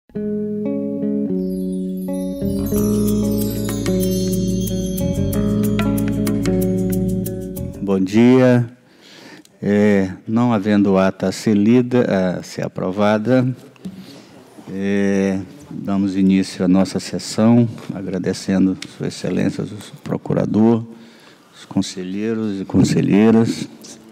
Bom dia. Não havendo ata a ser lida, a ser aprovada, damos início à nossa sessão, agradecendo Sua Excelência, o Procurador, os conselheiros e conselheiras.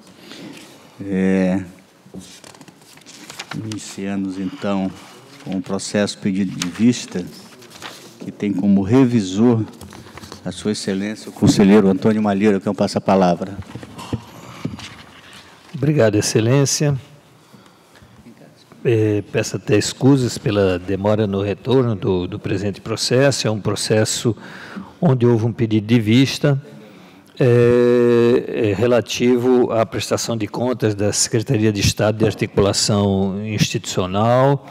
Iniciamos, então, com o processo pedido de vista, que tem como revisor a Sua Excelência, o conselheiro Antônio Malheiro, que eu passo a palavra. Obrigado, Excelência. Peço até escusas pela demora no retorno do presente processo. É um processo onde houve um pedido de vista relativo à prestação de contas da Secretaria de Estado de Articulação Institucional,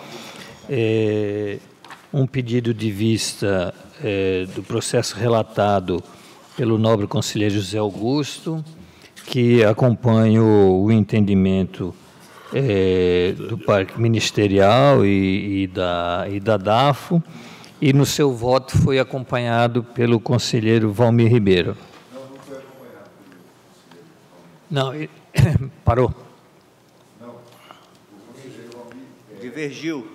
um pedido de vista do processo relatado pelo nobre conselheiro José Augusto, que acompanha o entendimento do Parque Ministerial e da DAFO, e no seu voto foi acompanhado pelo conselheiro Valmir Ribeiro. Não, parou. Não, o conselheiro Valmir divergiu.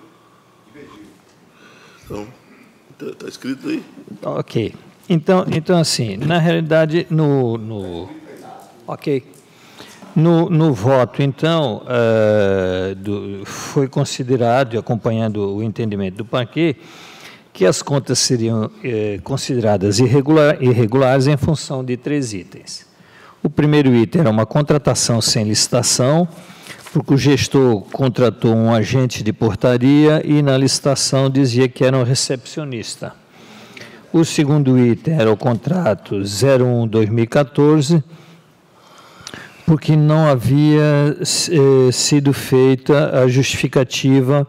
Então, está escrito aí? Ok. Então, assim, na realidade, ok. No voto, então, foi considerado, acompanhando o entendimento do parquê, que as contas seriam consideradas irregulares em função de 3 itens. O primeiro item era uma contratação sem licitação, porque o gestor contratou um agente de portaria e na licitação dizia que era um recepcionista. O segundo item era o contrato 01/2014, porque não havia sido feita a justificativa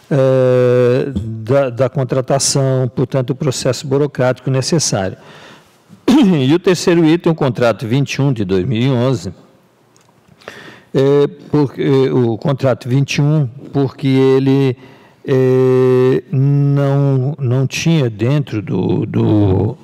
da contratação, portanto, o processo burocrático necessário. E o terceiro item, o contrato 21 de 2011, o contrato 21, porque ele não tinha dentro do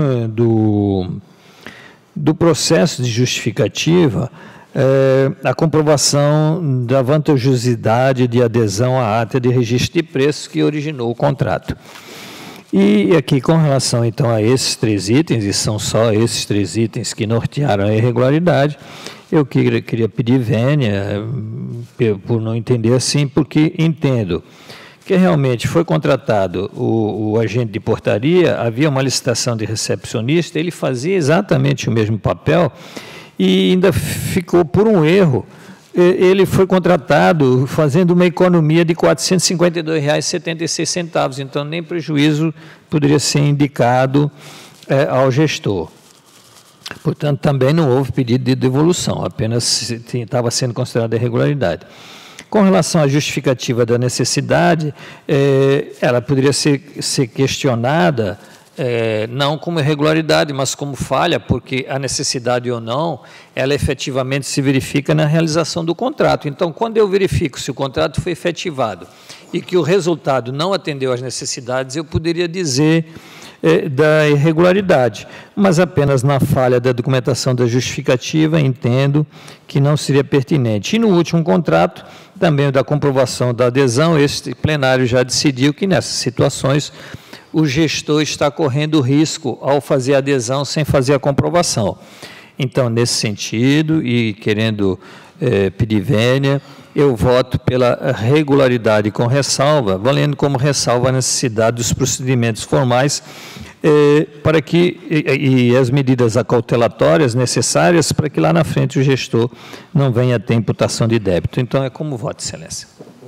processo de justificativa a comprovação da vantajosidade de adesão à ata de registro de preços que originou o contrato. E aqui, com relação, então, a esses 3 itens, e são só esses 3 itens que nortearam a irregularidade, eu queria pedir vênia, por não entender assim, porque entendo que realmente foi contratado o agente de portaria, havia uma licitação de recepcionista, ele fazia exatamente o mesmo papel e ainda ficou por um erro. Ele foi contratado fazendo uma economia de R$ 452,76, então nem prejuízo poderia ser indicado ao gestor. Portanto, também não houve pedido de devolução, apenas estava sendo considerada irregularidade. Com relação à justificativa da necessidade, ela poderia ser questionada, não como irregularidade, mas como falha, porque a necessidade ou não, ela efetivamente se verifica na realização do contrato. Então, quando eu verifico se o contrato foi efetivado e que o resultado não atendeu às necessidades, eu poderia dizer da irregularidade, mas apenas na falha da documentação da justificativa, entendo que não seria pertinente. E no último contrato, também o da comprovação da adesão, este plenário já decidiu que nessas situações o gestor está correndo risco ao fazer a adesão sem fazer a comprovação. Então, nesse sentido, e querendo pedir vênia, eu voto pela regularidade com ressalva, valendo como ressalva a necessidade dos procedimentos formais para que, e as medidas acautelatórias necessárias para que lá na frente o gestor não venha a ter imputação de débito. Então, é como voto, Excelência.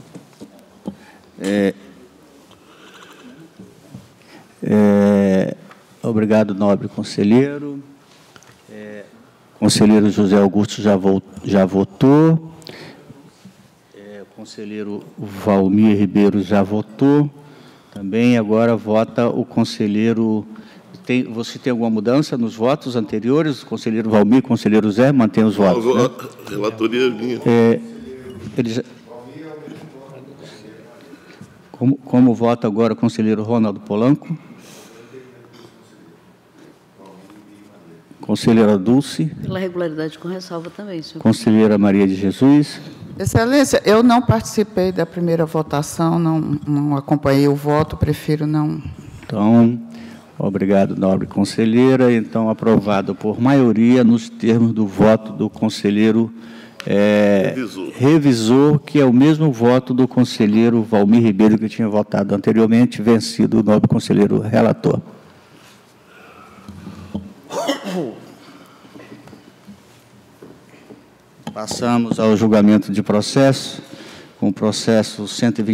Obrigado, nobre conselheiro. Conselheiro José Augusto já votou. O conselheiro Valmir Ribeiro já votou. Também agora vota o conselheiro... Você tem alguma mudança nos votos anteriores? O conselheiro Valmir, o conselheiro Zé, mantém os votos, né? Relatoria minha. Como vota agora o conselheiro Ronaldo Polanco? Conselheira Dulce. Pela regularidade com ressalva também, senhor. Conselheira Maria de Jesus. Excelência, eu não participei da primeira votação, não acompanhei o voto, prefiro não. Então, obrigado, nobre conselheira. Então, aprovado por maioria nos termos do voto do conselheiro revisor, que é o mesmo voto do conselheiro Valmir Ribeiro, que tinha votado anteriormente, vencido o nobre conselheiro relator. Passamos ao julgamento de processo, com o processo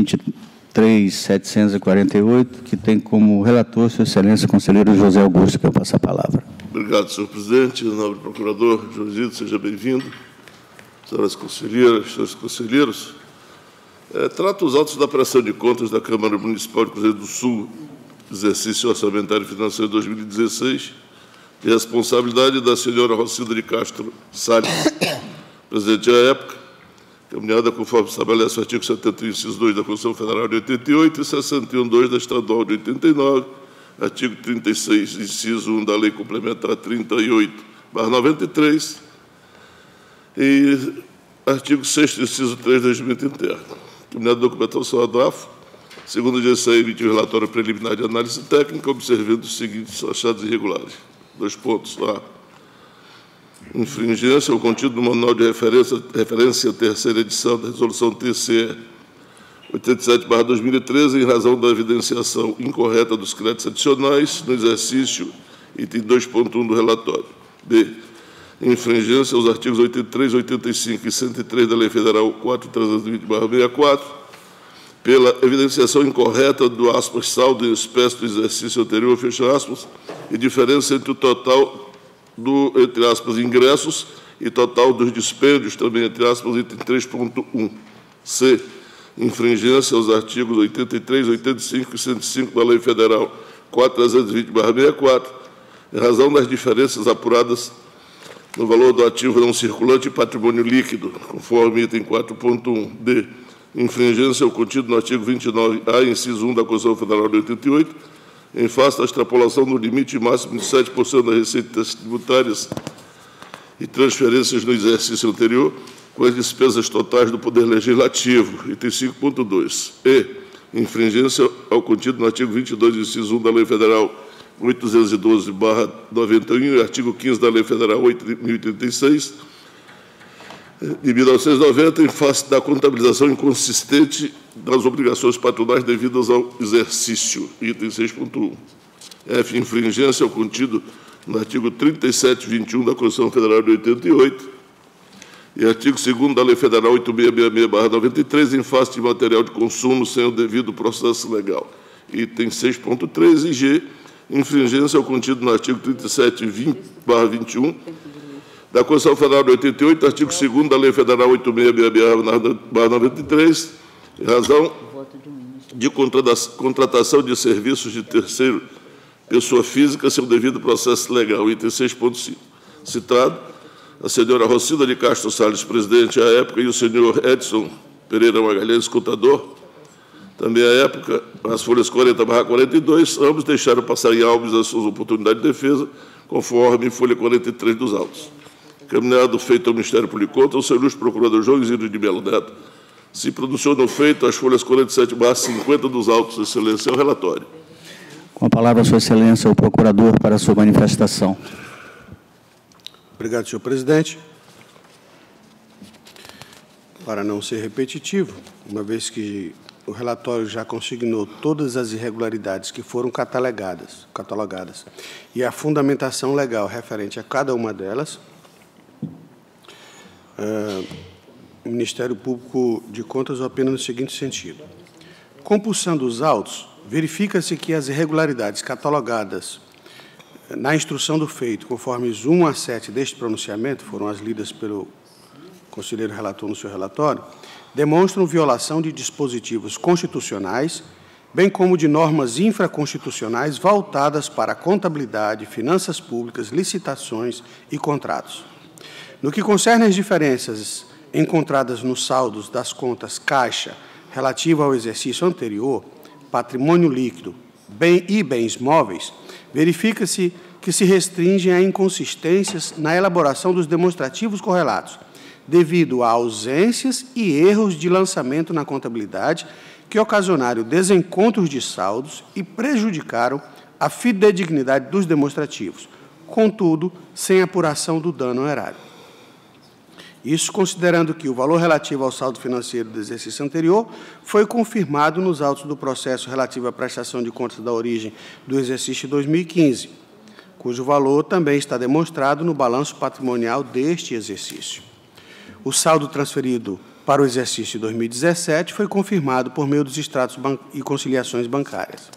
123.748, que tem como relator, Sua Excelência, o conselheiro José Augusto, que eu passo a palavra. Obrigado, senhor presidente. Nobre procurador, Joãozito, seja bem-vindo. Senhoras conselheiras, senhores conselheiros, trato os autos da prestação de contas da Câmara Municipal de Cruzeiro do Sul, exercício orçamentário e financeiro de 2016, de responsabilidade da senhora Rocilda de Castro Salles, presidente à época, caminhada conforme estabelece o artigo 71, inciso 2 da Constituição Federal de 88 e 61.2 da Estadual de 89, artigo 36, inciso 1 da Lei Complementar 38/93 e artigo 6º, inciso 3 do Regimento Interno. Caminhada documentação ADAFO, segundo o GCE, emitiu relatório preliminar de análise técnica, observando os seguintes achados irregulares. 2 pontos. A. Infringência ao contido do Manual de Referência à terceira edição da Resolução TCE 87/2013, em razão da evidenciação incorreta dos créditos adicionais no exercício, item 2.1 do relatório. B. Infringência aos artigos 83, 85 e 103 da Lei Federal 4.320/64, pela evidenciação incorreta do saldo em espécie do exercício anterior, fecha aspas, e diferença entre o total entre aspas, ingressos e total dos dispêndios, também, entre aspas, item 3.1. C. Infringência aos artigos 83, 85 e 105 da Lei Federal 4.320/64, em razão das diferenças apuradas no valor do ativo não circulante e patrimônio líquido, conforme item 4.1. D. Infringência ao contido no artigo 29A, inciso 1 da Constituição Federal de 88, em face da extrapolação do limite máximo de 7% das receitas tributárias e transferências no exercício anterior, com as despesas totais do Poder Legislativo, item 5.2. E. Infringência ao contido no artigo 22, inciso 1 da Lei Federal 812/91 e artigo 15 da Lei Federal 8.086, de 1990, em face da contabilização inconsistente das obrigações patronais devidas ao exercício, item 6.1. F. Infringência ao contido no artigo 37.21 da Constituição Federal de 88 e artigo 2º da Lei Federal 8666/93, em face de material de consumo sem o devido processo legal, item 6.3. E G. Infringência ao contido no artigo 37.20/21 da Constituição Federal de 88, artigo 2º da Lei Federal 8666/93, em razão de contratação de serviços de terceiro, pessoa física, sem o devido processo legal, item 6.5. Citado, a senhora Rocilda de Castro Salles, presidente à época, e o senhor Edson Pereira Magalhães, contador, também à época, as folhas 40/42, ambos deixaram passar em autos as suas oportunidades de defesa, conforme folha 43 dos autos. Caminhado feito ao Ministério Público de Contas, o senhor ilustre procurador João Isidro de Melo Neto se pronunciou no feito as folhas 47/50 dos autos, excelência, ao relatório. Com a palavra, Sua Excelência, o procurador para a sua manifestação. Obrigado, senhor presidente. Para não ser repetitivo, uma vez que o relatório já consignou todas as irregularidades que foram catalogadas e a fundamentação legal referente a cada uma delas, o Ministério Público de Contas opina no seguinte sentido. Compulsando os autos, verifica-se que as irregularidades catalogadas na instrução do feito, conforme 1 a 7 deste pronunciamento, foram as lidas pelo conselheiro relator no seu relatório, demonstram violação de dispositivos constitucionais, bem como de normas infraconstitucionais voltadas para a contabilidade, finanças públicas, licitações e contratos. No que concerne às diferenças encontradas nos saldos das contas caixa relativa ao exercício anterior, patrimônio líquido e bens móveis, verifica-se que se restringem a inconsistências na elaboração dos demonstrativos correlatos, devido a ausências e erros de lançamento na contabilidade que ocasionaram desencontros de saldos e prejudicaram a fidedignidade dos demonstrativos, contudo, sem apuração do dano ao erário. Isso considerando que o valor relativo ao saldo financeiro do exercício anterior foi confirmado nos autos do processo relativo à prestação de contas da origem do exercício 2015, cujo valor também está demonstrado no balanço patrimonial deste exercício. O saldo transferido para o exercício 2017 foi confirmado por meio dos extratos e conciliações bancárias.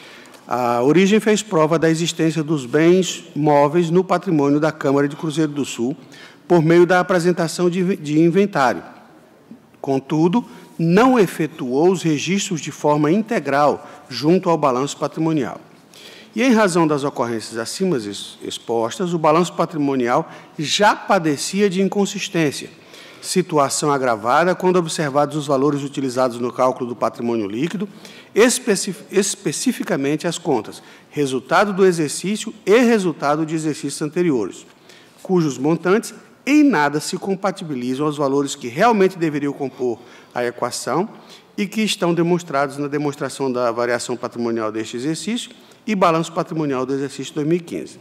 A origem fez prova da existência dos bens móveis no patrimônio da Câmara de Cruzeiro do Sul por meio da apresentação de inventário. Contudo, não efetuou os registros de forma integral junto ao balanço patrimonial. E, em razão das ocorrências acima expostas, o balanço patrimonial já padecia de inconsistência, situação agravada quando observados os valores utilizados no cálculo do patrimônio líquido, especificamente as contas, resultado do exercício e resultado de exercícios anteriores, cujos montantes em nada se compatibilizam aos valores que realmente deveriam compor a equação e que estão demonstrados na demonstração da variação patrimonial deste exercício e balanço patrimonial do exercício 2015.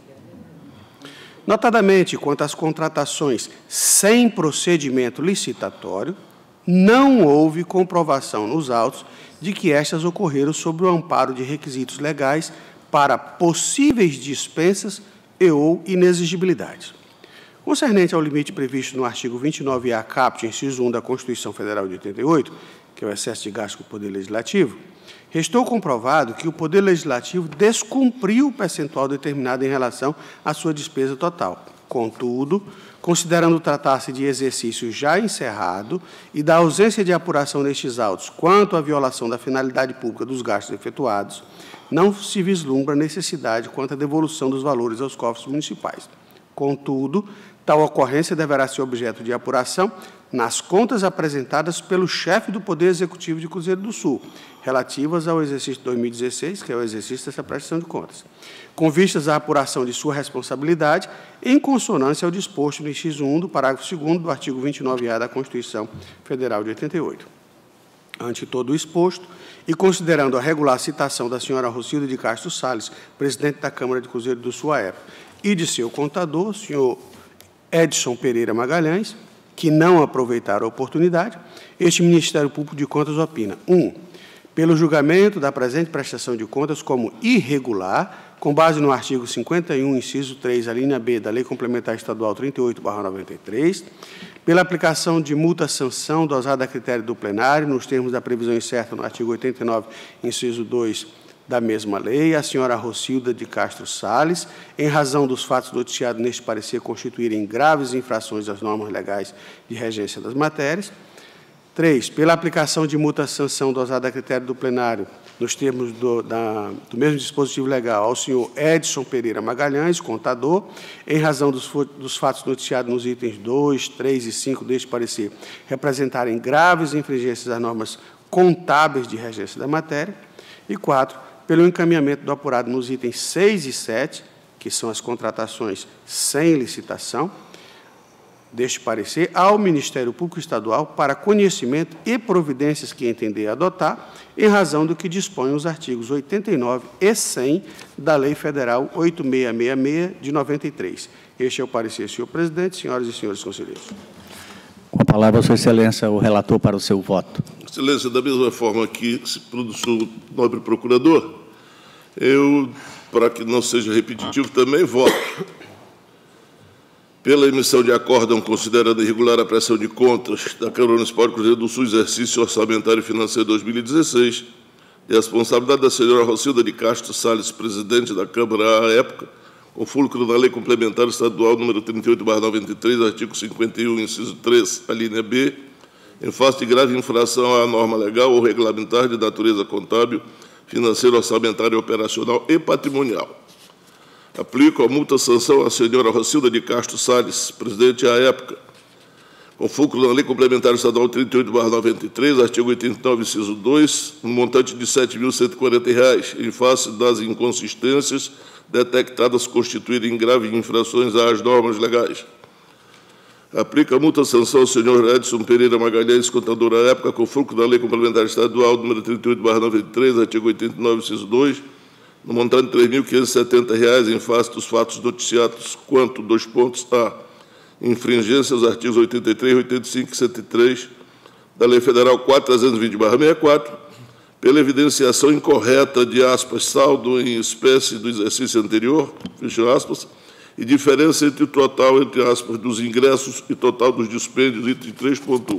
Notadamente, quanto às contratações sem procedimento licitatório, não houve comprovação nos autos de que estas ocorreram sob o amparo de requisitos legais para possíveis dispensas e ou inexigibilidades. Concernente ao limite previsto no artigo 29A caput, inciso 1 da Constituição Federal de 88, que é o excesso de gasto do Poder Legislativo, restou comprovado que o Poder Legislativo descumpriu o percentual determinado em relação à sua despesa total. Contudo, considerando tratar-se de exercício já encerrado e da ausência de apuração nestes autos quanto à violação da finalidade pública dos gastos efetuados, não se vislumbra necessidade quanto à devolução dos valores aos cofres municipais. Contudo, tal ocorrência deverá ser objeto de apuração nas contas apresentadas pelo chefe do Poder Executivo de Cruzeiro do Sul, relativas ao exercício 2016, que é o exercício dessa prestação de contas, com vistas à apuração de sua responsabilidade, em consonância ao disposto no inciso 1 do parágrafo 2º do artigo 29A da Constituição Federal de 88. Ante todo o exposto, e considerando a regular citação da senhora Rocilda de Castro Salles, presidente da Câmara de Cruzeiro do Sul à época, e de seu contador, senhor Edson Pereira Magalhães, que não aproveitaram a oportunidade, este Ministério Público de Contas opina: 1. Pelo julgamento da presente prestação de contas como irregular, com base no artigo 51, inciso 3, a linha B da Lei Complementar Estadual 38/93, pela aplicação de multa-sanção dosada a critério do plenário, nos termos da previsão incerta no artigo 89, inciso 2 da mesma lei, a senhora Rocilda de Castro Salles, em razão dos fatos noticiados neste parecer constituírem graves infrações às normas legais de regência das matérias. 3. Pela aplicação de multa-sanção dosada a critério do plenário, nos termos do mesmo dispositivo legal, ao senhor Edson Pereira Magalhães, contador, em razão dos fatos noticiados nos itens 2, 3 e 5 deste parecer, representarem graves infringências às normas contábeis de regência da matéria. E 4. Pelo encaminhamento do apurado nos itens 6 e 7, que são as contratações sem licitação, deste parecer, ao Ministério Público Estadual para conhecimento e providências que entender adotar, em razão do que dispõem os artigos 89 e 100 da Lei Federal 8666, de 93. Este é o parecer, senhor presidente, senhoras e senhores conselheiros. Com a palavra, Sua Excelência, o relator para o seu voto. Excelência, da mesma forma que se produziu o nobre procurador, eu, para que não seja repetitivo, também voto pela emissão de acórdão considerando irregular a prestação de contas da Câmara Municipal de Cruzeiro do Sul, exercício orçamentário e financeiro 2016, de responsabilidade da senhora Rocilda de Castro Salles, presidente da Câmara à época, com fulcro na Lei Complementar Estadual número 38/93, artigo 51, inciso 3, a linha B, em face de grave infração à norma legal ou regulamentar de natureza contábil, financeira, orçamentária, operacional e patrimonial. Aplico a multa-sanção à senhora Rocilda de Castro Salles, presidente à época, com fulcro na Lei Complementar Estadual 38/93, artigo 89, inciso 2, no montante de R$ 7.140, em face das inconsistências detectadas constituírem grave infrações às normas legais. Aplica a multa-sanção ao senhor Edson Pereira Magalhães, contador à época, com fulcro da Lei Complementar Estadual número 38/93, artigo 89, inciso 2, no montante de R$ 3.570, em face dos fatos noticiados quanto, a infringência aos artigos 83, 85 e 103 da Lei Federal 4.320/64, pela evidenciação incorreta de, aspas, saldo em espécie do exercício anterior, fecha aspas, e diferença entre o total, entre aspas, dos ingressos e total dos dispêndios, item 3.1.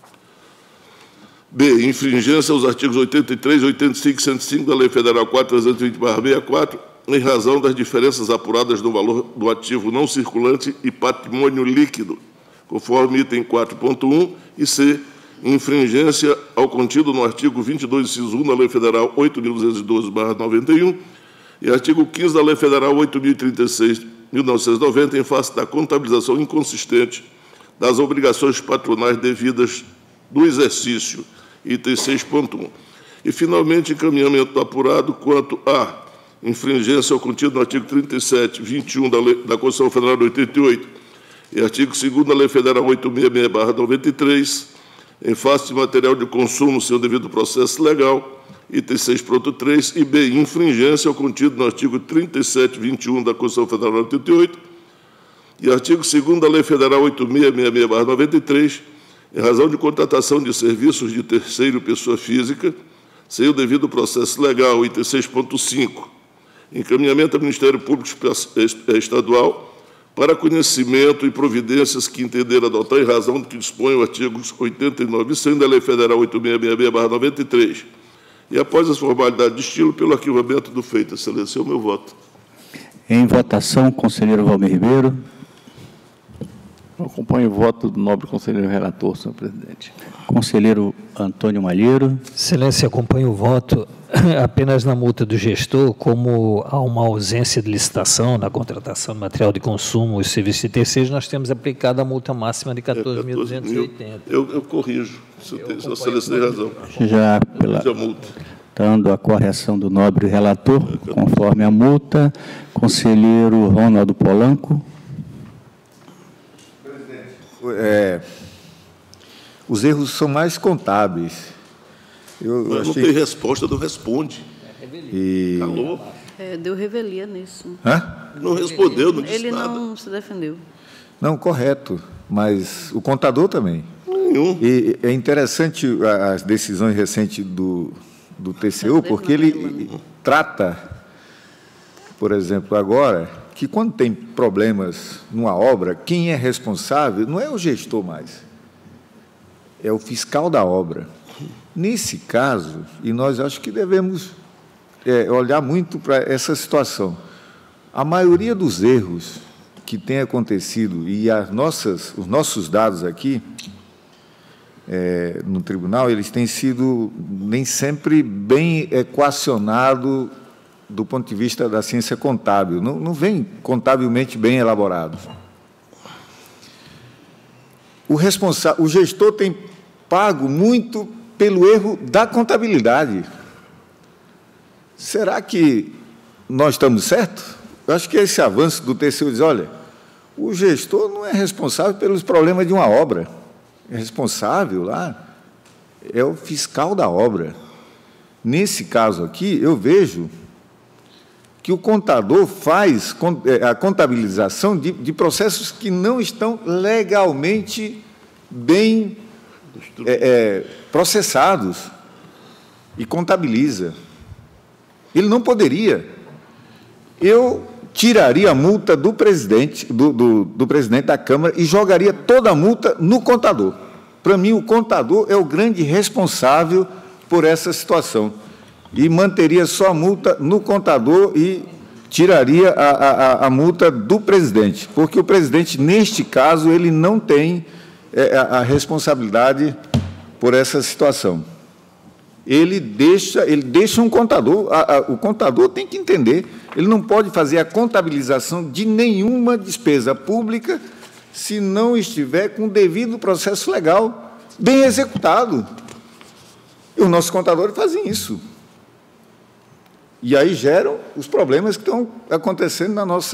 B. Infringência aos artigos 83, 85 e 105 da Lei Federal 4.320/64, em razão das diferenças apuradas no valor do ativo não circulante e patrimônio líquido, conforme item 4.1, e C. Infringência ao contido no artigo 22, inciso 1 da Lei Federal 8.212/91 e artigo 15 da Lei Federal 8.036/1990, em face da contabilização inconsistente das obrigações patronais devidas do exercício, item 6.1. E, finalmente, encaminhamento apurado quanto a infringência ao contido no artigo 37, 21 da Constituição Federal de 88 e artigo 2º da Lei Federal 866/93, em face de material de consumo sem o devido processo legal, item 6.3, e B, infringência ao contido no artigo 37, 21 da Constituição Federal de 88 e artigo 2º da Lei Federal 8666/93, em razão de contratação de serviços de terceiro pessoa física, sem o devido processo legal, item 6.5, encaminhamento ao Ministério Público Estadual para conhecimento e providências que entender adotar em razão do que dispõe o artigo 89 e 100 da Lei Federal 8666/93. E, após as formalidades de estilo, pelo arquivamento do feito. Excelência, é o meu voto. Em votação, conselheiro Valmir Ribeiro. Eu acompanho o voto do nobre conselheiro relator, senhor presidente. Conselheiro Antônio Malheiro. Excelência, acompanho o voto apenas na multa do gestor, como há uma ausência de licitação na contratação de material de consumo e serviços de terceiros, nós temos aplicado a multa máxima de 14.280. Eu corrijo, se a excelência tem razão. Já pela... Dando a correção do nobre relator, conforme a multa, conselheiro Ronaldo Polanco. Os erros são mais contábeis. Mas não tem resposta, não responde. Calou. Deu revelia nisso. Hã? Não respondeu, não disse Ele nada. não se defendeu. Não, correto. Mas o contador também. Nenhum. E é interessante as decisões recentes do TCU, porque ele trata, por exemplo, agora, que quando tem problemas numa obra, quem é responsável não é o gestor mais, é o fiscal da obra. Nesse caso, e nós acho que devemos olhar muito para essa situação, a maioria dos erros que tem acontecido, e os nossos dados aqui, no tribunal, eles têm sido nem sempre bem equacionados do ponto de vista da ciência contábil, não vem contabilmente bem elaborados. O gestor tem pago muito pelo erro da contabilidade. Será que nós estamos certos? Eu acho que esse avanço do TCU diz, olha, o gestor não é responsável pelos problemas de uma obra, é responsável lá, é o fiscal da obra. Nesse caso aqui, eu vejo que o contador faz a contabilização de processos que não estão legalmente bem processados e contabiliza. Ele não poderia. Eu tiraria a multa do presidente, do presidente da Câmara e jogaria toda a multa no contador. Para mim, o contador é o grande responsável por essa situação. E manteria só a multa no contador e tiraria a multa do presidente, porque o presidente, neste caso, ele não tem a responsabilidade por essa situação. Ele deixa um contador, o contador tem que entender, ele não pode fazer a contabilização de nenhuma despesa pública se não estiver com o devido processo legal, bem executado. E os nossos contadores fazem isso. E aí geram os problemas que estão acontecendo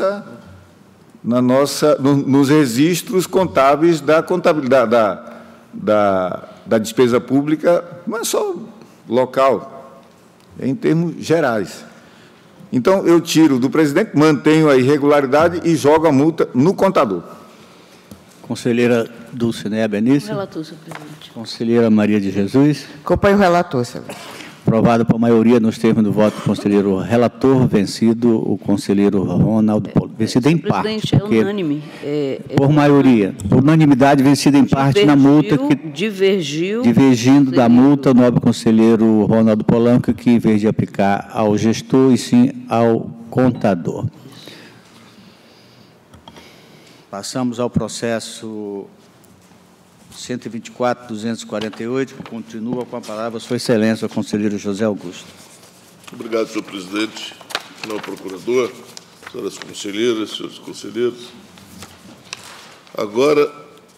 nos registros contábeis da contabilidade da despesa pública, não é só local, é em termos gerais. Então, eu tiro do presidente, mantenho a irregularidade e jogo a multa no contador. Conselheira Dulcinea Benício. Relator, senhor presidente. Conselheira Maria de Jesus. Acompanho o relator, senhor presidente. Aprovado por maioria nos termos do voto do conselheiro relator, vencido o conselheiro Ronaldo Paulo. Vencido em parte. Presidente, é unânime. Por maioria. Por unanimidade, vencido em parte na multa que... Divergindo da multa, o nobre conselheiro Ronaldo Polanco, que em vez de aplicar ao gestor, e sim ao contador. Passamos ao processo 124.248, que continua com a palavra Sua Excelência, o conselheiro José Augusto. Obrigado, senhor presidente, senhor procurador, senhoras conselheiras, senhores conselheiros. Agora,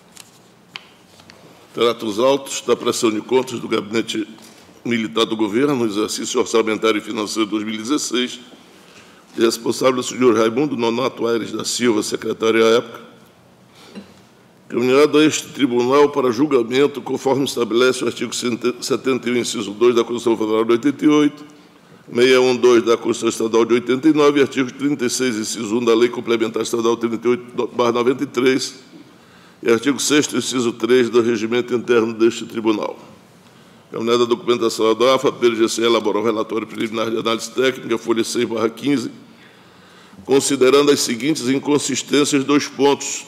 trato os autos da prestação de contas do Gabinete Militar do Governo no exercício orçamentário e financeiro de 2016, responsável do senhor Raimundo Nonato Aires da Silva, secretário à época, caminhado a este tribunal para julgamento, conforme estabelece o artigo 71, inciso 2 da Constituição Federal de 88, 612 da Constituição Estadual de 89 e artigo 36, inciso 1 da Lei Complementar Estadual 38/93 e artigo 6º, inciso 3 do regimento interno deste tribunal. Caminhada a documentação da AFA, a PGC elaborou um relatório preliminar de análise técnica, folha 6/15, considerando as seguintes inconsistências, 2 pontos.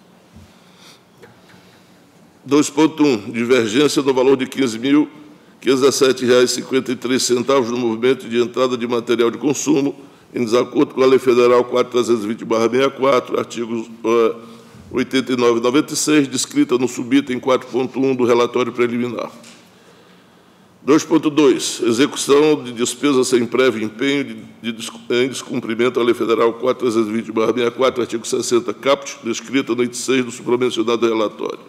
2.1, divergência no valor de R$ 15.517,53 no movimento de entrada de material de consumo, em desacordo com a Lei Federal 4.320/64, artigos 89 e 96, descrita no subitem 4.1 do relatório preliminar. 2.2, execução de despesas sem prévio empenho em descumprimento à Lei Federal 4.320/64, artigo 60, caput, descrita no item 6 do supramencionado relatório.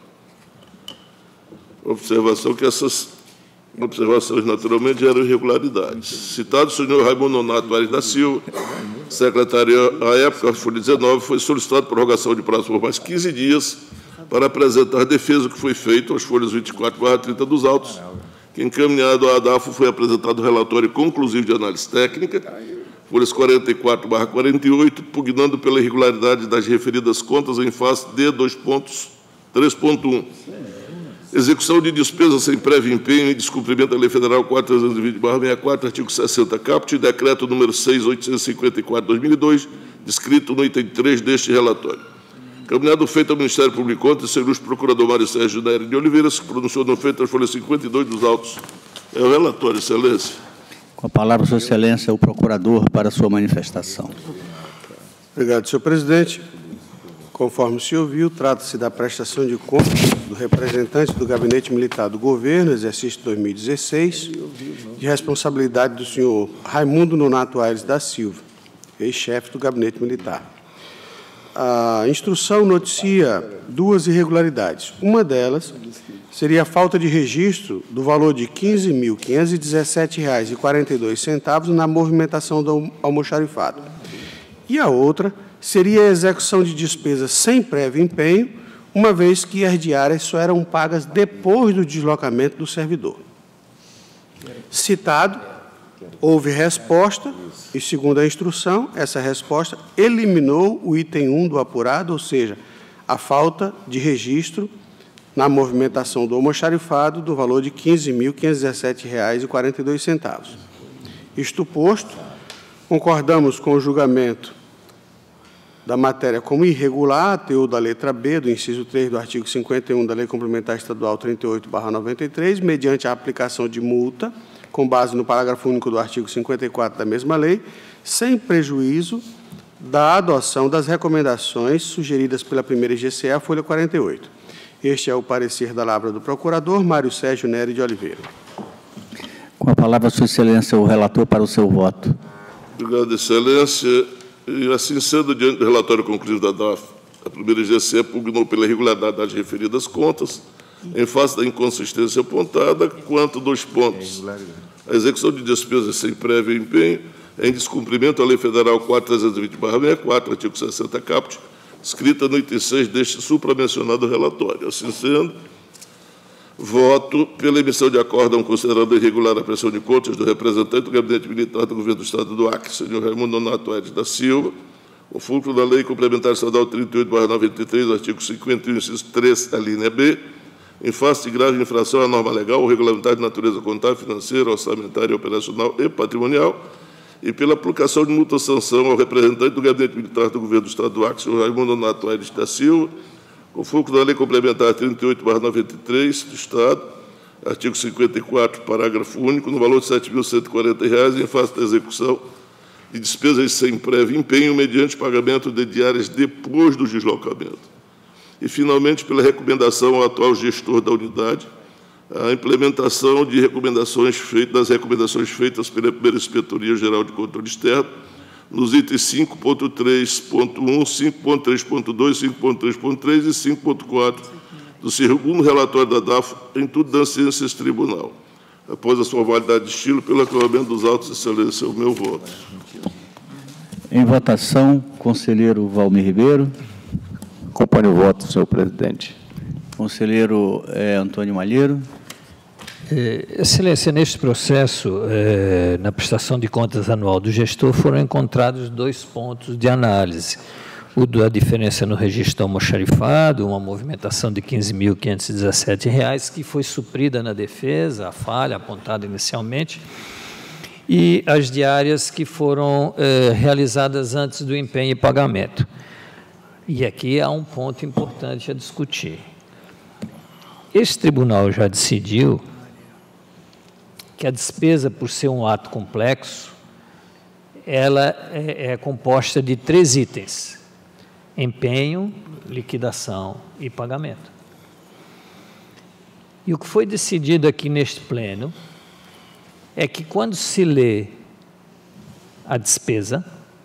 Observação que essas observações, naturalmente, geram irregularidades. Citado o senhor Raimundo Nonato Aires da Silva, secretário à época, folha 19, foi solicitada prorrogação de prazo por mais 15 dias para apresentar defesa que foi feita às folhas 24/30 dos autos, que, encaminhado à ADAFO, foi apresentado o relatório conclusivo de análise técnica, folhas 44/48, pugnando pela irregularidade das referidas contas em face de 3.1. Execução de despesas sem prévio empenho em descumprimento da Lei Federal 4.320/64, artigo 60, caput, e decreto número 6.854/2002, descrito no item 3 deste relatório. Caminhado feito ao Ministério Público de Contas, seu procurador Mário Sérgio Nery de Oliveira, se pronunciou no feito das folhas 52 dos autos. É o relatório, Excelência. Com a palavra, Sua Excelência, o procurador para a sua manifestação. Obrigado, senhor presidente. Conforme o senhor viu, trata-se da prestação de contas do representante do Gabinete Militar do Governo, exercício 2016, de responsabilidade do senhor Raimundo Nonato Aires da Silva, ex-chefe do Gabinete Militar. A instrução noticia 2 irregularidades. Uma delas seria a falta de registro do valor de R$ 15.517,42 na movimentação do almoxarifado. E a outra seria a execução de despesas sem prévio empenho, uma vez que as diárias só eram pagas depois do deslocamento do servidor. Citado, houve resposta e, segundo a instrução, essa resposta eliminou o item 1 do apurado, ou seja, a falta de registro na movimentação do almoxarifado do valor de R$ 15.517,42. Isto posto, concordamos com o julgamento da matéria como irregular, a teor da letra B, do inciso 3 do artigo 51 da Lei Complementar Estadual 38/93, mediante a aplicação de multa, com base no parágrafo único do artigo 54 da mesma lei, sem prejuízo da adoção das recomendações sugeridas pela primeira IGCE, a folha 48. Este é o parecer da lavra do procurador Mário Sérgio Nery de Oliveira. Com a palavra, Sua Excelência, o relator para o seu voto. Obrigado, Excelência. E, assim sendo, diante do relatório conclusivo da DAF A primeira GCE pugnou pela irregularidade das referidas contas, em face da inconsistência apontada, quanto 2 pontos. A execução de despesas sem prévio empenho é em descumprimento à Lei Federal 4.320/64, artigo 60 caput, escrita no item 6 deste supramencionado relatório. Assim sendo, voto pela emissão de acórdão considerando irregular a prestação de contas do representante do Gabinete Militar do Governo do Estado do Acre, senhor Raimundo Nonato Aires da Silva, o fulcro da Lei Complementar Estadual 38/93, artigo 51, inciso 3, a linha B, em face de grave infração à norma legal ou regulamentar de natureza contábil, financeira, orçamentária, operacional e patrimonial, e pela aplicação de multa-sanção ao representante do Gabinete Militar do Governo do Estado do Acre, senhor Raimundo Nonato Aires da Silva, com fulcro da Lei Complementar 38/93 do Estado, artigo 54, parágrafo único, no valor de R$ 7.140, em face da execução de despesas sem prévio empenho, mediante pagamento de diárias depois do deslocamento. E, finalmente, pela recomendação ao atual gestor da unidade, a implementação de das recomendações feitas pela primeira Inspetoria Geral de Controle Externo, nos itens 5.3.1, 5.3.2, 5.3.3 e 5.4 do segundo relatório da DAF, em tudo da ciência esse tribunal. Após a sua validade de estilo, pelo aclamamento dos autos, excelência, o meu voto. Em votação, conselheiro Valmir Ribeiro. Acompanho o voto, senhor presidente. Conselheiro Antônio Malheiro. Excelência, neste processo, na prestação de contas anual do gestor, foram encontrados 2 pontos de análise. O da diferença no registro almoxarifado, uma movimentação de R$ 15.517, que foi suprida na defesa, a falha apontada inicialmente, e as diárias que foram realizadas antes do empenho e pagamento. E aqui há um ponto importante a discutir. Este tribunal já decidiu que a despesa, por ser um ato complexo, ela é composta de 3 itens: empenho, liquidação e pagamento. E o que foi decidido aqui neste pleno é que, quando se lê a despesa,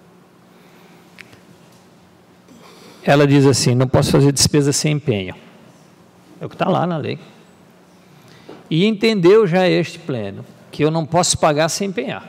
ela diz assim: não posso fazer despesa sem empenho. É o que está lá na lei. E entendeu já este pleno que eu não posso pagar sem empenhar.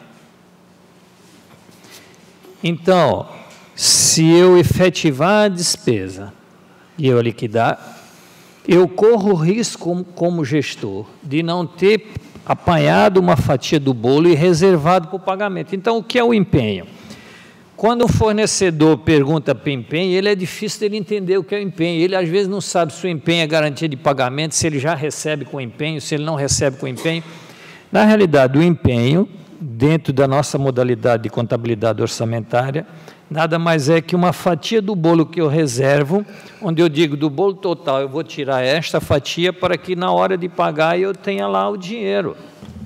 Então, se eu efetivar a despesa e eu liquidar, eu corro o risco, como gestor, de não ter apanhado uma fatia do bolo e reservado para o pagamento. Então, o que é o empenho? Quando um fornecedor pergunta para o empenho, ele é difícil dele entender o que é o empenho. Ele, às vezes, não sabe se o empenho é garantia de pagamento, se ele já recebe com empenho, se ele não recebe com empenho. Na realidade, o empenho, dentro da nossa modalidade de contabilidade orçamentária, nada mais é que uma fatia do bolo que eu reservo, onde eu digo, do bolo total, eu vou tirar esta fatia para que, na hora de pagar, eu tenha lá o dinheiro.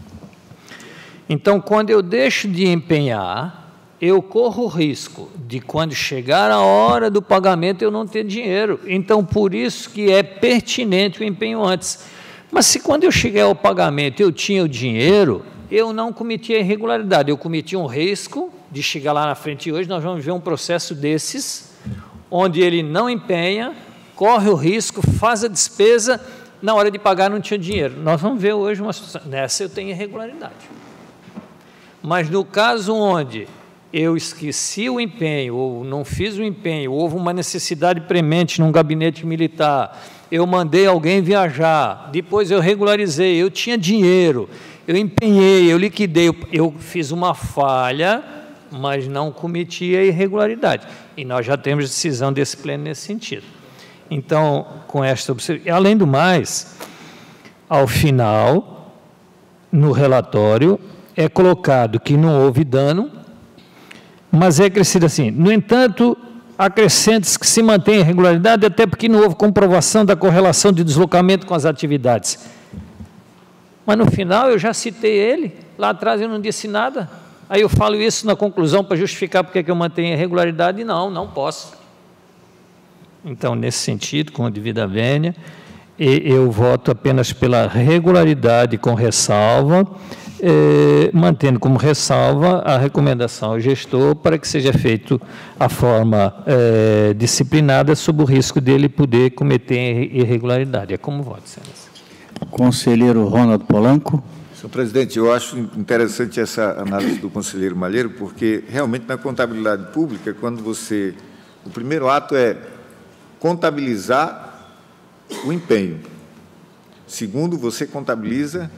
Então, quando eu deixo de empenhar, eu corro o risco de, quando chegar a hora do pagamento, eu não ter dinheiro. Então, por isso que é pertinente o empenho antes. Mas se, quando eu chegar ao pagamento, eu tinha o dinheiro, eu não cometi a irregularidade, eu cometi um risco de chegar lá na frente. E hoje nós vamos ver um processo desses, onde ele não empenha, corre o risco, faz a despesa, na hora de pagar não tinha dinheiro. Nós vamos ver hoje uma situação. Nessa eu tenho irregularidade. Mas no caso onde eu esqueci o empenho, ou não fiz o empenho, houve uma necessidade premente num gabinete militar, eu mandei alguém viajar, depois eu regularizei, eu tinha dinheiro, eu empenhei, eu liquidei, eu fiz uma falha, mas não cometi a irregularidade. E nós já temos decisão desse pleno nesse sentido. Então, com esta observação, além do mais, ao final, no relatório, é colocado que não houve dano, mas é acrescido assim: no entanto, acrescenta-se que se mantém a irregularidade, até porque não houve comprovação da correlação de deslocamento com as atividades. Mas no final eu já citei ele, lá atrás eu não disse nada. Aí eu falo isso na conclusão para justificar porque eu mantenho a irregularidade, e não posso. Então, nesse sentido, com a devida vênia, eu voto apenas pela regularidade com ressalva mantendo como ressalva a recomendação ao gestor para que seja feito a forma disciplinada sob o risco dele poder cometer irregularidade. É como voto, Excelência. Conselheiro Ronaldo Polanco. Senhor presidente, eu acho interessante essa análise do conselheiro Malheiro, porque realmente na contabilidade pública, quando você... O primeiro ato é contabilizar o empenho. Segundo, você contabiliza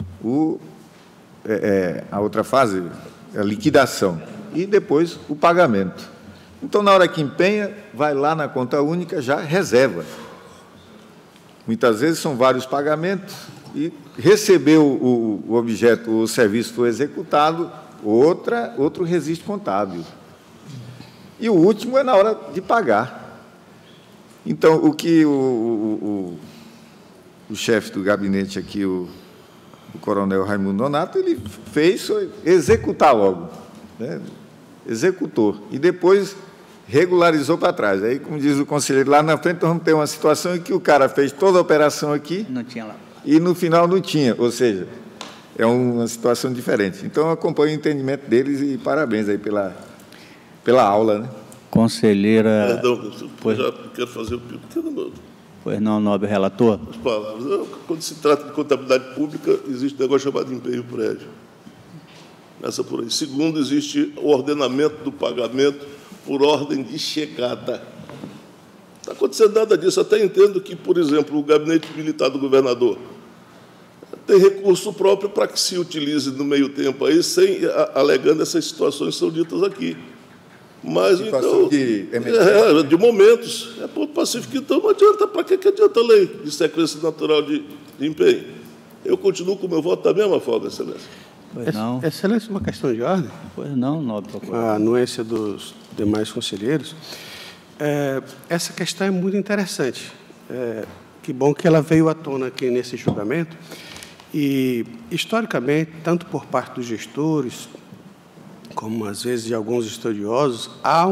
a outra fase, a liquidação, e depois o pagamento. Então, na hora que empenha, vai lá na conta única, já reserva. Muitas vezes são vários pagamentos e recebeu o objeto, o serviço foi executado, outro registro contábil. E o último é na hora de pagar. Então, o que o chefe do gabinete aqui, o coronel Raimundo Nonato, ele fez foi executar logo, né? Executou. E depois regularizou para trás. Aí, como diz o conselheiro, lá na frente nós vamos ter uma situação em que o cara fez toda a operação aqui Não tinha lá. e no final não tinha, ou seja, é uma situação diferente. Então, eu acompanho o entendimento deles e parabéns aí pela aula, né? Conselheira... Perdão, eu já quero fazer um pequeno... Pois não, nobre relator. As palavras. Quando se trata de contabilidade pública, existe um negócio chamado empenho prévio. Começa por aí. Segundo, existe o ordenamento do pagamento por ordem de chegada. Não está acontecendo nada disso. Até entendo que, por exemplo, o gabinete militar do governador tem recurso próprio para que se utilize no meio tempo aí, alegando essas situações que são ditas aqui. Mas, então, de momentos, é ponto pacífico, então não adianta, para que adianta a lei de sequência natural de empenho? Eu continuo com o meu voto da mesma forma, Excelência. Pois não. Excelência, uma questão de ordem. Pois não, nobre procurador. A anuência dos demais conselheiros. Essa questão é muito interessante. Que bom que ela veio à tona aqui nesse julgamento. E, historicamente, tanto por parte dos gestores, como às vezes de alguns estudiosos, há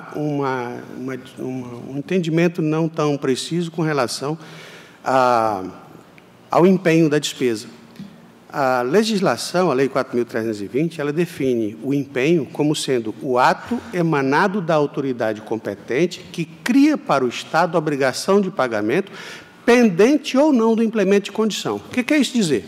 um entendimento não tão preciso com relação ao empenho da despesa. A legislação, a Lei 4.320, ela define o empenho como sendo o ato emanado da autoridade competente que cria para o Estado a obrigação de pagamento, pendente ou não do implemento de condição. O que quer isso dizer?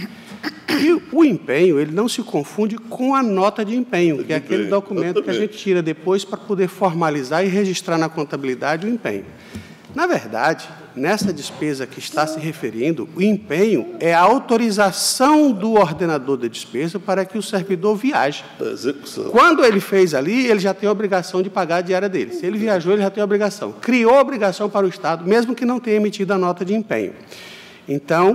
E o empenho, ele não se confunde com a nota de empenho, que é aquele documento que a gente tira depois para poder formalizar e registrar na contabilidade o empenho. Na verdade, nessa despesa que está se referindo, o empenho é a autorização do ordenador da despesa para que o servidor viaje. Quando ele fez ali, ele já tem a obrigação de pagar a diária dele. Se ele viajou, ele já tem a obrigação. Criou a obrigação para o Estado, mesmo que não tenha emitido a nota de empenho. Então,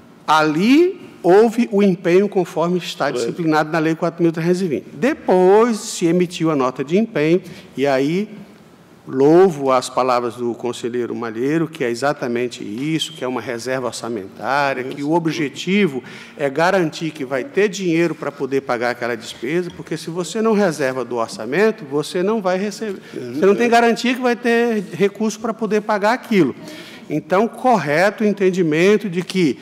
ali houve o empenho conforme está disciplinado na Lei 4.320. Depois se emitiu a nota de empenho, e aí louvo as palavras do conselheiro Malheiro, que é exatamente isso, que é uma reserva orçamentária, que o objetivo é garantir que vai ter dinheiro para poder pagar aquela despesa, porque se você não reserva do orçamento, você não vai receber, você não tem garantia que vai ter recurso para poder pagar aquilo. Então, correto o entendimento de que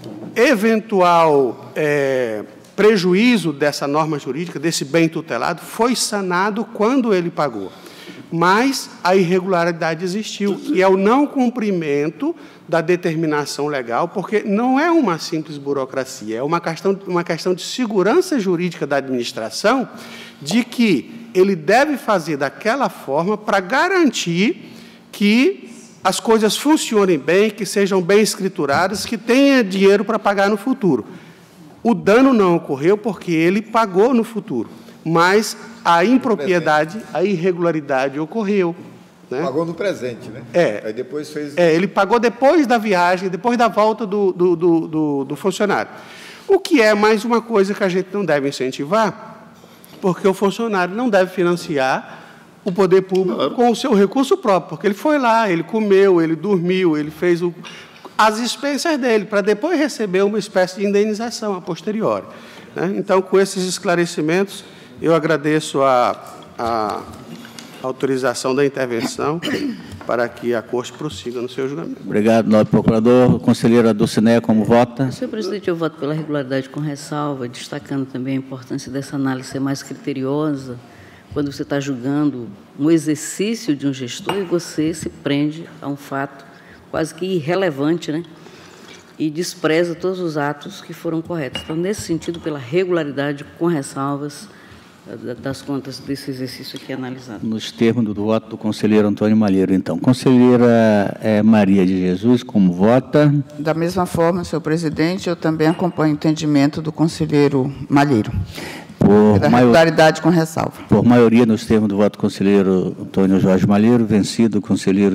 eventual prejuízo dessa norma jurídica, desse bem tutelado, foi sanado quando ele pagou. Mas a irregularidade existiu, e é o não cumprimento da determinação legal, porque não é uma simples burocracia, é uma questão de segurança jurídica da administração, de que ele deve fazer daquela forma para garantir que as coisas funcionem bem, que sejam bem escrituradas, que tenha dinheiro para pagar no futuro. O dano não ocorreu porque ele pagou no futuro, mas a impropriedade, a irregularidade ocorreu. Né? Pagou no presente, né? Aí depois fez... ele pagou depois da viagem, depois da volta do funcionário. O que é mais uma coisa que a gente não deve incentivar, porque o funcionário não deve financiar o poder público com o seu recurso próprio, porque ele foi lá, ele comeu, ele dormiu, ele fez as expensas dele, para depois receber uma espécie de indenização a posteriori. Né? Então, com esses esclarecimentos, eu agradeço a autorização da intervenção para que a Corte prossiga no seu julgamento. Obrigado, nobre procurador. Conselheira Dulcineia, como vota? Senhor presidente, eu voto pela regularidade com ressalva, destacando também a importância dessa análise ser mais criteriosa, quando você está julgando um exercício de um gestor e você se prende a um fato quase que irrelevante, né? E despreza todos os atos que foram corretos. Então, nesse sentido, pela regularidade com ressalvas das contas desse exercício aqui analisado. Nos termos do voto do conselheiro Antônio Malheiro, então. Conselheira Maria de Jesus, como vota? Da mesma forma, senhor presidente, eu também acompanho o entendimento do conselheiro Malheiro. Da regularidade com ressalva. Por maioria, nos termos do voto do conselheiro Antônio Jorge Malheiro, vencido o conselheiro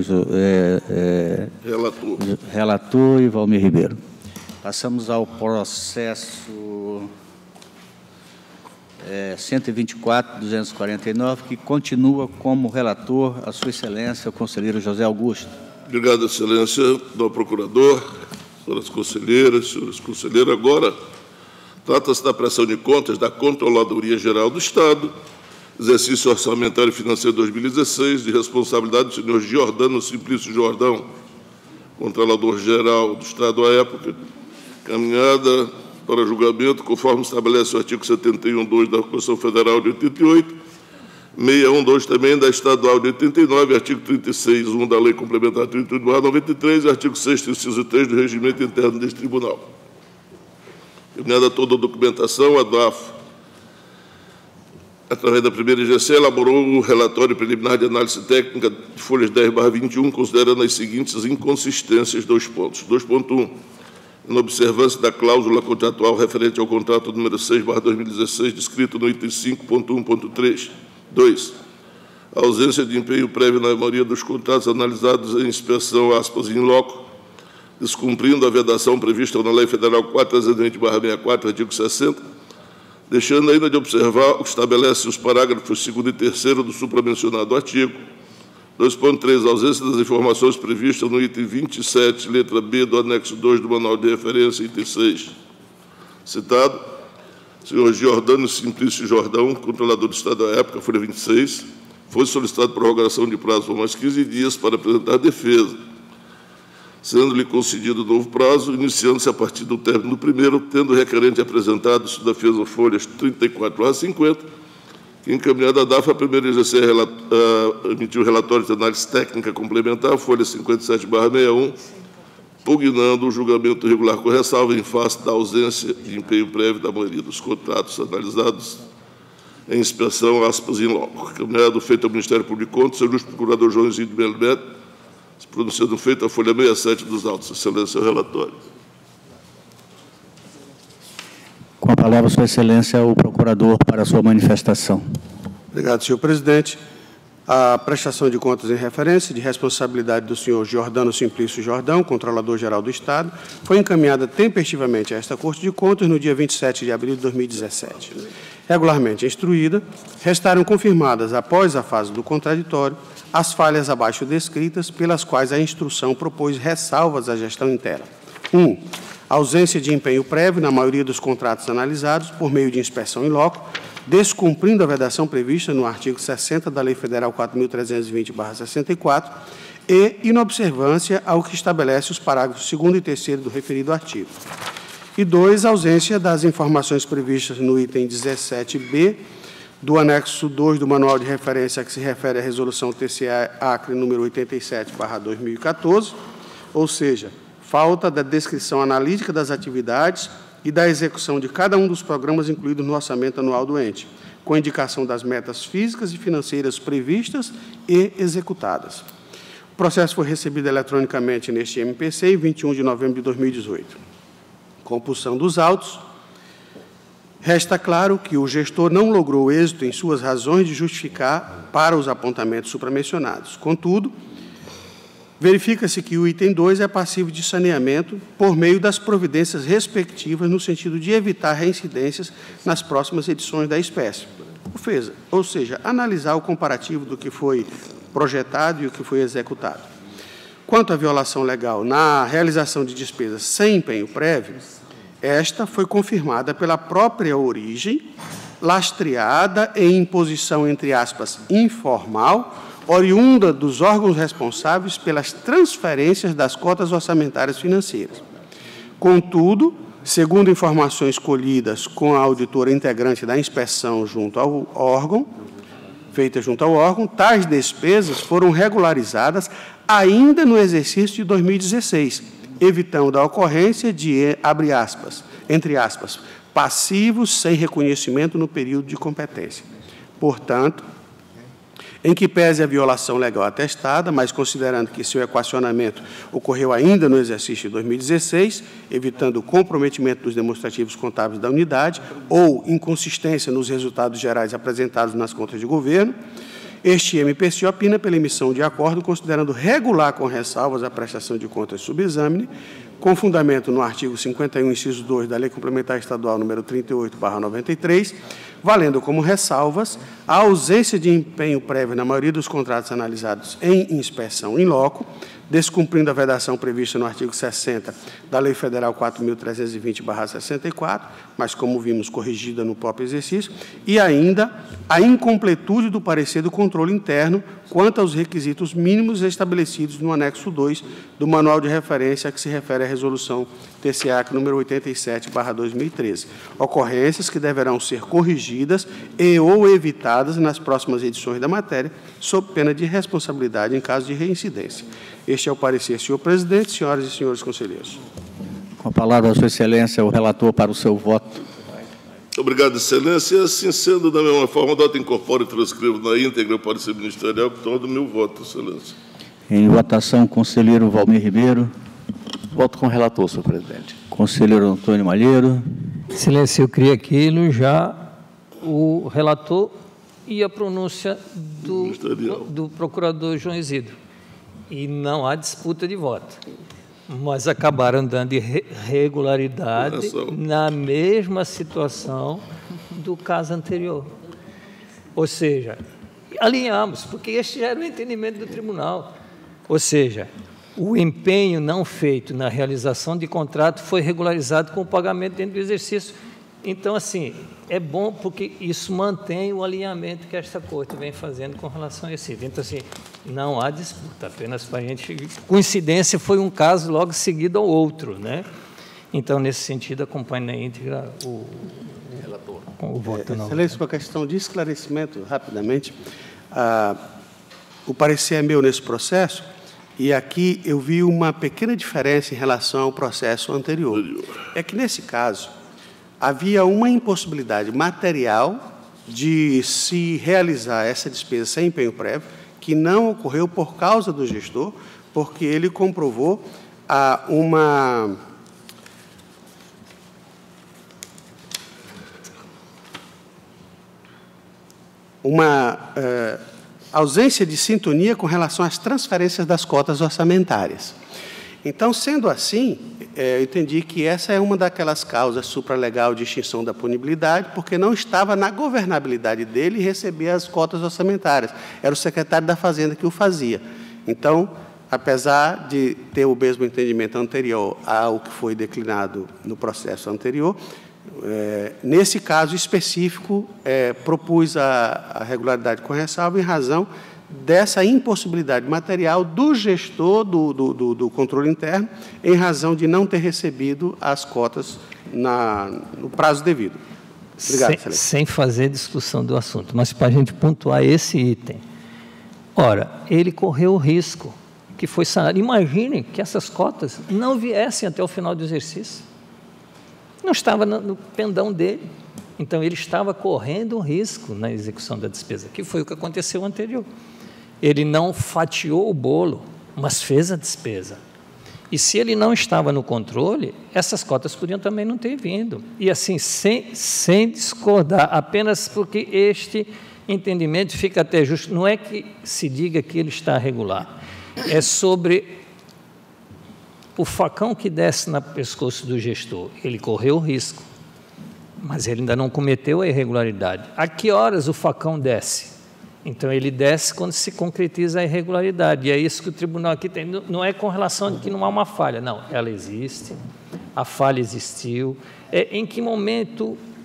relator e Valmir Ribeiro. Passamos ao processo 124.249, que continua como relator a sua excelência, o conselheiro José Augusto. Obrigado, excelência do procurador, senhoras conselheiras, senhores conselheiros. Agora, trata-se da prestação de contas da Controladoria Geral do Estado, exercício orçamentário e financeiro 2016, de responsabilidade do senhor Giordano Simplício Jordão, Controlador-Geral do Estado à época, caminhada para julgamento, conforme estabelece o artigo 71.2 da Constituição Federal de 88, 612 também da Estadual de 89, artigo 36.1 da Lei Complementar 38/93 e artigo 6º, inciso 3 do Regimento Interno deste Tribunal. Terminada toda a documentação, a DAF, através da primeira IGC, elaborou o relatório preliminar de análise técnica de folhas 10/21, considerando as seguintes inconsistências, 2 pontos. 2.1. Na observância da cláusula contratual referente ao contrato número 6/2016, descrito no item 5.1.3. 2. A ausência de empenho prévio na maioria dos contratos analisados em inspeção, aspas, in loco, descumprindo a vedação prevista na Lei Federal 4.320/64, artigo 60, deixando ainda de observar o que estabelece os parágrafos 2º e 3º do supramencionado artigo. 2.3. A ausência das informações previstas no item 27, letra B, do anexo 2 do Manual de Referência, item 6. Citado, senhor Giordano Simplício Jordão, controlador do Estado à época, folha 26, foi solicitada prorrogação de prazo por mais 15 dias para apresentar defesa, sendo-lhe concedido novo prazo, iniciando-se a partir do término do primeiro, tendo o requerente apresentado sua defesa folhas 34/50, que encaminhada a DAF, a primeira IGC emitiu relatório de análise técnica complementar, folha 57/61, pugnando o julgamento regular com ressalva em face da ausência de empenho prévio da maioria dos contratos analisados em inspeção, aspas, in loco. Encaminhado feito ao Ministério Público de Contas, o ilustre procurador João Isidro Melo Neto, se pronunciando feito a folha 67 dos autos. Excelência, o relatório. Com a palavra, sua excelência, o procurador para a sua manifestação. Obrigado, senhor presidente. A prestação de contas em referência de responsabilidade do senhor Giordano Simplício Jordão, Controlador-Geral do Estado, foi encaminhada tempestivamente a esta Corte de Contas no dia 27 de abril de 2017. Regularmente instruída, restaram confirmadas, após a fase do contraditório, as falhas abaixo descritas, pelas quais a instrução propôs ressalvas à gestão interna. 1. Ausência de empenho prévio na maioria dos contratos analisados por meio de inspeção in loco, descumprindo a vedação prevista no artigo 60 da Lei Federal 4.320/64 e inobservância ao que estabelece os parágrafos 2º e 3º do referido artigo. E 2. Ausência das informações previstas no item 17b do anexo 2 do Manual de Referência, que se refere à Resolução TCE-Acre número 87/2014, ou seja, falta da descrição analítica das atividades e da execução de cada um dos programas incluídos no orçamento anual do ente, com indicação das metas físicas e financeiras previstas e executadas. O processo foi recebido eletronicamente neste MPC em 21 de novembro de 2018. Compulsão dos autos. Resta claro que o gestor não logrou êxito em suas razões de justificar para os apontamentos supramencionados. Contudo, verifica-se que o item 2 é passivo de saneamento por meio das providências respectivas no sentido de evitar reincidências nas próximas edições da espécie. Ou seja, analisar o comparativo do que foi projetado e o que foi executado. Quanto à violação legal na realização de despesas sem empenho prévio, esta foi confirmada pela própria origem, lastreada em imposição, entre aspas, informal, oriunda dos órgãos responsáveis pelas transferências das cotas orçamentárias financeiras. Contudo, segundo informações colhidas com a auditora integrante da inspeção feita junto ao órgão, tais despesas foram regularizadas ainda no exercício de 2016, evitando a ocorrência de, entre aspas, passivos sem reconhecimento no período de competência. Portanto, em que pese a violação legal atestada, mas considerando que seu equacionamento ocorreu ainda no exercício de 2016, evitando o comprometimento dos demonstrativos contábeis da unidade ou inconsistência nos resultados gerais apresentados nas contas de governo, este MPC opina pela emissão de acordo considerando regular com ressalvas a prestação de contas subexamine, com fundamento no artigo 51, inciso 2 da Lei Complementar Estadual número 38/93, valendo como ressalvas a ausência de empenho prévio na maioria dos contratos analisados em inspeção in loco, descumprindo a vedação prevista no artigo 60 da Lei Federal 4.320/64, mas, como vimos, corrigida no próprio exercício, e ainda a incompletude do parecer do controle interno quanto aos requisitos mínimos estabelecidos no anexo 2 do Manual de Referência a que se refere a Resolução TCA número 87/2013, ocorrências que deverão ser corrigidas e ou evitadas nas próximas edições da matéria, sob pena de responsabilidade em caso de reincidência. Este é o parecer, senhor presidente, senhoras e senhores conselheiros. Com a palavra, Sua Excelência, o relator para o seu voto. Obrigado, Excelência. Assim sendo, da mesma forma, dota, incorporo e transcrevo na íntegra o parecer ministerial que torna o meu voto, Excelência. Em votação, conselheiro Valmir Ribeiro. Voto com o relator, senhor presidente. Conselheiro Antônio Malheiro. Excelência, eu criei aquilo já o relator e a pronúncia do procurador João Isidro. E não há disputa de voto. Mas acabaram dando irregularidade na mesma situação do caso anterior. Ou seja, alinhamos, porque este já era o entendimento do tribunal. Ou seja, o empenho não feito na realização de contrato foi regularizado com o pagamento dentro do exercício. Então, assim, é bom porque isso mantém o alinhamento que esta Corte vem fazendo com relação a esse item. Então, assim, não há disputa, apenas para a gente... Coincidência foi um caso logo seguido ao outro, né? Então, nesse sentido, acompanho na íntegra o relator. Com o voto. Excelência, uma questão de esclarecimento, rapidamente. O parecer é meu nesse processo, e aqui eu vi uma pequena diferença em relação ao processo anterior. É que, nesse caso, havia uma impossibilidade material de se realizar essa despesa sem empenho prévio, que não ocorreu por causa do gestor, porque ele comprovou uma ausência de sintonia com relação às transferências das cotas orçamentárias. Então, sendo assim, eu entendi que essa é uma daquelas causas supralegal de extinção da punibilidade, porque não estava na governabilidade dele receber as cotas orçamentárias. Era o secretário da Fazenda que o fazia. Então, apesar de ter o mesmo entendimento anterior ao que foi declinado no processo anterior, nesse caso específico, propus a regularidade com ressalva em razão dessa impossibilidade material do gestor do controle interno, em razão de não ter recebido as cotas no prazo devido. Obrigado, Excelência. Sem fazer discussão do assunto, mas para a gente pontuar esse item. Ora, ele correu o risco que foi sanado. Imagine que essas cotas não viessem até o final do exercício. Não estava no pendão dele. Então, ele estava correndo um risco na execução da despesa, que foi o que aconteceu anterior. Ele não fatiou o bolo, mas fez a despesa. E se ele não estava no controle, essas cotas podiam também não ter vindo. E assim, sem discordar, apenas porque este entendimento fica até justo. Não é que se diga que ele está regular, é sobre o facão que desce no pescoço do gestor. Ele correu o risco, mas ele ainda não cometeu a irregularidade. A que horas o facão desce? Então, ele desce quando se concretiza a irregularidade. E é isso que o tribunal aqui tem. Não é com relação a que não há uma falha. Não, ela existe, a falha existiu. Em que momento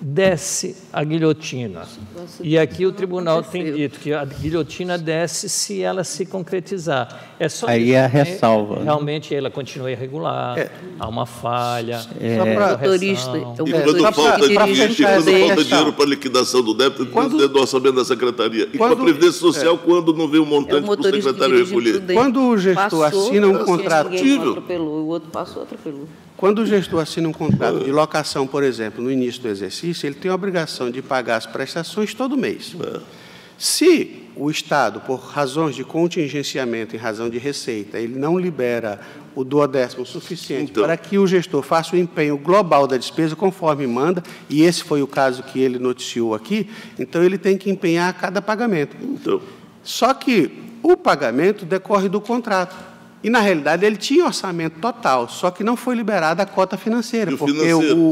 desce a guilhotina. E aqui o tribunal tem dito que a guilhotina desce se ela se concretizar. É só aí isso, é a ressalva. Realmente ela continua irregular, há uma falha. O motorista, E quando falta dinheiro para liquidação do débito, dentro do orçamento da Secretaria. E com a Previdência Social, quando não vem o montante para o secretário recolher. Quando o gestor assina um contrato... O outro passou, atropelou. Quando o gestor assina um contrato de locação, por exemplo, no início do exercício, ele tem a obrigação de pagar as prestações todo mês. Se o Estado, por razões de contingenciamento em razão de receita, ele não libera o 1/10 suficiente para que o gestor faça o empenho global da despesa conforme manda, e esse foi o caso que ele noticiou aqui, então ele tem que empenhar cada pagamento. Só que o pagamento decorre do contrato. E, na realidade, ele tinha orçamento total, só que não foi liberada a cota financeira, porque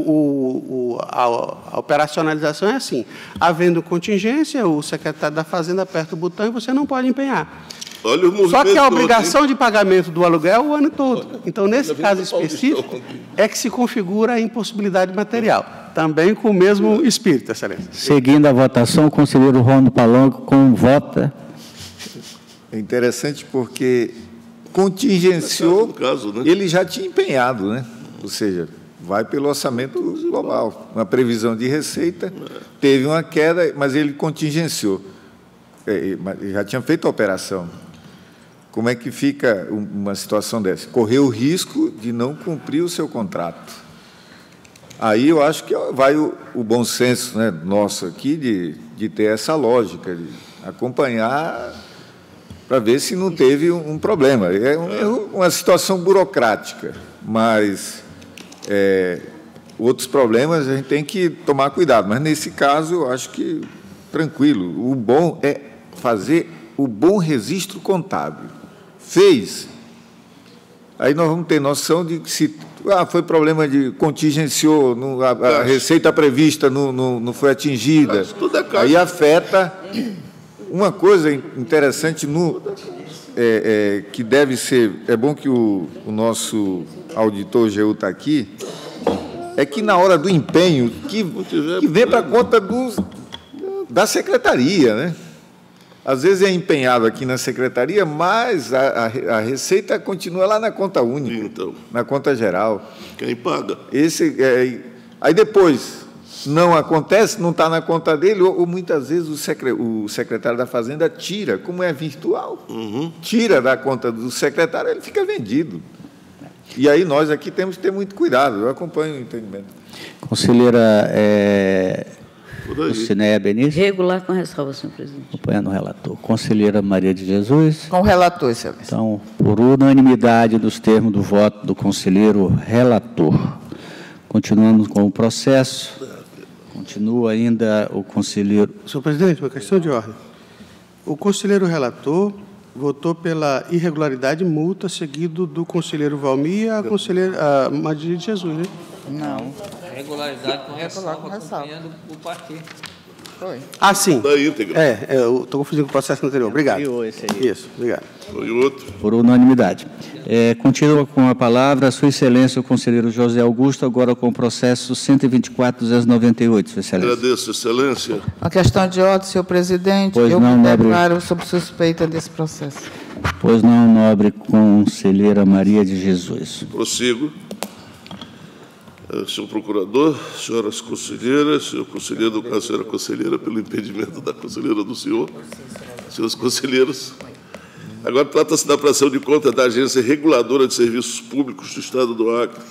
a operacionalização é assim. Havendo contingência, o secretário da Fazenda aperta o botão e você não pode empenhar. Só que a obrigação de pagamento do aluguel é o ano todo. Então, nesse caso específico, é que se configura a impossibilidade material. Também com o mesmo espírito, Excelência. Seguindo a votação, o conselheiro Ronaldo Palonco vota. É interessante porque contingenciou, caso, né? Ele já tinha empenhado, né? Ou seja, vai pelo orçamento global. Uma previsão de receita, teve uma queda, mas ele contingenciou. Já tinha feito a operação. Como é que fica uma situação dessa? Correu o risco de não cumprir o seu contrato. Aí eu acho que vai o bom senso, né, nosso aqui de ter essa lógica, de acompanhar para ver se não teve um problema. É uma situação burocrática, mas outros problemas a gente tem que tomar cuidado. Mas, nesse caso, eu acho que tranquilo. O bom é fazer o bom registro contábil. Fez. Aí nós vamos ter noção de que se foi problema de contingenciou, a receita prevista não foi atingida. Aí afeta. Uma coisa interessante que deve ser, é bom que o nosso auditor GU está aqui, é que na hora do empenho, que vem para a conta da secretaria, né? Às vezes é empenhado aqui na secretaria, mas a receita continua lá na conta única, então, na conta geral. Quem paga? Aí depois não acontece, não está na conta dele, ou muitas vezes o secretário da Fazenda tira, como é virtual, tira da conta do secretário, ele fica vendido. E aí nós aqui temos que ter muito cuidado, eu acompanho o entendimento. Conselheira Lucinéia Benício. Regular com ressalva, senhor presidente. Acompanhando o relator. Conselheira Maria de Jesus. Com o relator, excelência. Então, por unanimidade dos termos do voto do conselheiro relator. Continuamos com o processo. Continua ainda o conselheiro... Senhor presidente, uma questão de ordem. O conselheiro relator votou pela irregularidade multa, seguido do conselheiro Valmir e a conselheira Maria de Jesus, né? Não. Regularidade com ressalva, acompanhando o partido. Foi. Ah, sim. Da íntegra. Eu estou confundindo com o processo anterior. Obrigado. Esse aí. Isso, obrigado. Foi outro. Por unanimidade. Continua com a palavra a Sua Excelência, o conselheiro José Augusto, agora com o processo 124/98, Sua Excelência. Agradeço, Excelência. A questão de ordem, senhor presidente, Pois eu não, me nobre. declaro sob suspeita desse processo. Pois não, nobre conselheira Maria de Jesus. Prossigo. Senhor procurador, senhoras conselheiras, senhor conselheiro, senhora conselheira, pelo impedimento da conselheira do senhor, senhores conselheiros. Agora trata-se da prestação de conta da Agência Reguladora de Serviços Públicos do Estado do Acre,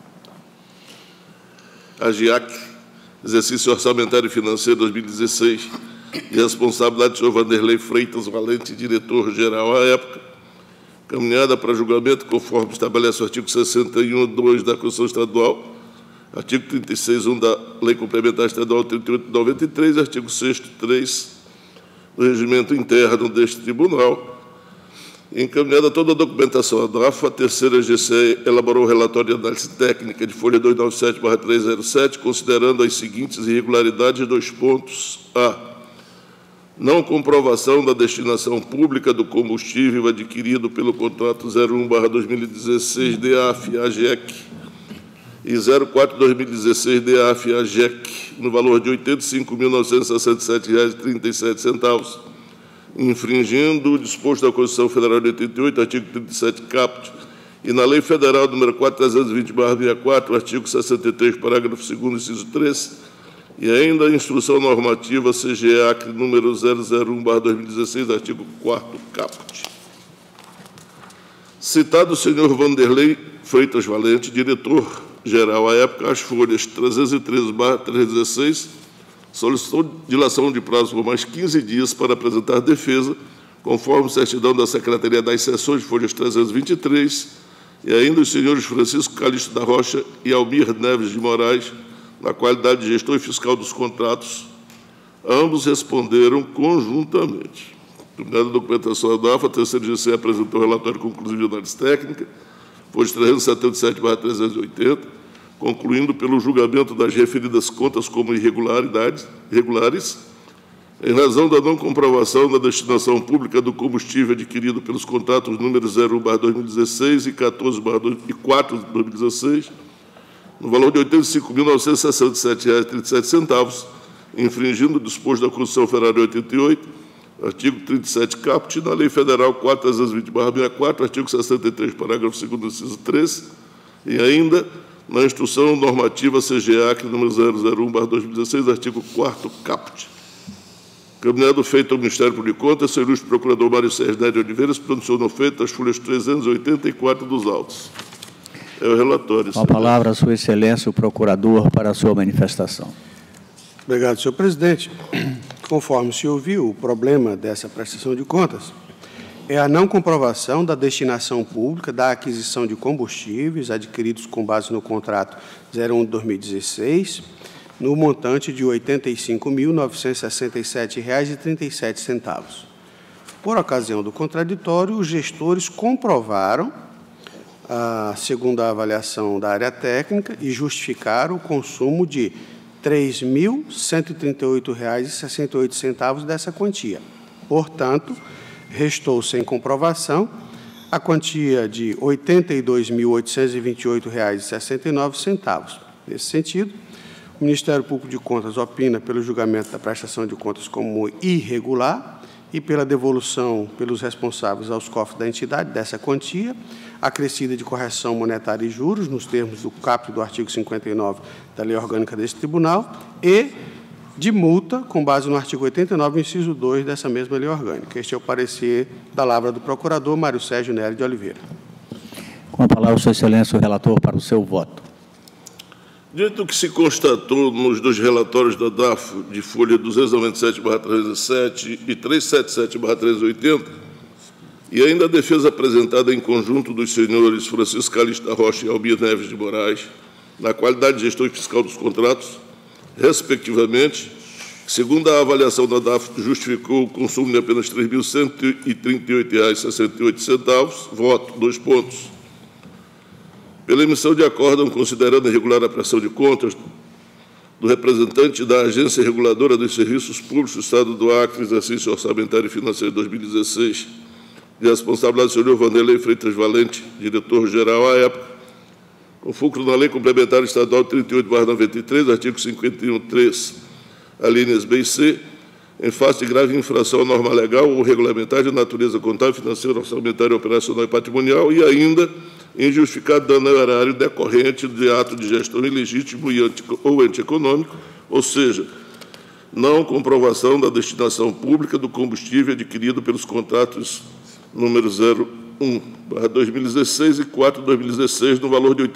AGIAC, exercício orçamentário e financeiro 2016, de responsabilidade do senhor Vanderlei Freitas Valente, diretor-geral à época, caminhada para julgamento conforme estabelece o artigo 61(2) da Constituição Estadual, artigo 36(1) da Lei Complementar Estadual 38/93, artigo 6º 3 do regimento interno deste tribunal. Encaminhada toda a documentação à DAF, a terceira GCE elaborou o relatório de análise técnica de folha 297/307, considerando as seguintes irregularidades, 2 pontos. A. Não comprovação da destinação pública do combustível adquirido pelo contrato 01/2016 DAF-AGEC, e 04/2016 DAF-AGEC, no valor de R$ 85.967,37, infringindo o disposto da Constituição Federal de 88, artigo 37, caput, e na Lei Federal nº 4.320/64, artigo 63, parágrafo 2º, inciso 3, e ainda a Instrução Normativa CGE-ACRE número 001/2016, artigo 4º, caput. Citado o senhor Vanderlei Freitas Valente, diretor-geral à época, as folhas 313/316, solicitou dilação de prazo por mais 15 dias para apresentar defesa, conforme certidão da Secretaria das Seções, folhas 323, e ainda os senhores Francisco Calixto da Rocha e Almir Neves de Moraes, na qualidade de gestor e fiscal dos contratos. Ambos responderam conjuntamente. Terminada a documentação da DAF, a terceira GC apresentou o relatório conclusivo de análise técnica, folhas 377/380, concluindo pelo julgamento das referidas contas como irregulares, em razão da não comprovação da destinação pública do combustível adquirido pelos contratos números 01/2016 e 14/2016, no valor de R$ 85.967,37, infringindo o disposto da Constituição Federal de 88, artigo 37, caput, na Lei Federal 4.320/64, artigo 63, parágrafo 2º, inciso 3, e ainda na Instrução Normativa CGE-ACRE número 001/2016, artigo 4º, caput. Caminhado feito ao Ministério Público de Contas, o senhor ilustre procurador Mário Sérgio Nery de Oliveira se pronunciou feito as folhas 384 dos autos. É o relatório. Com a palavra a sua excelência, o procurador, para a sua manifestação. Obrigado, senhor presidente. Conforme se ouviu, o problema dessa prestação de contas é a não comprovação da destinação pública da aquisição de combustíveis adquiridos com base no contrato 01 de 2016, no montante de R$ 85.967,37. Por ocasião do contraditório, os gestores comprovaram, segundo a avaliação da área técnica, e justificaram o consumo de R$ 3.138,68 dessa quantia. Portanto, restou sem comprovação a quantia de R$ 82.828,69. Nesse sentido, o Ministério Público de Contas opina pelo julgamento da prestação de contas como irregular e pela devolução pelos responsáveis aos cofres da entidade dessa quantia, acrescida de correção monetária e juros, nos termos do caput do artigo 59 da Lei Orgânica desse Tribunal, e de multa, com base no artigo 89, inciso 2 dessa mesma Lei Orgânica. Este é o parecer da palavra do procurador Mário Sérgio Nery de Oliveira. Com a palavra, sua excelência, o relator, para o seu voto. Diante do que se constatou nos dois relatórios da DAF, de folha 297/307 e 377/380, e ainda a defesa apresentada em conjunto dos senhores Francisco Calixto da Rocha e Almir Neves de Moraes, na qualidade de gestor e fiscal dos contratos, respectivamente, segundo a avaliação da DAF, justificou o consumo de apenas R$ 3.138,68, voto, 2 pontos. Pela emissão de acórdão, considerando irregular a prestação de contas do representante da Agência Reguladora dos Serviços Públicos do Estado do Acre, exercício orçamentário e financeiro de 2016, de responsabilidade do senhor Vanderlei Freitas Valente, diretor-geral à época, com fulcro na Lei Complementar Estadual 38/93, artigo 51.3, alíneas B e C, em face de grave infração à norma legal ou regulamentar de natureza contábil, financeira, orçamentária, operacional e patrimonial, e ainda injustificado dano ao erário decorrente de ato de gestão ilegítimo ou antieconômico, ou seja, não comprovação da destinação pública do combustível adquirido pelos contratos número 01/2016 e 4/2016, no valor de R$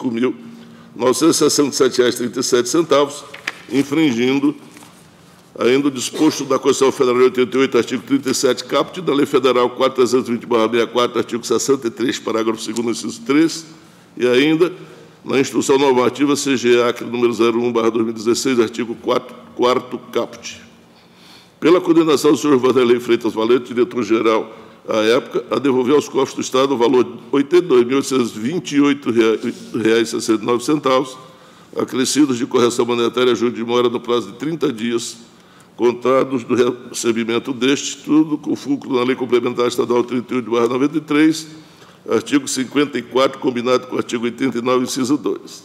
85.967,37, infringindo ainda o disposto da Constituição Federal de 88, artigo 37, caput, da Lei Federal 4.320/64, artigo 63, parágrafo 2º, inciso 3, e ainda na Instrução Normativa CGE-ACRE número 01/2016, artigo 4º, caput. Pela condenação do senhor Vanderlei Freitas Valente, diretor-geral à época, a devolver aos cofres do Estado o valor de R$ 82.828,69, acrescidos de correção monetária a juros de mora no prazo de 30 dias, contados do recebimento deste, tudo com fulcro na Lei Complementar Estadual 38/93, artigo 54, combinado com o artigo 89, inciso 2.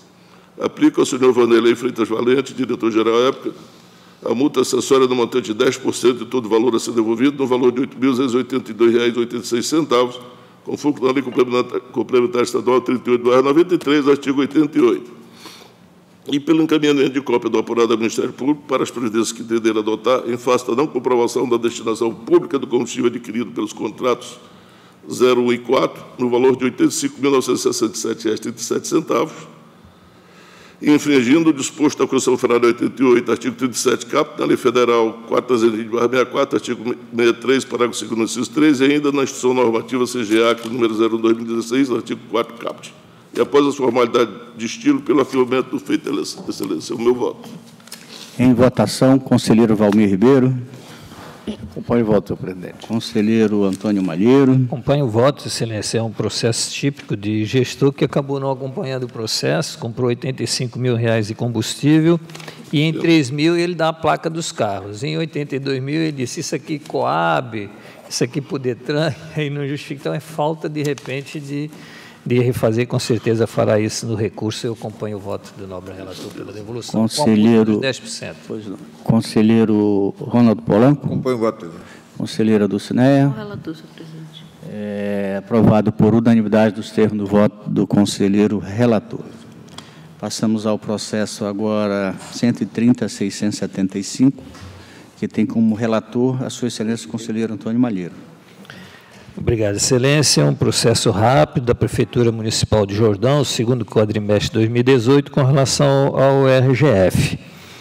aplica ao senhor Vanderlei Freitas Valente, diretor-geral à época, a multa acessória no montante de 10% de todo o valor a ser devolvido, no valor de R$ 8.282,86, conforme com a Lei Complementar Estadual 38/93, artigo 88. E pelo encaminhamento de cópia do apurado ao Ministério Público para as providências que entenderem adotar, em face da não comprovação da destinação pública do combustível adquirido pelos contratos 01 e 4, no valor de R$ 85.967,37, infringindo o disposto da Constituição Federal 88, artigo 37, caput, na Lei Federal 420/64, artigo 63, parágrafo 2º, inciso 3, e ainda na Instrução Normativa CGA, número 01/2016, artigo 4, caput. E após a formalidade de estilo, pelo afirmamento do feito, excelência, o meu voto. Em votação, conselheiro Valmir Ribeiro. Acompanho o voto, senhor presidente. Conselheiro Antônio Malheiro. Acompanho o voto, excelência. É um processo típico de gestor que acabou não acompanhando o processo, comprou R$ 85 mil de combustível e em 3 mil ele dá a placa dos carros. Em 82 mil ele disse, isso aqui Coab, isso aqui por Detran, aí não justifica. Então é falta, de repente, de refazer, com certeza fará isso no recurso. Eu acompanho o voto do nobre relator pela devolução. Conselheiro, com a multa dos 10%. Pois não. Conselheiro Ronaldo Polanco. Acompanho o voto, presidente. Conselheira Dulcinéia. O relator, senhor presidente. Aprovado por unanimidade dos termos do voto do conselheiro relator. Passamos ao processo agora 130.675, que tem como relator a sua excelência o conselheiro Antônio Malheiro. Obrigado, excelência. É um processo rápido da Prefeitura Municipal de Jordão, segundo quadrimestre de 2018, com relação ao RGF.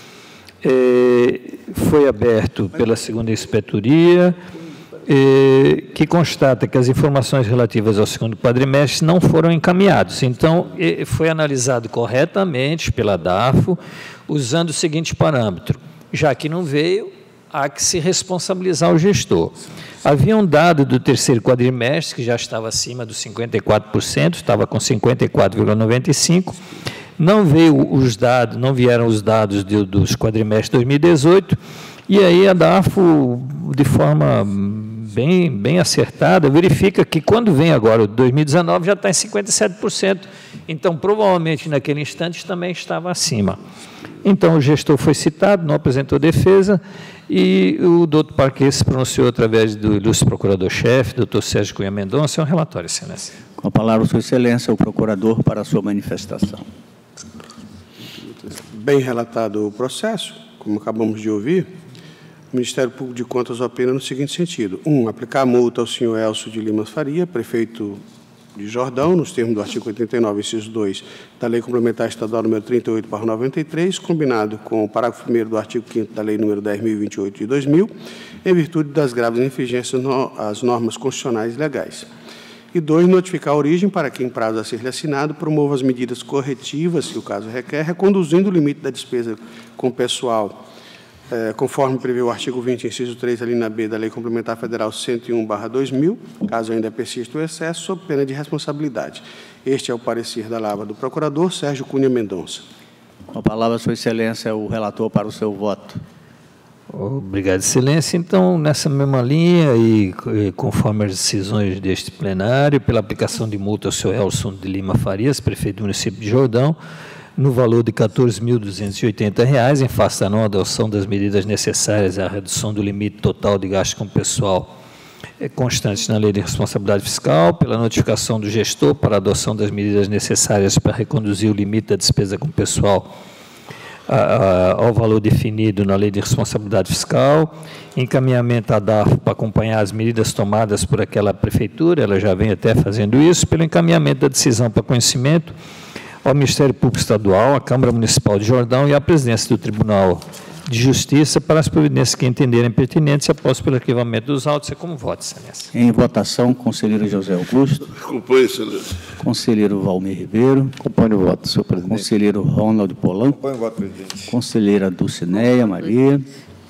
Foi aberto pela segunda inspetoria, que constata que as informações relativas ao segundo quadrimestre não foram encaminhadas. Então, foi analisado corretamente pela DAFO, usando o seguinte parâmetro: já que não veio, há que se responsabilizar o gestor. Havia um dado do terceiro quadrimestre que já estava acima dos 54%, estava com 54,95%. Não veio os dados, não vieram os dados dos quadrimestres de 2018, e aí a DAFO, de forma bem acertada, verifica que quando vem agora o 2019 já está em 57%. Então, provavelmente, naquele instante também estava acima. Então, o gestor foi citado, não apresentou defesa, e o doutor Parquet se pronunciou através do ilustre procurador-chefe, doutor Sérgio Cunha Mendonça. É um relatório, excelência. Com a palavra, sua excelência, o procurador para a sua manifestação. Bem relatado o processo, como acabamos de ouvir, o Ministério Público de Contas opina no seguinte sentido: 1. Aplicar a multa ao senhor Elcio de Lima Faria, prefeito de Jordão, nos termos do artigo 89, inciso 2, da Lei Complementar Estadual número 38/93, combinado com o parágrafo 1º do artigo 5º da Lei número 10.028 de 2000, em virtude das graves infringências às normas constitucionais e legais. E 2, notificar a origem para que, em prazo a ser-lhe assinado, promova as medidas corretivas que o caso requer, reconduzindo o limite da despesa com pessoal, conforme prevê o artigo 20, inciso 3, alínea B da Lei Complementar Federal 101/2000, caso ainda persista o excesso, sob pena de responsabilidade. Este é o parecer da lavra do procurador Sérgio Cunha Mendonça. Com a palavra, sua excelência, o relator para o seu voto. Obrigado, excelência. Então, nessa mesma linha e conforme as decisões deste plenário, pela aplicação de multa ao senhor Elcio de Lima Farias, prefeito do município de Jordão, no valor de R$ 14.280, em face da não adoção das medidas necessárias à redução do limite total de gasto com pessoal constantes na Lei de Responsabilidade Fiscal, pela notificação do gestor para a adoção das medidas necessárias para reconduzir o limite da despesa com pessoal ao valor definido na Lei de Responsabilidade Fiscal, encaminhamento à DAFO para acompanhar as medidas tomadas por aquela prefeitura, ela já vem até fazendo isso, pelo encaminhamento da decisão para conhecimento ao Ministério Público Estadual, à Câmara Municipal de Jordão e à presidência do Tribunal de Justiça para as providências que entenderem pertinentes e após pelo arquivamento dos autos. É como voto, excelência. Em votação, conselheiro José Augusto. Acompanho, excelência. Conselheiro Valmir Ribeiro. Acompanho o voto, senhor presidente. Conselheiro Ronaldo Polanco. Acompanho o voto, presidente. Conselheira Dulcinéia Maria.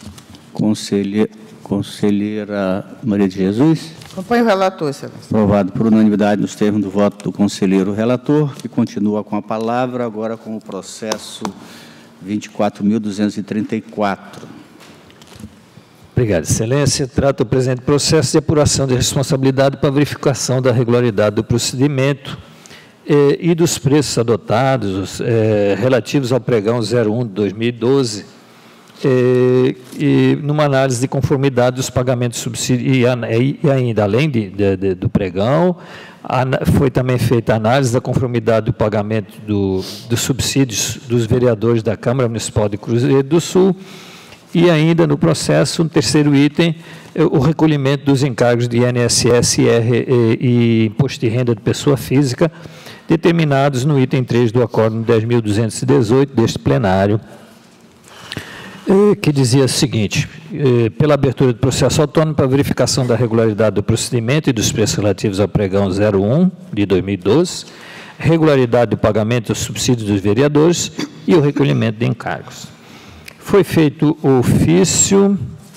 Conselheira Maria de Jesus. Acompanho o relator, excelência. Aprovado por unanimidade nos termos do voto do conselheiro relator, que continua com a palavra, agora com o processo 24.234. Obrigado, excelência. Trata o presente processo de apuração de responsabilidade para verificação da regularidade do procedimento e dos preços adotados relativos ao pregão 01 de 2012, e numa análise de conformidade dos pagamentos de subsídio, e ainda, além do pregão, foi também feita a análise da conformidade do pagamento dos subsídios dos vereadores da Câmara Municipal de Cruzeiro do Sul, e ainda no processo, um terceiro item, o recolhimento dos encargos de INSS e Imposto de Renda de Pessoa Física, determinados no item 3 do Acórdão 10.218 deste plenário, que dizia o seguinte: pela abertura do processo autônomo para verificação da regularidade do procedimento e dos preços relativos ao pregão 01 de 2012, regularidade do pagamento dos subsídios dos vereadores e o recolhimento de encargos. Foi feito o ofício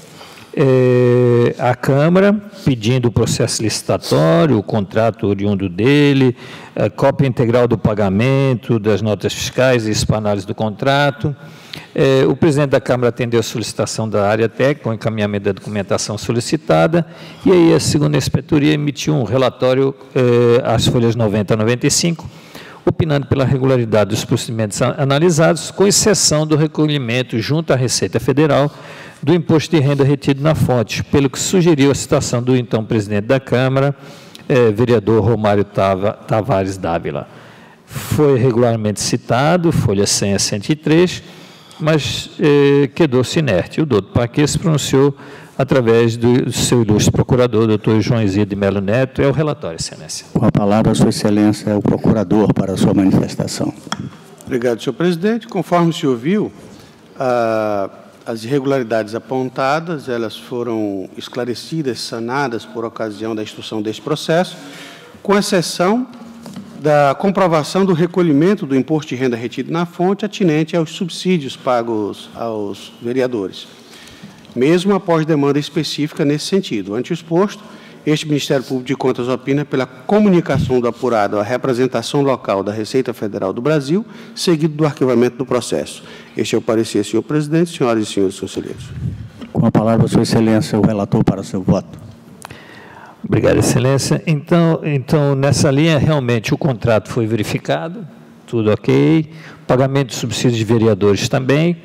à Câmara, pedindo o processo licitatório, o contrato oriundo dele, a cópia integral do pagamento, das notas fiscais e isso para análise do contrato. O presidente da Câmara atendeu a solicitação da área técnica, com o encaminhamento da documentação solicitada, e aí a segunda inspetoria emitiu um relatório às folhas 90 a 95, opinando pela regularidade dos procedimentos analisados, com exceção do recolhimento junto à Receita Federal do imposto de renda retido na fonte, pelo que sugeriu a citação do então presidente da Câmara, vereador Romário Tavares Dávila. Foi regularmente citado, folha 100 a 103, mas quedou-se inerte. O doutor Paquet se pronunciou através do seu ilustre procurador, doutor João Isidro de Melo Neto. É o relatório, Excelência. Com a palavra, Sua Excelência, é o procurador para a sua manifestação. Obrigado, senhor presidente. Conforme se ouviu, as irregularidades apontadas, elas foram esclarecidas, sanadas por ocasião da instrução deste processo, com exceção da comprovação do recolhimento do imposto de renda retido na fonte atinente aos subsídios pagos aos vereadores, mesmo após demanda específica nesse sentido. Ante o exposto, este Ministério Público de Contas opina pela comunicação do apurado à representação local da Receita Federal do Brasil, seguido do arquivamento do processo. Este é o parecer, senhor presidente, senhoras e senhores conselheiros. Com a palavra, Sua Excelência, o relator para o seu voto. Obrigado, Excelência. Então, nessa linha, realmente, o contrato foi verificado, tudo ok, pagamento de subsídios de vereadores também.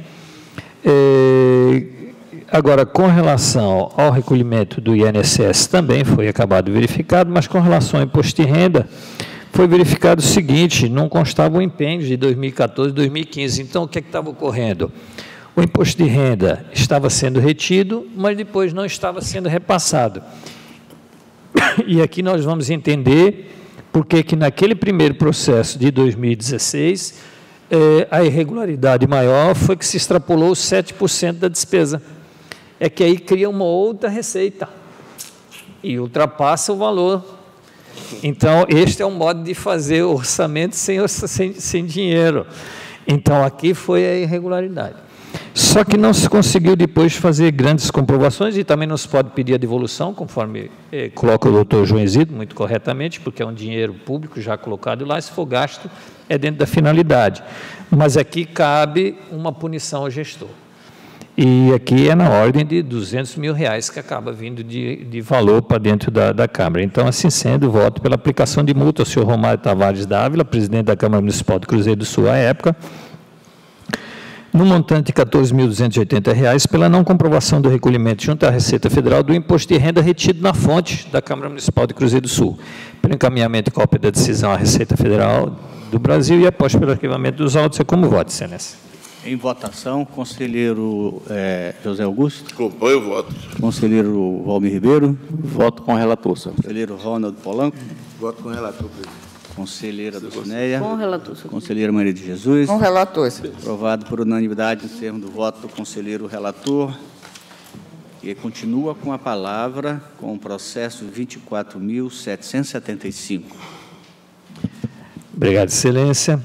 Agora, com relação ao recolhimento do INSS, também foi acabado verificado, mas com relação ao imposto de renda, foi verificado o seguinte: não constava o impêndio de 2014 e 2015. Então, o que estava ocorrendo? O imposto de renda estava sendo retido, mas depois não estava sendo repassado. E aqui nós vamos entender por que naquele primeiro processo de 2016, a irregularidade maior foi que se extrapolou os 7% da despesa. É que aí cria uma outra receita e ultrapassa o valor. Então, este é um modo de fazer o orçamento sem dinheiro. Então, aqui foi a irregularidade. Só que não se conseguiu depois fazer grandes comprovações e também não se pode pedir a devolução, conforme coloca o doutor João Isidro, muito corretamente, porque é um dinheiro público já colocado lá, se for gasto, é dentro da finalidade. Mas aqui cabe uma punição ao gestor. E aqui é na ordem de R$200 mil que acaba vindo de valor para dentro da Câmara. Então, assim sendo, voto pela aplicação de multa ao senhor Romário Tavares Dávila, presidente da Câmara Municipal de Cruzeiro do Sul à época, no montante de R$14.280, pela não comprovação do recolhimento junto à Receita Federal do imposto de renda retido na fonte da Câmara Municipal de Cruzeiro do Sul, pelo encaminhamento de cópia da decisão à Receita Federal do Brasil e após pelo arquivamento dos autos. É como voto, Excelência. Em votação, conselheiro José Augusto. Acompanho o voto. Conselheiro Valmir Ribeiro. Voto com o relator, senhor. Conselheiro Ronaldo Polanco. Voto com o relator, presidente. Conselheira Dulcineia. Com o relator. Conselheira Maria de Jesus. Com o relator. Aprovado por unanimidade no termo do voto do conselheiro relator. E continua com a palavra com o processo 24.775. Obrigado, Excelência.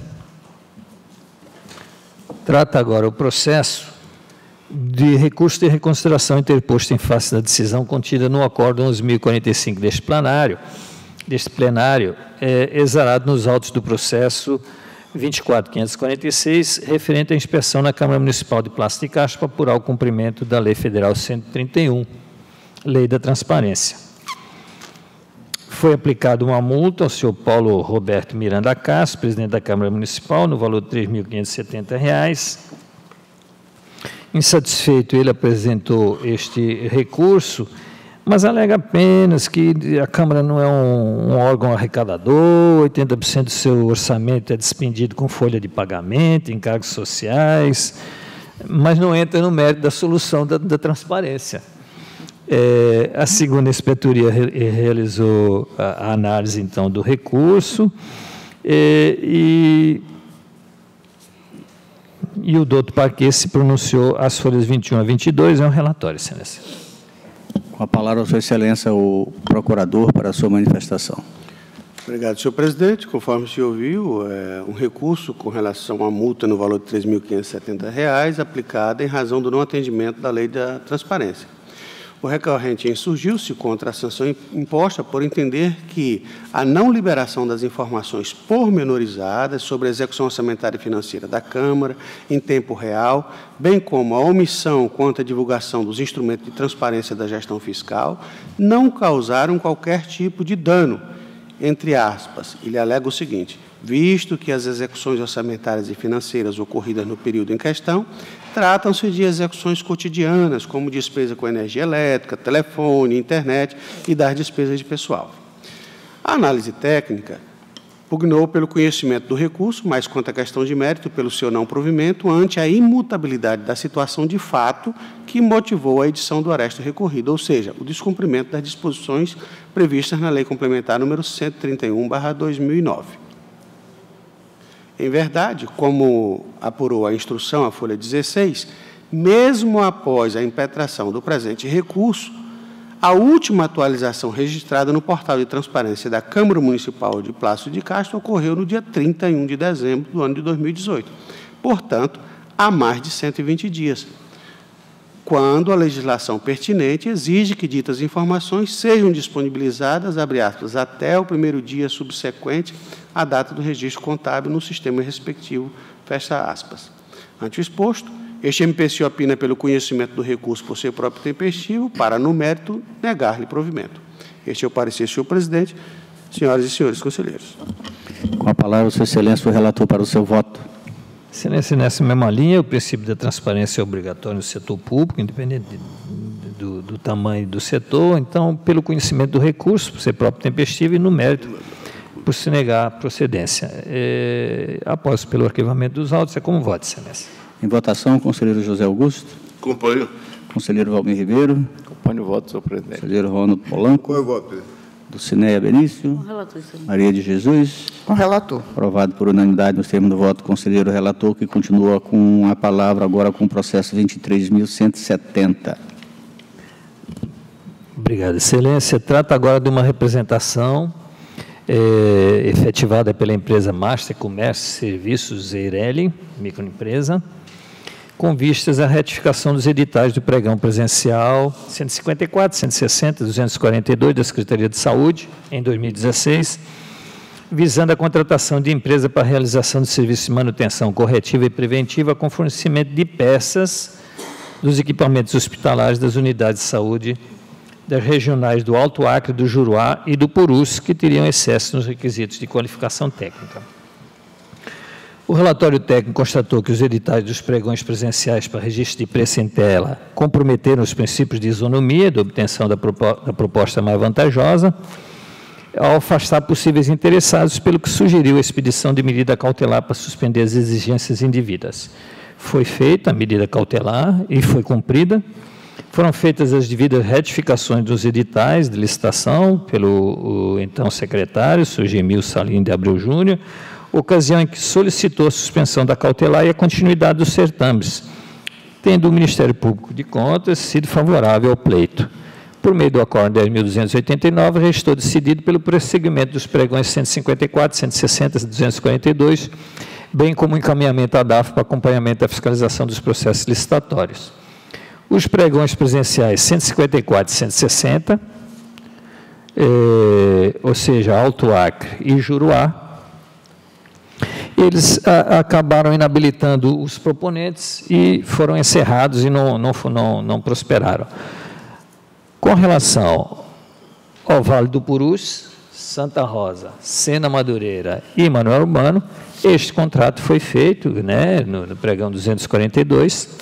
Trata agora o processo de recurso de reconsideração interposto em face da decisão contida no Acórdão 11.045 deste plenário, exarado nos autos do processo 24.546, referente à inspeção na Câmara Municipal de Palácio de Castro para apurar o cumprimento da Lei Federal 131, Lei da Transparência. foi aplicada uma multa ao senhor Paulo Roberto Miranda Castro, presidente da Câmara Municipal, no valor de R$ 3.570. Insatisfeito, ele apresentou este recurso, mas alega apenas que a Câmara não é um órgão arrecadador, 80% do seu orçamento é despendido com folha de pagamento, encargos sociais, mas não entra no mérito da solução da transparência. A segunda inspetoria realizou a análise, então, do recurso e o doutor Parquet se pronunciou às folhas 21 a 22, é um relatório, excelência. Com a palavra, Sua Excelência, o procurador, para a sua manifestação. Obrigado, senhor presidente. Conforme se ouviu, um recurso com relação à multa no valor de R$ 3.570 aplicada em razão do não atendimento da lei da transparência. O recorrente insurgiu-se contra a sanção imposta por entender que a não liberação das informações pormenorizadas sobre a execução orçamentária e financeira da Câmara em tempo real, bem como a omissão quanto à divulgação dos instrumentos de transparência da gestão fiscal, não causaram qualquer tipo de dano, entre aspas. Ele alega o seguinte: visto que as execuções orçamentárias e financeiras ocorridas no período em questão tratam-se de execuções cotidianas, como despesa com energia elétrica, telefone, internet e das despesas de pessoal. A análise técnica pugnou pelo conhecimento do recurso, mas quanto à questão de mérito, pelo seu não provimento, ante a imutabilidade da situação de fato que motivou a edição do aresto recorrido, ou seja, o descumprimento das disposições previstas na Lei Complementar número 131/2009. Em verdade, como apurou a instrução, a folha 16, mesmo após a impetração do presente recurso, a última atualização registrada no portal de transparência da Câmara Municipal de Plácido de Castro ocorreu no dia 31 de dezembro do ano de 2018, portanto, há mais de 120 dias, quando a legislação pertinente exige que ditas informações sejam disponibilizadas, abre aspas, até o primeiro dia subsequente à data do registro contábil no sistema respectivo, fecha aspas. Ante o exposto, este MPC opina pelo conhecimento do recurso por ser próprio tempestivo para, no mérito, negar-lhe provimento. Este é o parecer, senhor presidente, senhoras e senhores conselheiros. Com a palavra, Sua Excelência, o relator, para o seu voto. Excelência, nessa mesma linha, o princípio da transparência é obrigatório no setor público, independente do tamanho do setor. Então, pelo conhecimento do recurso, por ser próprio tempestivo, e no mérito, por se negar a procedência. Após pelo arquivamento dos autos, é como voto, Excelência. Em votação, conselheiro José Augusto. Acompanho. Conselheiro Valmir Ribeiro. Acompanho o voto, senhor presidente. Conselheiro Ronaldo Polanco. Com o voto, presidente. Dulcineia Benício. Com relator, senhor. Maria de Jesus. Com relator. Aprovado por unanimidade nos termos do voto, conselheiro relator, que continua com a palavra agora com o processo 23.170. Obrigado, Excelência. Trata agora de uma representação efetivada pela empresa Master Comércio e Serviços Eireli, microempresa, com vistas à retificação dos editais do pregão presencial 154, 160, 242 da Secretaria de Saúde, em 2016, visando a contratação de empresa para a realização de serviços de manutenção corretiva e preventiva com fornecimento de peças dos equipamentos hospitalares das unidades de saúde das regionais do Alto Acre, do Juruá e do Purus, que teriam excesso nos requisitos de qualificação técnica. O relatório técnico constatou que os editais dos pregões presenciais para registro de preço em tela comprometeram os princípios de isonomia, de obtenção da proposta mais vantajosa, ao afastar possíveis interessados, pelo que sugeriu a expedição de medida cautelar para suspender as exigências indevidas. Foi feita a medida cautelar e foi cumprida. Foram feitas as devidas retificações dos editais de licitação pelo então secretário, Sr. Gemil Salim de Abreu Júnior, ocasião em que solicitou a suspensão da cautelar e a continuidade dos certames, tendo o Ministério Público de Contas sido favorável ao pleito. Por meio do Acórdão 10.289, restou decidido pelo prosseguimento dos pregões 154, 160 e 242, bem como o encaminhamento à DAF para acompanhamento da fiscalização dos processos licitatórios. Os pregões presenciais 154 e 160, ou seja, Alto Acre e Juruá, eles acabaram inabilitando os proponentes e foram encerrados e não prosperaram. Com relação ao Vale do Purus, Santa Rosa, Sena Madureira e Manuel Urbano, este contrato foi feito, né, no pregão 242,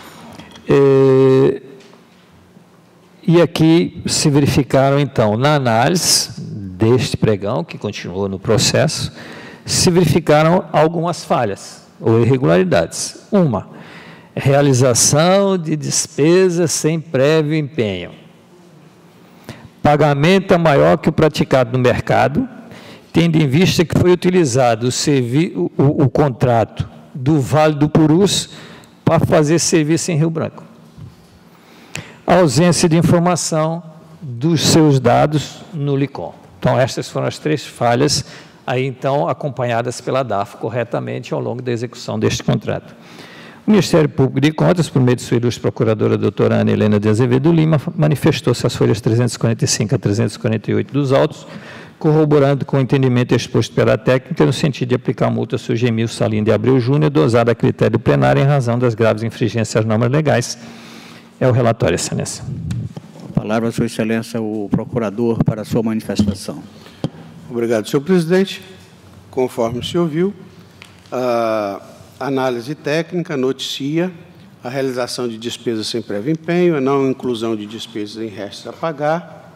e aqui se verificaram, então, na análise deste pregão, que continuou no processo, se verificaram algumas falhas ou irregularidades. Uma, realização de despesas sem prévio empenho. Pagamento é maior que o praticado no mercado, tendo em vista que foi utilizado o contrato do Vale do Purus para fazer serviço em Rio Branco. A ausência de informação dos seus dados no LICOM. Então, estas foram as 3 falhas, aí então acompanhadas pela DAF corretamente ao longo da execução deste contrato. O Ministério Público de Contas, por meio de sua ilustre procuradora doutora Ana Helena de Azevedo Lima, manifestou-se às folhas 345 a 348 dos autos, corroborando com o entendimento exposto pela técnica no sentido de aplicar a multa ao Gemil Salim de Abreu Júnior, dosada a critério plenário em razão das graves infringências às normas legais. É o relatório, Excelência. A palavra, Sua Excelência, o procurador, para a sua manifestação. Obrigado, senhor presidente. Conforme se ouviu, a análise técnica noticia a realização de despesas sem prévio empenho, a não inclusão de despesas em restos a pagar,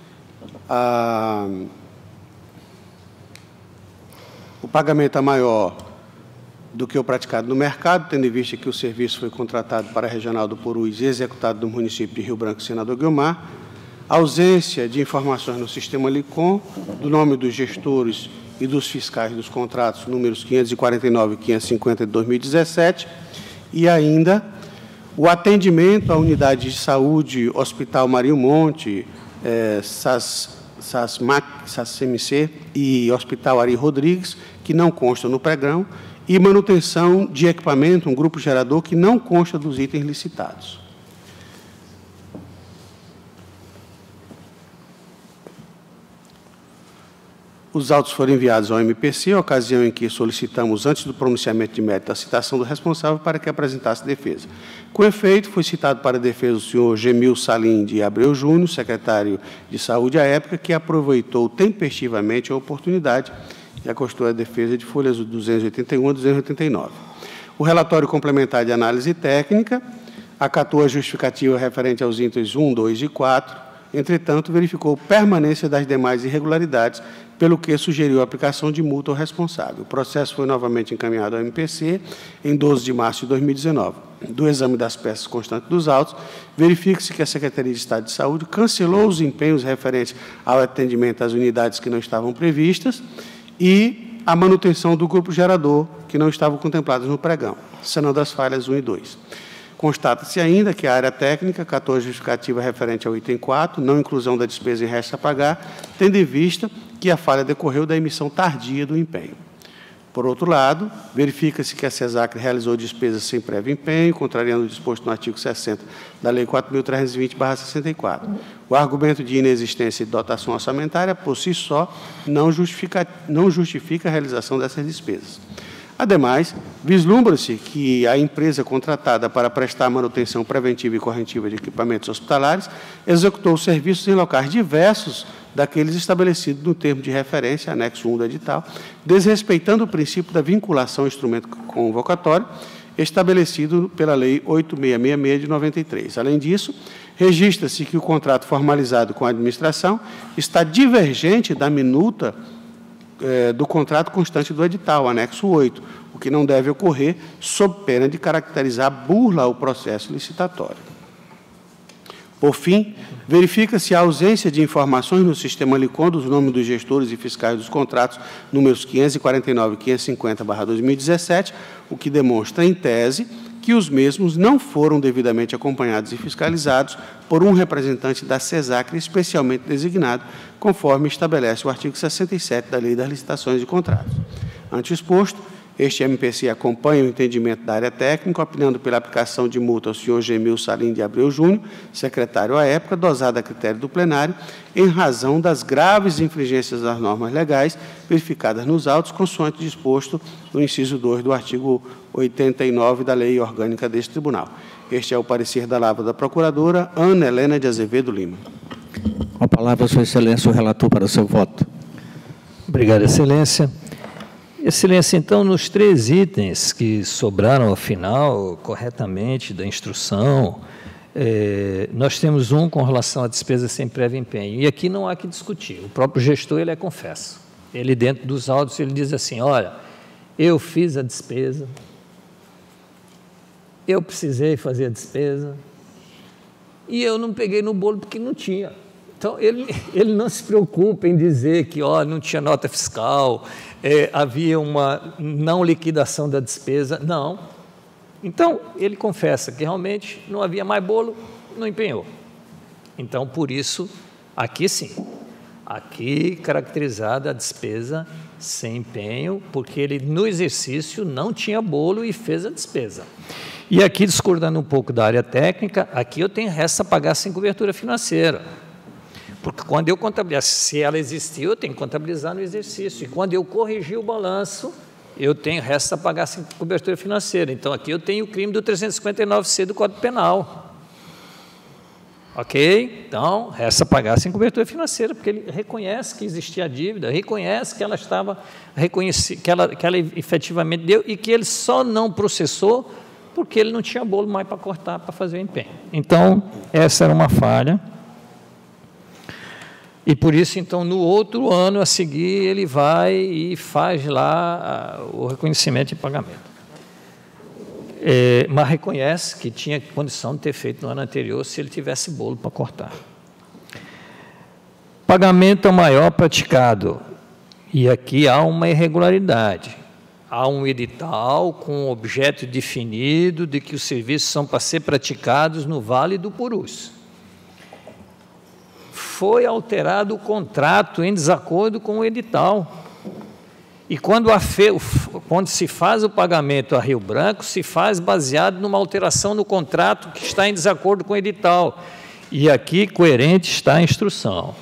o pagamento é maior do que o praticado no mercado, tendo em vista que o serviço foi contratado para a Regional do Purus e executado no município de Rio Branco e Senador Guiomar, ausência de informações no sistema LICOM, do nome dos gestores e dos fiscais dos contratos, números 549 e 550 de 2017, e ainda o atendimento à unidade de saúde Hospital Marinho Monte, SASMC e Hospital Ari Rodrigues, que não constam no pregão, e manutenção de equipamento, um grupo gerador, que não consta dos itens licitados. Os autos foram enviados ao MPC, ocasião em que solicitamos, antes do pronunciamento de mérito, a citação do responsável para que apresentasse defesa. Com efeito, foi citado para a defesa o senhor Gemil Salim de Abreu Júnior, secretário de Saúde à época, que aproveitou tempestivamente a oportunidade e acostou a defesa de folhas 281 a 289. O relatório complementar de análise técnica acatou a justificativa referente aos itens 1, 2 e 4, entretanto, verificou permanência das demais irregularidades, pelo que sugeriu a aplicação de multa ao responsável. O processo foi novamente encaminhado ao MPC em 12 de março de 2019. Do exame das peças constantes dos autos, verifica-se que a Secretaria de Estado de Saúde cancelou os empenhos referentes ao atendimento às unidades que não estavam previstas e a manutenção do grupo gerador, que não estavam contemplados no pregão, sanando as falhas 1 e 2. Constata-se ainda que a área técnica acatou a justificativa referente ao item 4, não inclusão da despesa em resto a pagar, tendo em vista que a falha decorreu da emissão tardia do empenho. Por outro lado, verifica-se que a CESAC realizou despesas sem prévio empenho, contrariando o disposto no artigo 60 da Lei 4.320/64. O argumento de inexistência de dotação orçamentária, por si só, não justifica a realização dessas despesas. Ademais, vislumbra-se que a empresa contratada para prestar manutenção preventiva e corretiva de equipamentos hospitalares executou serviços em locais diversos daqueles estabelecidos no termo de referência, anexo 1 do edital, desrespeitando o princípio da vinculação ao instrumento convocatório estabelecido pela Lei 8666 de 93. Além disso, registra-se que o contrato formalizado com a administração está divergente da minuta do contrato constante do edital, anexo 8, o que não deve ocorrer sob pena de caracterizar burla ao processo licitatório. Por fim, verifica-se a ausência de informações no sistema LICOM dos nomes dos gestores e fiscais dos contratos, números 549 e 550/2017, o que demonstra, em tese, que os mesmos não foram devidamente acompanhados e fiscalizados por um representante da CESAC especialmente designado, conforme estabelece o artigo 67 da Lei das Licitações e Contratos. Ante o exposto, este MPC acompanha o entendimento da área técnica, opinando pela aplicação de multa ao senhor Gemil Salim de Abreu Júnior, secretário à época, dosada a critério do plenário, em razão das graves infringências das normas legais verificadas nos autos, consoante disposto no inciso 2 do artigo 89 da Lei Orgânica deste Tribunal. Este é o parecer da lavra da procuradora Ana Helena de Azevedo Lima. Com a palavra, Sua Excelência, o relator para o seu voto. Obrigado, Excelência. Excelência, então, nos 3 itens que sobraram ao final, corretamente, da instrução, nós temos um com relação à despesa sem prévio empenho. E aqui não há que discutir. O próprio gestor, ele confesso. Ele, dentro dos autos, ele diz assim, olha, eu fiz a despesa, eu precisei fazer a despesa, e eu não peguei no bolo porque não tinha. Então, ele não se preocupa em dizer que não tinha nota fiscal, havia uma não liquidação da despesa, não. Então, ele confessa que realmente não havia mais bolo, não empenhou. Então, por isso, aqui sim, aqui caracterizada a despesa sem empenho, porque ele no exercício não tinha bolo e fez a despesa. E aqui, discordando um pouco da área técnica, aqui eu tenho resta a pagar sem cobertura financeira. Porque quando eu contabilizar, se ela existiu, eu tenho que contabilizar no exercício. E quando eu corrigir o balanço, eu tenho resta a pagar sem cobertura financeira. Então, aqui eu tenho o crime do 359C do Código Penal. Ok? Então, resta a pagar sem cobertura financeira, porque ele reconhece que existia a dívida, reconhece que ela estava, que ela efetivamente deu e que ele só não processou porque ele não tinha bolo mais para cortar, para fazer o empenho. Então, essa era uma falha. E por isso, então, no outro ano a seguir, ele vai e faz lá o reconhecimento de pagamento. Mas reconhece que tinha condição de ter feito no ano anterior se ele tivesse bolo para cortar. Pagamento maior praticado. E aqui há uma irregularidade. Há um edital com objeto definido de que os serviços são para ser praticados no Vale do Purus. Foi alterado o contrato em desacordo com o edital. E quando se faz o pagamento a Rio Branco, se faz baseado numa alteração no contrato que está em desacordo com o edital. E aqui, coerente, está a instrução.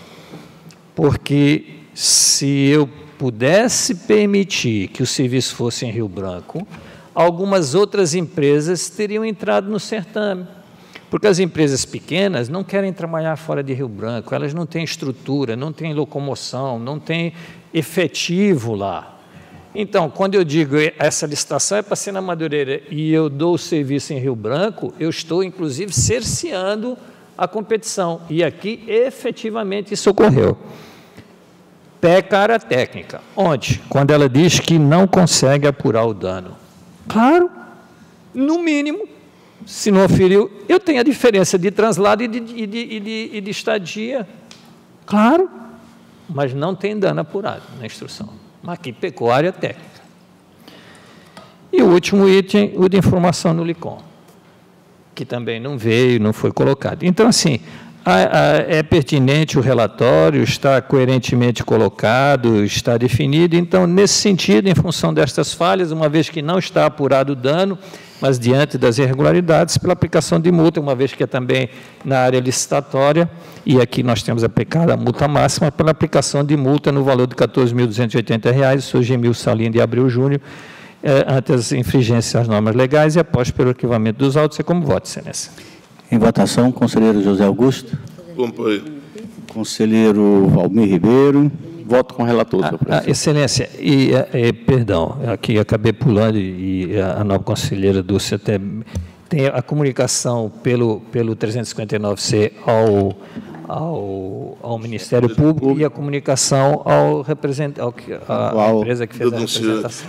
Porque se eu pudesse permitir que o serviço fosse em Rio Branco, algumas outras empresas teriam entrado no certame. Porque as empresas pequenas não querem trabalhar fora de Rio Branco, elas não têm estrutura, não têm locomoção, não têm efetivo lá. Então, quando eu digo essa licitação é para ser na Madureira e eu dou o serviço em Rio Branco, eu estou, inclusive, cerceando a competição. E aqui, efetivamente, isso ocorreu. Peca a área técnica. Onde? Quando ela diz que não consegue apurar o dano. Claro, no mínimo, se não oferiu, eu tenho a diferença de translado e de estadia. Claro, mas não tem dano apurado na instrução. Mas aqui pecou a área técnica. E o último item, o de informação no LICOM, que também não veio, não foi colocado. Então, assim, é pertinente o relatório, está coerentemente colocado, está definido. Então, nesse sentido, em função destas falhas, uma vez que não está apurado o dano, mas diante das irregularidades, pela aplicação de multa, uma vez que é também na área licitatória, e aqui nós temos aplicada a multa máxima, pela aplicação de multa no valor de R$ 14.280, surge Emil Salim de Abreu Júnior, ante as infringências às normas legais e após pelo arquivamento dos autos. É como voto, Excelência. Em votação, conselheiro José Augusto. Acompanho. Conselheiro Valmir Ribeiro. Voto com o relator, senhor presidente. Excelência, perdão, aqui acabei pulando e a nova conselheira Dulce até tem a comunicação pelo 359C ao Ministério Público e a comunicação ao representante, à empresa que fez a representação.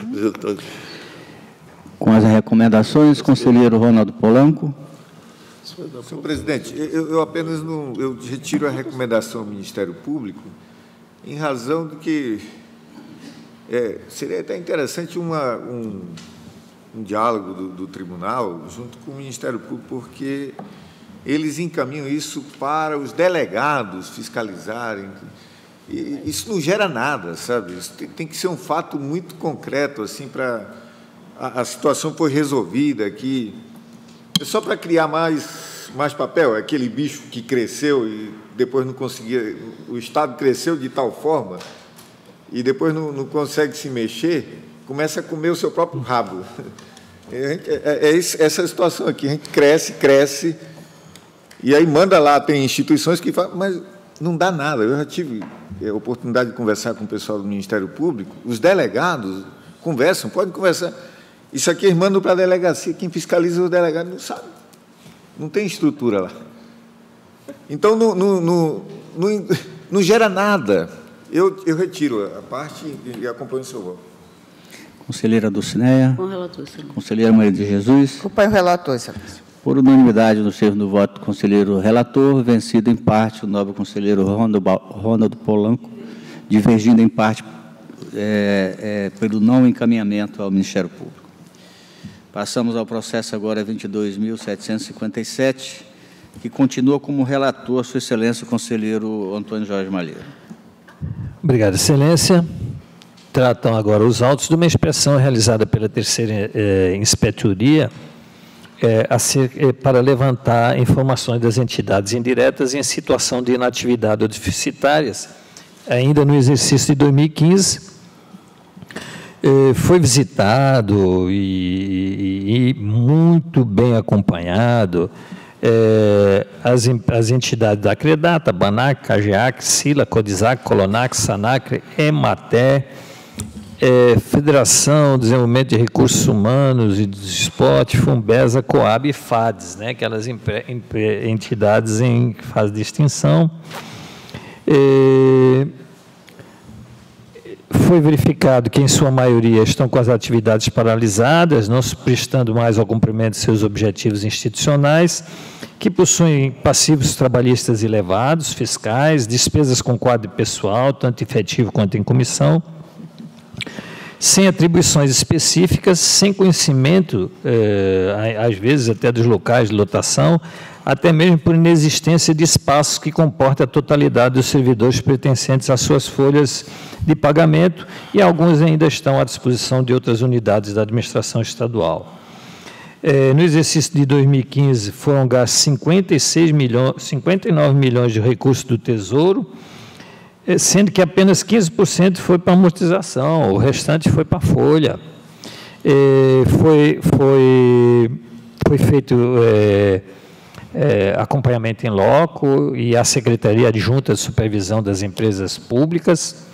Com as recomendações, conselheiro Ronaldo Polanco. Senhor presidente, eu apenas eu retiro a recomendação ao Ministério Público em razão de que seria até interessante um diálogo do tribunal junto com o Ministério Público, porque eles encaminham isso para os delegados fiscalizarem. E isso não gera nada, sabe? Isso tem que ser um fato muito concreto, assim, para a situação foi resolvida aqui. É só para criar mais papel, aquele bicho que cresceu e depois não conseguia, o Estado cresceu de tal forma e depois não consegue se mexer, começa a comer o seu próprio rabo. Essa situação aqui, a gente cresce, e aí manda lá, tem instituições que falam, mas não dá nada. Eu já tive a oportunidade de conversar com o pessoal do Ministério Público, os delegados conversam, podem conversar. Isso aqui eles mandam para a delegacia, quem fiscaliza os delegados não sabe. Não tem estrutura lá. Então, não gera nada. Eu retiro a parte e acompanho o seu voto. Conselheira Dulcineia. Com o relator, excelência. Conselheira Maria de Jesus. Acompanho o relator, excelência. Por unanimidade no segundo voto do conselheiro relator, vencido em parte o nobre conselheiro Ronaldo Polanco, divergindo em parte pelo não encaminhamento ao Ministério Público. Passamos ao processo agora 22.757, que continua como relator, Sua Excelência, o conselheiro Antônio Jorge Malheiro. Obrigado, Excelência. Tratam agora os autos de uma inspeção realizada pela terceira inspetoria para levantar informações das entidades indiretas em situação de inatividade ou deficitárias, ainda no exercício de 2015. Foi visitado e muito bem acompanhado as entidades da Credata, Banac, Cageac, Sila, Codisac, Colonac, Sanacre, Emater, Federação de Desenvolvimento de Recursos Humanos e do Esporte, Fumbesa, Coab e FADES, né, aquelas entidades em fase de extinção. Foi verificado que, em sua maioria, estão com as atividades paralisadas, não se prestando mais ao cumprimento de seus objetivos institucionais, que possuem passivos trabalhistas elevados, fiscais, despesas com quadro pessoal, tanto efetivo quanto em comissão, sem atribuições específicas, sem conhecimento, às vezes até dos locais de lotação, até mesmo por inexistência de espaços que comportem a totalidade dos servidores pertencentes às suas folhas de pagamento, e alguns ainda estão à disposição de outras unidades da administração estadual. No exercício de 2015, foram gastos 59 milhões de recursos do Tesouro, sendo que apenas 15% foi para amortização, o restante foi para a folha. Foi feito acompanhamento em loco e a Secretaria Adjunta de Supervisão das Empresas Públicas.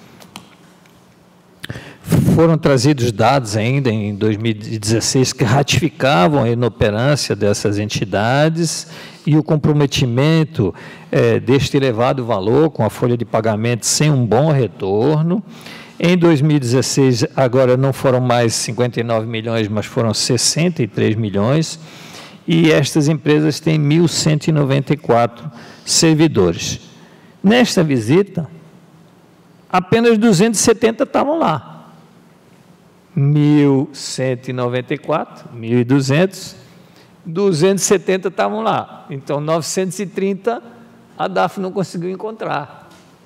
Foram trazidos dados ainda em 2016 que ratificavam a inoperância dessas entidades e o comprometimento deste elevado valor com a folha de pagamento sem um bom retorno. Em 2016, agora não foram mais 59 milhões, mas foram 63 milhões, e estas empresas têm 1.194 servidores. Nesta visita, apenas 270 estavam lá. 1.194, 1.200, 270 estavam lá. Então, 930 a DAF não conseguiu encontrar.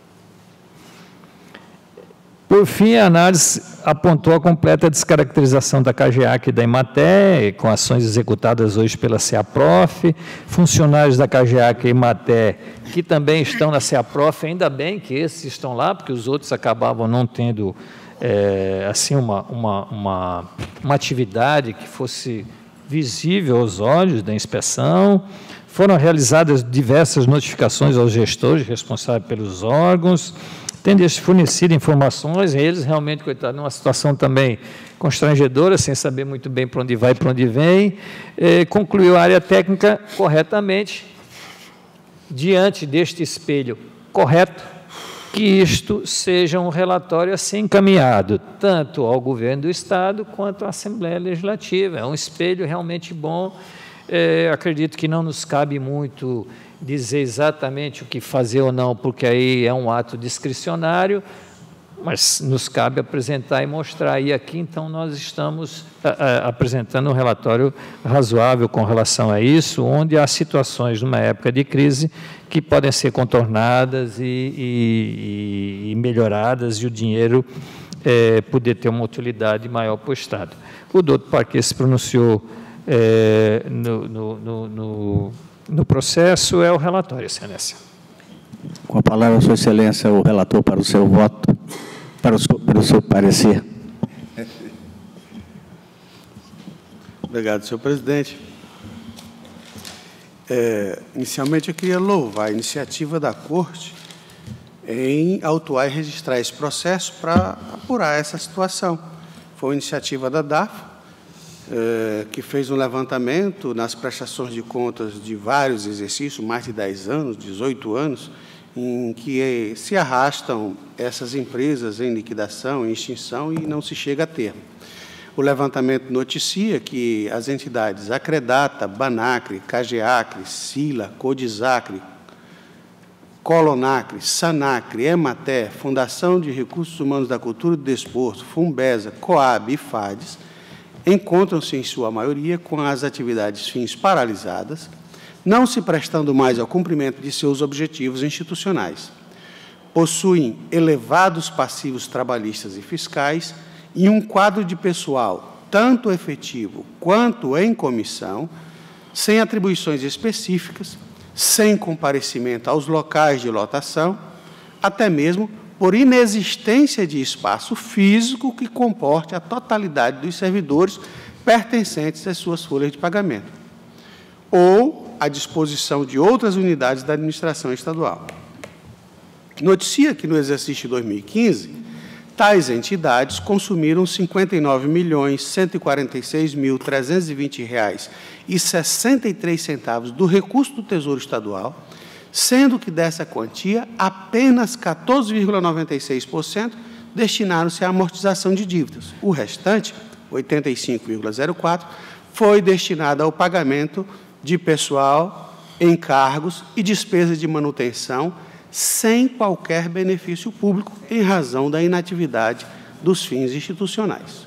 Por fim, a análise apontou a completa descaracterização da Cageac e da Emater, com ações executadas hoje pela CEAPROF, funcionários da Cageac e Emater que também estão na CEAPROF, ainda bem que esses estão lá, porque os outros acabavam não tendo assim uma atividade que fosse visível aos olhos da inspeção. Foram realizadas diversas notificações aos gestores responsáveis pelos órgãos, tendo fornecido informações, eles realmente, coitados, numa situação também constrangedora, sem saber muito bem para onde vai e para onde vem, concluiu a área técnica corretamente, diante deste espelho correto, que isto seja um relatório assim encaminhado, tanto ao governo do Estado quanto à Assembleia Legislativa. É um espelho realmente bom. Acredito que não nos cabe muito dizer exatamente o que fazer ou não, porque aí é um ato discricionário, mas nos cabe apresentar e mostrar. E aqui, então, nós estamos apresentando um relatório razoável com relação a isso, onde há situações, numa época de crise, que podem ser contornadas e melhoradas, e o dinheiro poder ter uma utilidade maior para o Estado. O doutor Parquet se pronunciou no processo, é o relatório, Excelência. Com a palavra, Sua Excelência, o relator para o seu voto, para o seu parecer. Obrigado, senhor presidente. Inicialmente, eu queria louvar a iniciativa da Corte em autuar e registrar esse processo para apurar essa situação. Foi uma iniciativa da DAF, que fez um levantamento nas prestações de contas de vários exercícios, mais de 10 anos, 18 anos, em que se arrastam essas empresas em liquidação, em extinção, e não se chega a termo. O levantamento noticia que as entidades Acredata, Banacre, Cageacre, Sila, Codisacre, Colonacre, Sanacre, Ematé, Fundação de Recursos Humanos da Cultura e do Desporto, Fumbesa, Coab e FADES, encontram-se, em sua maioria, com as atividades fins paralisadas, não se prestando mais ao cumprimento de seus objetivos institucionais. Possuem elevados passivos trabalhistas e fiscais e um quadro de pessoal, tanto efetivo quanto em comissão, sem atribuições específicas, sem comparecimento aos locais de lotação, até mesmo por inexistência de espaço físico que comporte a totalidade dos servidores pertencentes às suas folhas de pagamento, ou à disposição de outras unidades da administração estadual. Noticia que, no exercício de 2015, tais entidades consumiram R$ 59.146.320,63 do recurso do Tesouro Estadual, sendo que dessa quantia, apenas 14,96% destinaram-se à amortização de dívidas. O restante, 85,04%, foi destinado ao pagamento de pessoal, encargos e despesas de manutenção, sem qualquer benefício público, em razão da inatividade dos fins institucionais.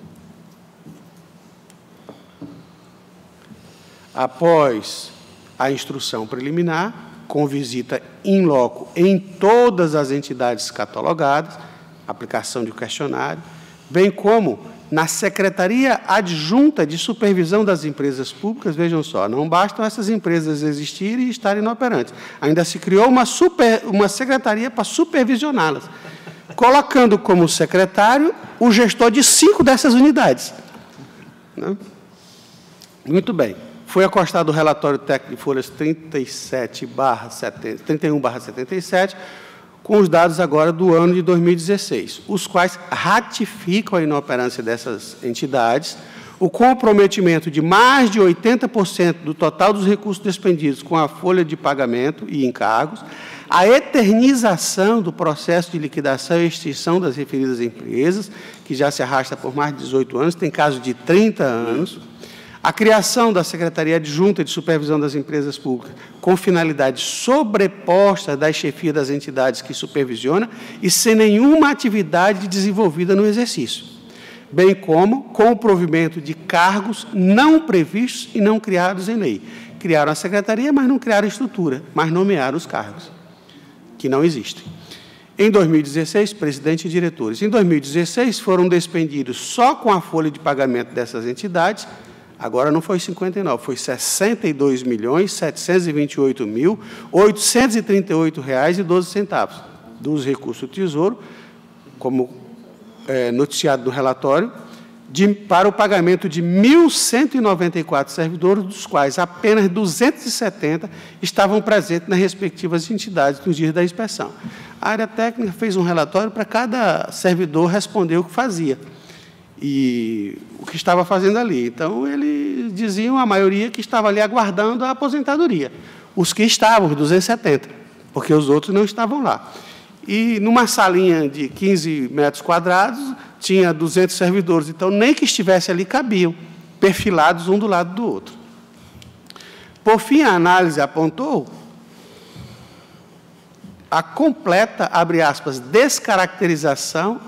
Após a instrução preliminar, com visita in loco em todas as entidades catalogadas, aplicação de questionário, bem como na Secretaria Adjunta de Supervisão das Empresas Públicas. Vejam só, não bastam essas empresas existirem e estarem inoperantes. Ainda se criou uma secretaria para supervisioná-las, colocando como secretário o gestor de 5 dessas unidades. Muito bem. Foi acostado o relatório técnico de folhas 31/77, com os dados agora do ano de 2016, os quais ratificam a inoperância dessas entidades, o comprometimento de mais de 80% do total dos recursos despendidos com a folha de pagamento e encargos, a eternização do processo de liquidação e extinção das referidas empresas, que já se arrasta por mais de 18 anos, tem caso de 30 anos, a criação da Secretaria Adjunta de Supervisão das Empresas Públicas, com finalidade sobreposta da chefia das entidades que supervisiona e sem nenhuma atividade desenvolvida no exercício, bem como com o provimento de cargos não previstos e não criados em lei. Criaram a Secretaria, mas não criaram a estrutura, mas nomearam os cargos, que não existem. Em 2016, presidente e diretores. Em 2016, foram despendidos só com a folha de pagamento dessas entidades. Agora não foi 59, foi R$ 62.728.838,12 dos recursos do Tesouro, como noticiado no relatório, para o pagamento de 1.194 servidores, dos quais apenas 270 estavam presentes nas respectivas entidades nos dias da inspeção. A área técnica fez um relatório para cada servidor responder o que fazia e o que estava fazendo ali. Então, eles diziam, a maioria, que estava ali aguardando a aposentadoria. Os que estavam, os 270, porque os outros não estavam lá. E, numa salinha de 15 metros quadrados, tinha 200 servidores. Então, nem que estivesse ali, cabiam, perfilados um do lado do outro. Por fim, a análise apontou a completa, abre aspas, descaracterização.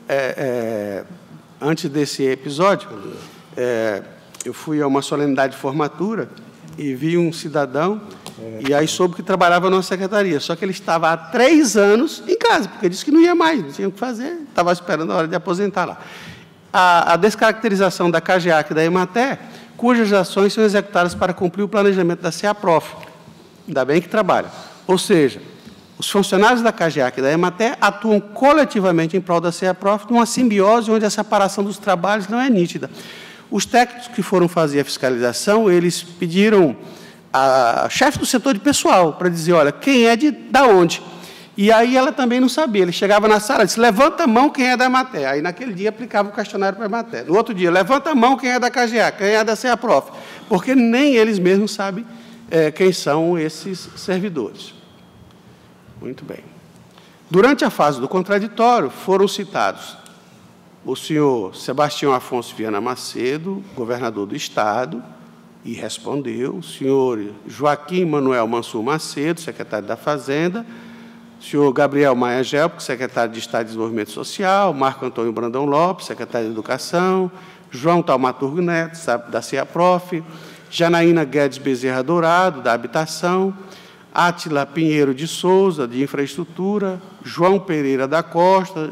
Antes desse episódio, eu fui a uma solenidade de formatura e vi um cidadão, e aí soube que trabalhava numa secretaria, só que ele estava há 3 anos em casa, porque disse que não ia mais, não tinha o que fazer, estava esperando a hora de aposentar lá. A descaracterização da CAGEAC e da Ematé, cujas ações são executadas para cumprir o planejamento da CEAPROF, ainda bem que trabalha. Ou seja, os funcionários da CAGEAC e da Ematé atuam coletivamente em prol da CEAPROF, numa simbiose onde a separação dos trabalhos não é nítida. Os técnicos que foram fazer a fiscalização, eles pediram a chefe do setor de pessoal para dizer, olha, quem é da onde? E aí ela também não sabia. Ele chegava na sala e disse, levanta a mão quem é da Emater. Aí, naquele dia, aplicava o questionário para a Emater. No outro dia, levanta a mão quem é da KGA, quem é da CEAPROF. Porque nem eles mesmos sabem quem são esses servidores. Muito bem. Durante a fase do contraditório, foram citados o senhor Sebastião Afonso Viana Macedo, governador do Estado, e respondeu, o senhor Joaquim Manuel Mansur Macedo, secretário da Fazenda, o senhor Gabriel Maia Gelpo, secretário de Estado de Desenvolvimento Social, Marco Antônio Brandão Lopes, secretário de Educação, João Taumaturgo Neto, da CEAPROF, Janaína Guedes Bezerra Dourado, da Habitação, Átila Pinheiro de Souza, de Infraestrutura, João Pereira da Costa,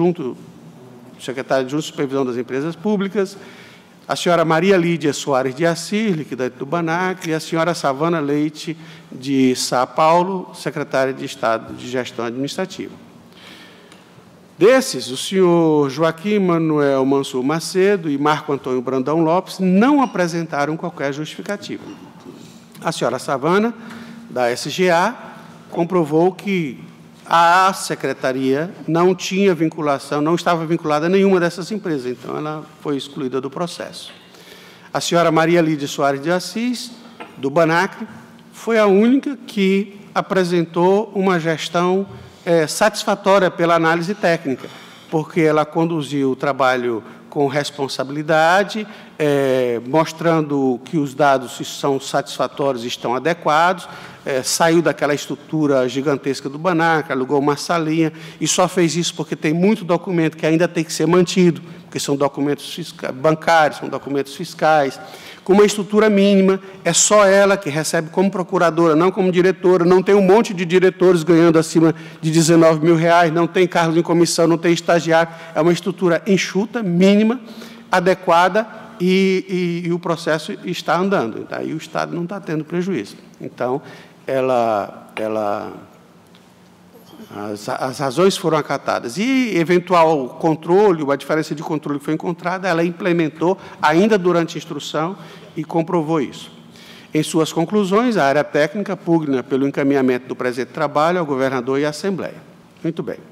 secretário de Supervisão das Empresas Públicas, a senhora Maria Lídia Soares de Assis, liquidante do BANAC, e a senhora Savana Leite de São Paulo, secretária de Estado de Gestão Administrativa. Desses, o senhor Joaquim Manuel Mansur Macedo e Marco Antônio Brandão Lopes não apresentaram qualquer justificativa. A senhora Savana, da SGA, comprovou que a secretaria não tinha vinculação, não estava vinculada a nenhuma dessas empresas, então ela foi excluída do processo. A senhora Maria Lídia Soares de Assis, do BANAC, foi a única que apresentou uma gestão satisfatória pela análise técnica, porque ela conduziu o trabalho com responsabilidade, mostrando que os dados são satisfatórios e estão adequados, saiu daquela estrutura gigantesca do BANAC, alugou uma salinha, e só fez isso porque tem muito documento que ainda tem que ser mantido, porque são documentos bancários, são documentos fiscais, com uma estrutura mínima, é só ela que recebe como procuradora, não como diretora, não tem um monte de diretores ganhando acima de R$19 mil, não tem cargos em comissão, não tem estagiário, é uma estrutura enxuta, mínima, adequada, e o processo está andando, daí o Estado não está tendo prejuízo. Então, as razões foram acatadas. E eventual controle, ou a diferença de controle que foi encontrada, ela implementou ainda durante a instrução e comprovou isso. Em suas conclusões, a área técnica pugna pelo encaminhamento do presente trabalho ao governador e à Assembleia. Muito bem.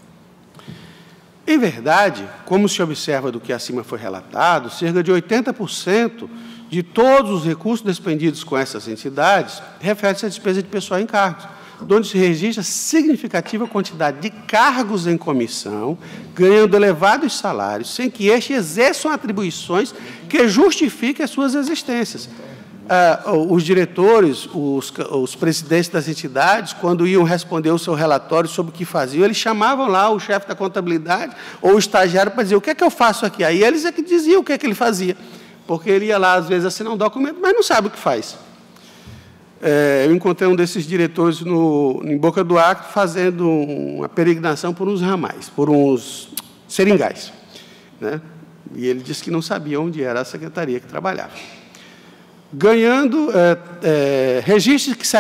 Em verdade, como se observa do que acima foi relatado, cerca de 80% de todos os recursos despendidos com essas entidades refere-se à despesa de pessoal em cargos, onde se registra significativa quantidade de cargos em comissão, ganhando elevados salários, sem que estes exerçam atribuições que justifiquem as suas existências. Os diretores, os presidentes das entidades, quando iam responder o seu relatório sobre o que faziam, eles chamavam lá o chefe da contabilidade ou o estagiário para dizer, o que é que eu faço aqui? Aí eles é que diziam o que é que ele fazia, porque ele ia lá, às vezes, assinar um documento, mas não sabe o que faz. Eu encontrei um desses diretores em Boca do Acre fazendo uma peregrinação por uns ramais, por uns seringais, né? E ele disse que não sabia onde era a secretaria que trabalhava. Ganhando registros que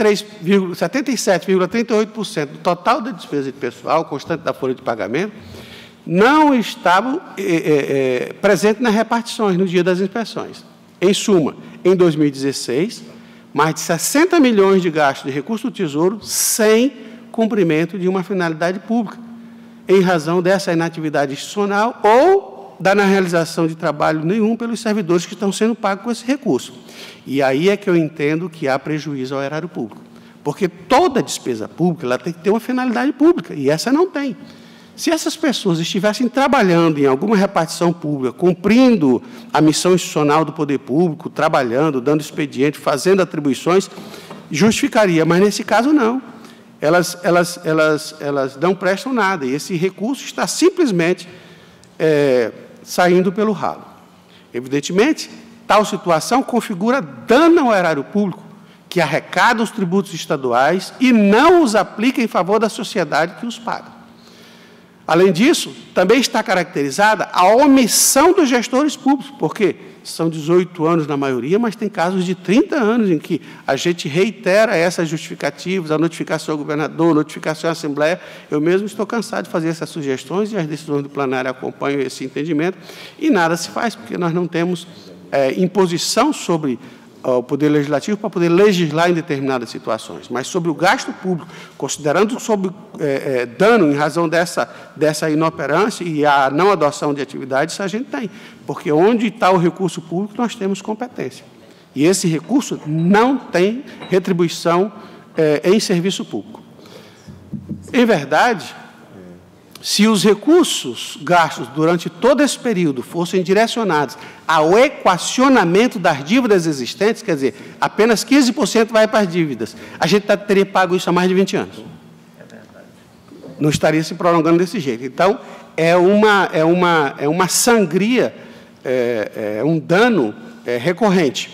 77,38% do total da despesa de pessoal, constante da folha de pagamento, não estavam presentes nas repartições no dia das inspeções. Em suma, em 2016, mais de 60 milhões de gastos de recurso do Tesouro sem cumprimento de uma finalidade pública, em razão dessa inatividade institucional ou da não realização de trabalho nenhum pelos servidores que estão sendo pagos com esse recurso. E aí é que eu entendo que há prejuízo ao erário público, porque toda despesa pública ela tem que ter uma finalidade pública, e essa não tem. Se essas pessoas estivessem trabalhando em alguma repartição pública, cumprindo a missão institucional do poder público, trabalhando, dando expediente, fazendo atribuições, justificaria, mas nesse caso não. Elas não prestam nada, e esse recurso está simplesmente saindo pelo ralo. Evidentemente, tal situação configura dano ao erário público, que arrecada os tributos estaduais e não os aplica em favor da sociedade que os paga. Além disso, também está caracterizada a omissão dos gestores públicos, porque são 18 anos na maioria, mas tem casos de 30 anos em que a gente reitera essas justificativas, a notificação ao governador, a notificação à Assembleia. Eu mesmo estou cansado de fazer essas sugestões e as decisões do plenário acompanham esse entendimento e nada se faz, porque nós não temos imposição sobre ao Poder Legislativo para poder legislar em determinadas situações, mas sobre o gasto público, considerando sobre dano em razão dessa inoperância e a não adoção de atividades, a gente tem, porque onde está o recurso público, nós temos competência. E esse recurso não tem retribuição em serviço público. Em verdade, se os recursos gastos durante todo esse período fossem direcionados ao equacionamento das dívidas existentes, quer dizer, apenas 15% vai para as dívidas, a gente teria pago isso há mais de 20 anos. Não estaria se prolongando desse jeito. Então, é uma sangria, um dano recorrente.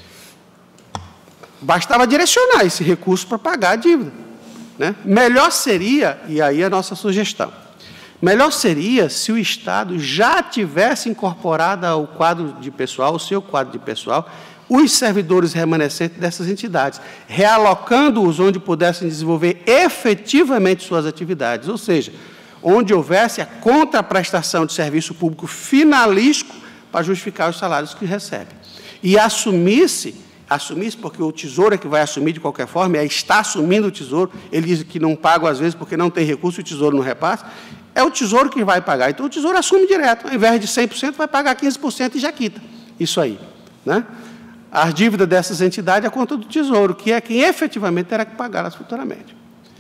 Bastava direcionar esse recurso para pagar a dívida, né? Melhor seria, e aí a nossa sugestão, melhor seria se o Estado já tivesse incorporado ao quadro de pessoal, o seu quadro de pessoal, os servidores remanescentes dessas entidades, realocando-os onde pudessem desenvolver efetivamente suas atividades, ou seja, onde houvesse a contraprestação de serviço público finalístico para justificar os salários que recebem. E assumisse, porque o Tesouro é que vai assumir de qualquer forma, está assumindo o Tesouro, ele diz que não paga às vezes porque não tem recurso, o Tesouro não repassa, é o Tesouro que vai pagar. Então, o Tesouro assume direto, ao invés de 100%, vai pagar 15% e já quita. Isso aí, né? A dívida dessas entidades é a conta do Tesouro, que é quem efetivamente terá que pagá-las futuramente.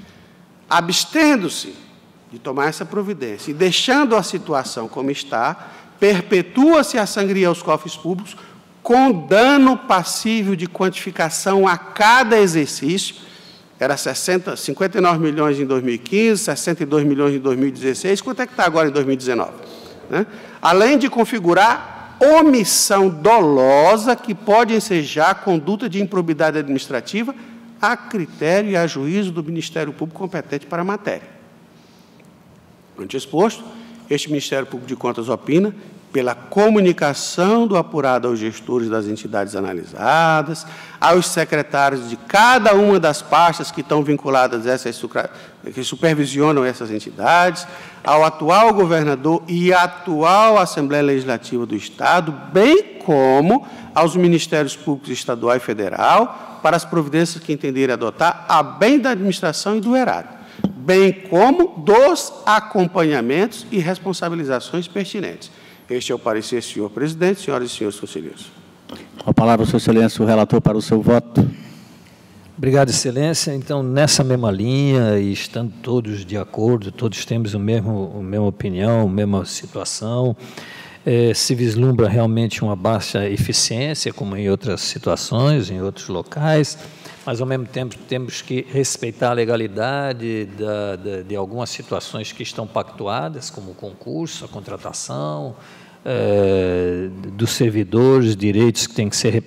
Abstendo-se de tomar essa providência e deixando a situação como está, perpetua-se a sangria aos cofres públicos, com dano passível de quantificação a cada exercício, era 59 milhões em 2015, 62 milhões em 2016, quanto é que está agora em 2019? Né? Além de configurar omissão dolosa que pode ensejar conduta de improbidade administrativa a critério e a juízo do Ministério Público competente para a matéria. Ante exposto, este Ministério Público de Contas opina pela comunicação do apurado aos gestores das entidades analisadas, aos secretários de cada uma das pastas que estão vinculadas a essas, que supervisionam essas entidades, ao atual governador e atual Assembleia Legislativa do Estado, bem como aos Ministérios Públicos Estadual e Federal, para as providências que entenderem adotar, a bem da administração e do erário, bem como dos acompanhamentos e responsabilizações pertinentes. Este é o parecer, senhor presidente, senhoras e senhores conselheiros. Com a palavra, Sua Excelência, o relator para o seu voto. Obrigado, Excelência. Então, nessa mesma linha, e estando todos de acordo, todos temos a mesma opinião, a mesma situação, se vislumbra realmente uma baixa eficiência, como em outras situações, em outros locais, mas, ao mesmo tempo, temos que respeitar a legalidade de algumas situações que estão pactuadas, como o concurso, a contratação, dos servidores, direitos que têm que ser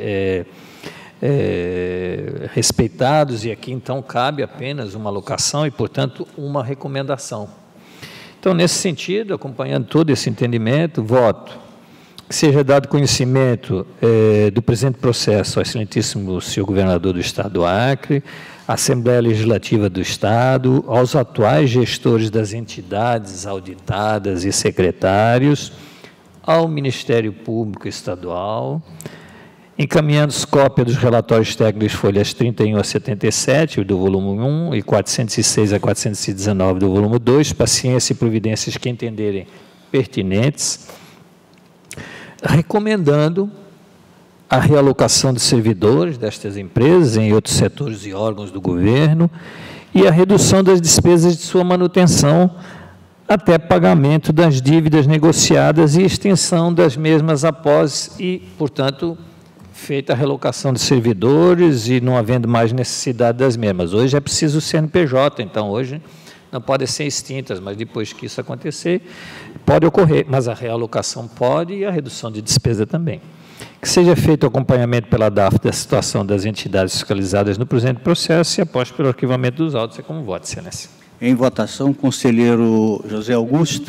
respeitados, e aqui, então, cabe apenas uma alocação e, portanto, uma recomendação. Então, nesse sentido, acompanhando todo esse entendimento, voto que seja dado conhecimento do presente processo ao excelentíssimo senhor governador do Estado do Acre, à Assembleia Legislativa do Estado, aos atuais gestores das entidades auditadas e secretários, ao Ministério Público Estadual, encaminhando cópia dos relatórios técnicos folhas 31 a 77 do volume 1 e 406 a 419 do volume 2, para ciência e providências que entenderem pertinentes, recomendando a realocação de servidores destas empresas em outros setores e órgãos do governo e a redução das despesas de sua manutenção até pagamento das dívidas negociadas e extensão das mesmas após e, portanto, feita a relocação de servidores e não havendo mais necessidade das mesmas. Hoje é preciso o CNPJ, então hoje não podem ser extintas, mas depois que isso acontecer, pode ocorrer, mas a realocação pode e a redução de despesa também. Que seja feito o acompanhamento pela DAF da situação das entidades fiscalizadas no presente processo e após pelo arquivamento dos autos. É como voto, Excelência. Em votação, conselheiro José Augusto.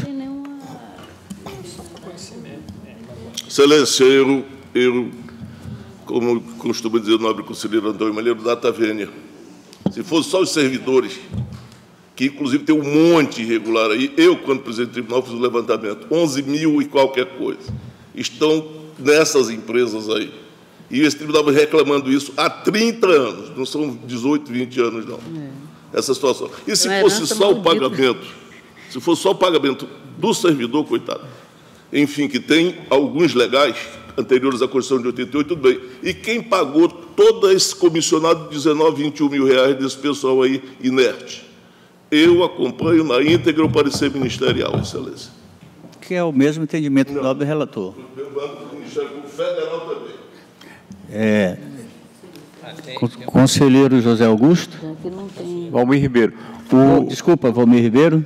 Excelência, eu, como costuma dizer o nobre conselheiro Antônio Malheiro, data vênia. Se fosse só os servidores, que inclusive tem um monte irregular aí, eu, quando presidente do tribunal, fiz um levantamento, 11 mil e qualquer coisa, estão nessas empresas aí. E esse tribunal vem reclamando isso há 30 anos, não são 18, 20 anos, não. Essa situação. E se fosse só o pagamento, se fosse só o pagamento do servidor, coitado, enfim, que tem alguns legais anteriores à Constituição de 88, tudo bem. E quem pagou todo esse comissionado de 19, 21 mil reais desse pessoal aí inerte? Eu acompanho na íntegra o parecer ministerial, Excelência. Que é o mesmo entendimento do nobre relator. Eu mando para o Ministério Público Federal também. Conselheiro José Augusto. Valmir Ribeiro. Desculpa, Valmir Ribeiro.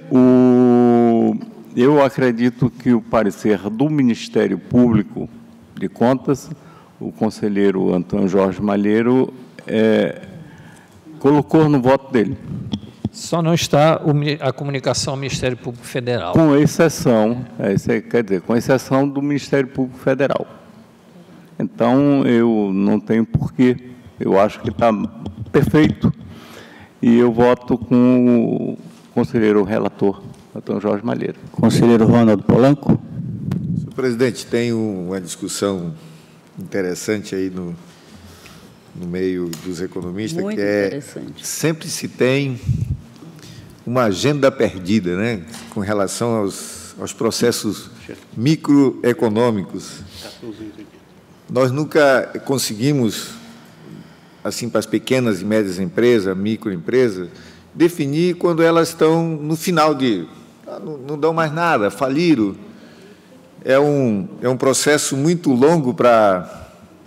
Eu acredito que o parecer do Ministério Público de Contas, o conselheiro Antônio Jorge Malheiro, colocou no voto dele. Só não está a comunicação ao Ministério Público Federal. Com exceção, quer dizer, com exceção do Ministério Público Federal. Então, eu não tenho porquê. Eu acho que está perfeito. E eu voto com o conselheiro relator, Antônio Jorge Malheiro. Conselheiro Ronaldo Polanco. Senhor presidente, tem uma discussão interessante aí no meio dos economistas, muito que interessante. Sempre se tem uma agenda perdida, né, com relação aos processos microeconômicos. Nós nunca conseguimos, assim, para as pequenas e médias empresas, microempresas, definir quando elas estão no final de... não dão mais nada, faliram. É um processo muito longo para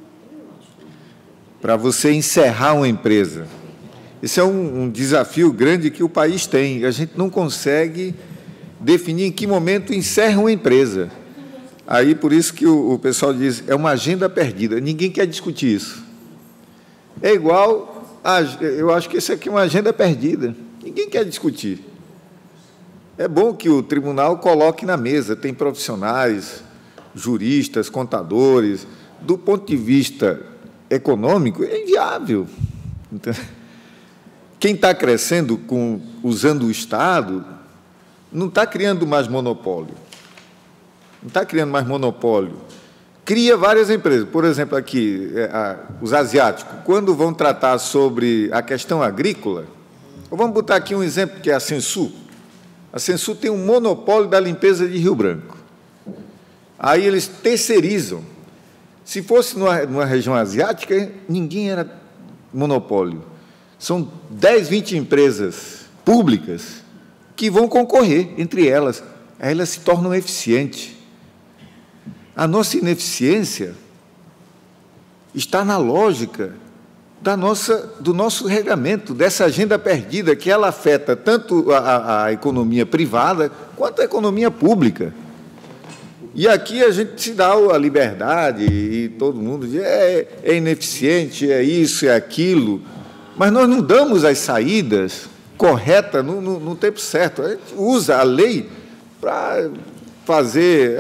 você encerrar uma empresa. Esse é um desafio grande que o país tem. A gente não consegue definir em que momento encerra uma empresa. Aí, por isso que o pessoal diz, é uma agenda perdida. Ninguém quer discutir isso. É igual, eu acho que isso aqui é uma agenda perdida. Ninguém quer discutir. É bom que o tribunal coloque na mesa, tem profissionais, juristas, contadores. Do ponto de vista econômico, é inviável. Então, quem está crescendo usando o Estado não está criando mais monopólio. Não está criando mais monopólio. Cria várias empresas. Por exemplo, aqui, os asiáticos, quando vão tratar sobre a questão agrícola, vamos botar aqui um exemplo, que é a Sensu. A Sensu tem um monopólio da limpeza de Rio Branco. Aí eles terceirizam. Se fosse numa região asiática, ninguém era monopólio. São 10, 20 empresas públicas que vão concorrer entre elas. Aí elas se tornam eficientes. A nossa ineficiência está na lógica do nosso regramento, dessa agenda perdida, que ela afeta tanto a economia privada quanto a economia pública. E aqui a gente se dá a liberdade e todo mundo diz é ineficiente, é isso, é aquilo, mas nós não damos as saídas corretas no tempo certo. A gente usa a lei para fazer,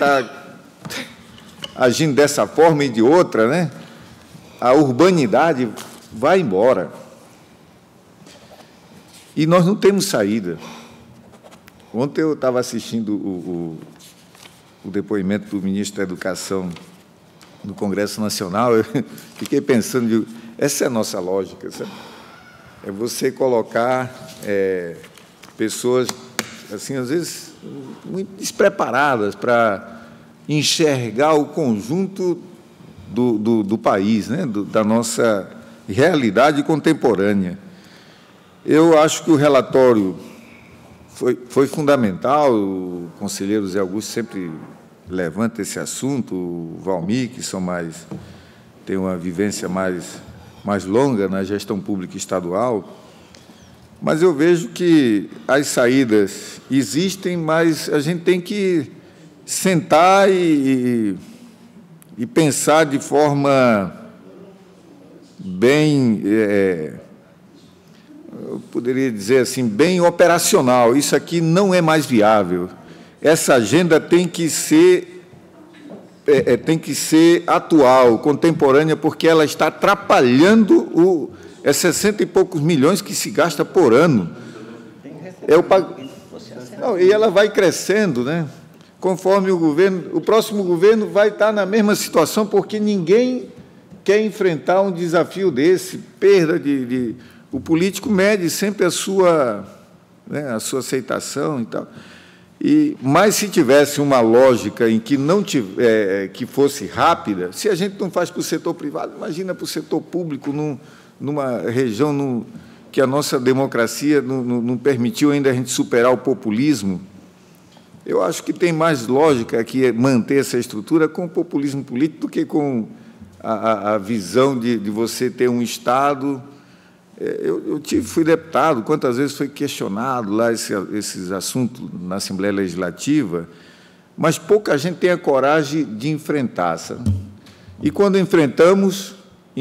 agindo dessa forma e de outra, né? A urbanidade vai embora. E nós não temos saída. Ontem eu estava assistindo o depoimento do ministro da Educação no Congresso Nacional, eu fiquei pensando, essa é a nossa lógica, sabe? É você colocar pessoas, assim, às vezes, muito despreparadas para enxergar o conjunto do país, né? Da nossa realidade contemporânea. Eu acho que o relatório foi fundamental, o conselheiro Zé Augusto sempre levanta esse assunto, o Valmir, que tem uma vivência mais longa na gestão pública estadual, mas eu vejo que as saídas existem, mas a gente tem que sentar e pensar de forma bem, eu poderia dizer assim, bem operacional. Isso aqui não é mais viável. Essa agenda tem que ser atual, contemporânea, porque ela está atrapalhando 60 e poucos milhões que se gasta por ano. E ela vai crescendo, né? Conforme o próximo governo vai estar na mesma situação, porque ninguém quer enfrentar um desafio desse, perda o político mede sempre a sua, né, a sua aceitação e tal. Mas se tivesse uma lógica em que não que fosse rápida, se a gente não faz para o setor privado, imagina para o setor público, numa região que a nossa democracia não permitiu ainda a gente superar o populismo. Eu acho que tem mais lógica aqui manter essa estrutura com o populismo político do que com a visão de você ter um Estado. Fui deputado, quantas vezes foi questionado lá esses assuntos na Assembleia Legislativa, mas pouca gente tem a coragem de enfrentar, sabe? E quando enfrentamos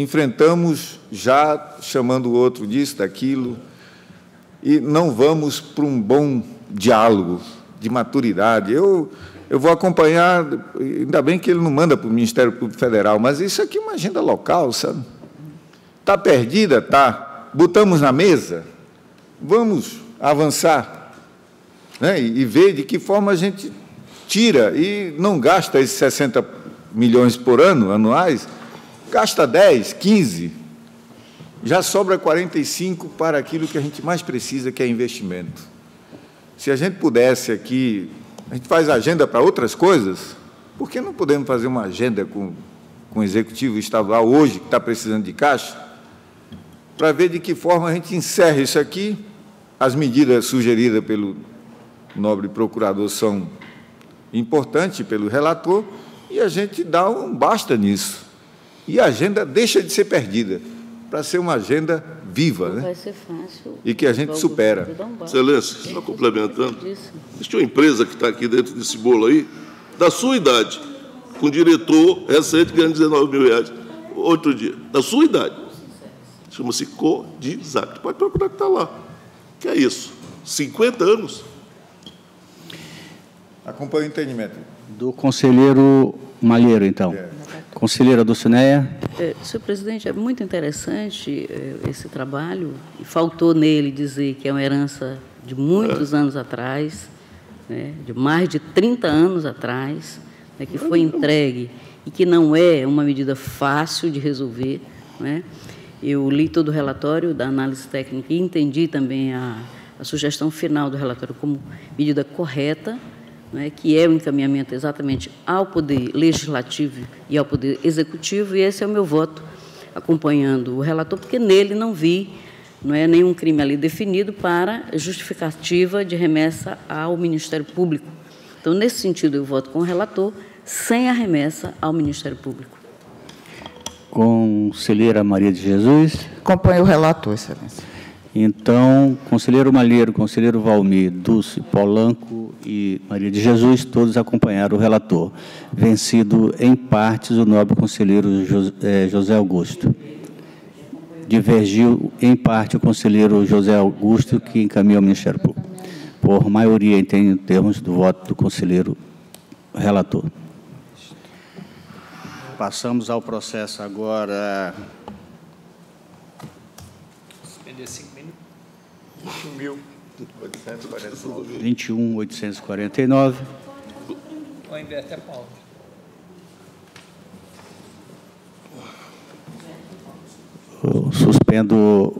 já chamando o outro disso, daquilo, e não vamos para um bom diálogo de maturidade. Eu vou acompanhar, ainda bem que ele não manda para o Ministério Público Federal, mas isso aqui é uma agenda local, sabe? Está perdida? Está. Botamos na mesa? Vamos avançar, né? E ver de que forma a gente tira e não gasta esses 60 milhões por ano, anuais, gasta 10, 15, já sobra 45 para aquilo que a gente mais precisa, que é investimento. Se a gente pudesse aqui, a gente faz agenda para outras coisas, por que não podemos fazer uma agenda com o Executivo Estadual hoje, que está precisando de caixa, para ver de que forma a gente encerra isso aqui? As medidas sugeridas pelo nobre procurador são importantes, pelo relator, e a gente dá um basta nisso. E a agenda deixa de ser perdida, para ser uma agenda viva, né? Vai ser fácil. E que a gente supera. Excelência, só complementando, existe uma empresa que está aqui dentro desse bolo aí, da sua idade, com diretor recente ganhando R$19 mil, outro dia, da sua idade. Chama-se Codizac. Pode procurar que está lá. Que é isso? 50 anos. Acompanha o entendimento. Do conselheiro Malheiro, então. Conselheira Dulcineia. Senhor presidente, é muito interessante esse trabalho, e faltou nele dizer que é uma herança de muitos anos atrás, né, de mais de 30 anos atrás, né, que foi entregue e que não é uma medida fácil de resolver, né. Eu li todo o relatório da análise técnica e entendi também a sugestão final do relatório como medida correta, né, que é o encaminhamento exatamente ao Poder Legislativo e ao Poder Executivo, e esse é o meu voto, acompanhando o relator, porque nele não vi nenhum crime ali definido para justificativa de remessa ao Ministério Público. Então, nesse sentido, eu voto com o relator, sem a remessa ao Ministério Público. Conselheira Maria de Jesus. Acompanho o relator, excelência. Então, conselheiro Malheiro, conselheiro Valmir, Dulce, Polanco e Maria de Jesus, todos acompanharam o relator. Vencido em partes o nobre conselheiro José Augusto. Divergiu em parte o conselheiro José Augusto, que encaminhou ao Ministério Público. Por maioria, em termos do voto do conselheiro relator. Passamos ao processo agora. 21.849. Ou inverte a pauta. Suspendo.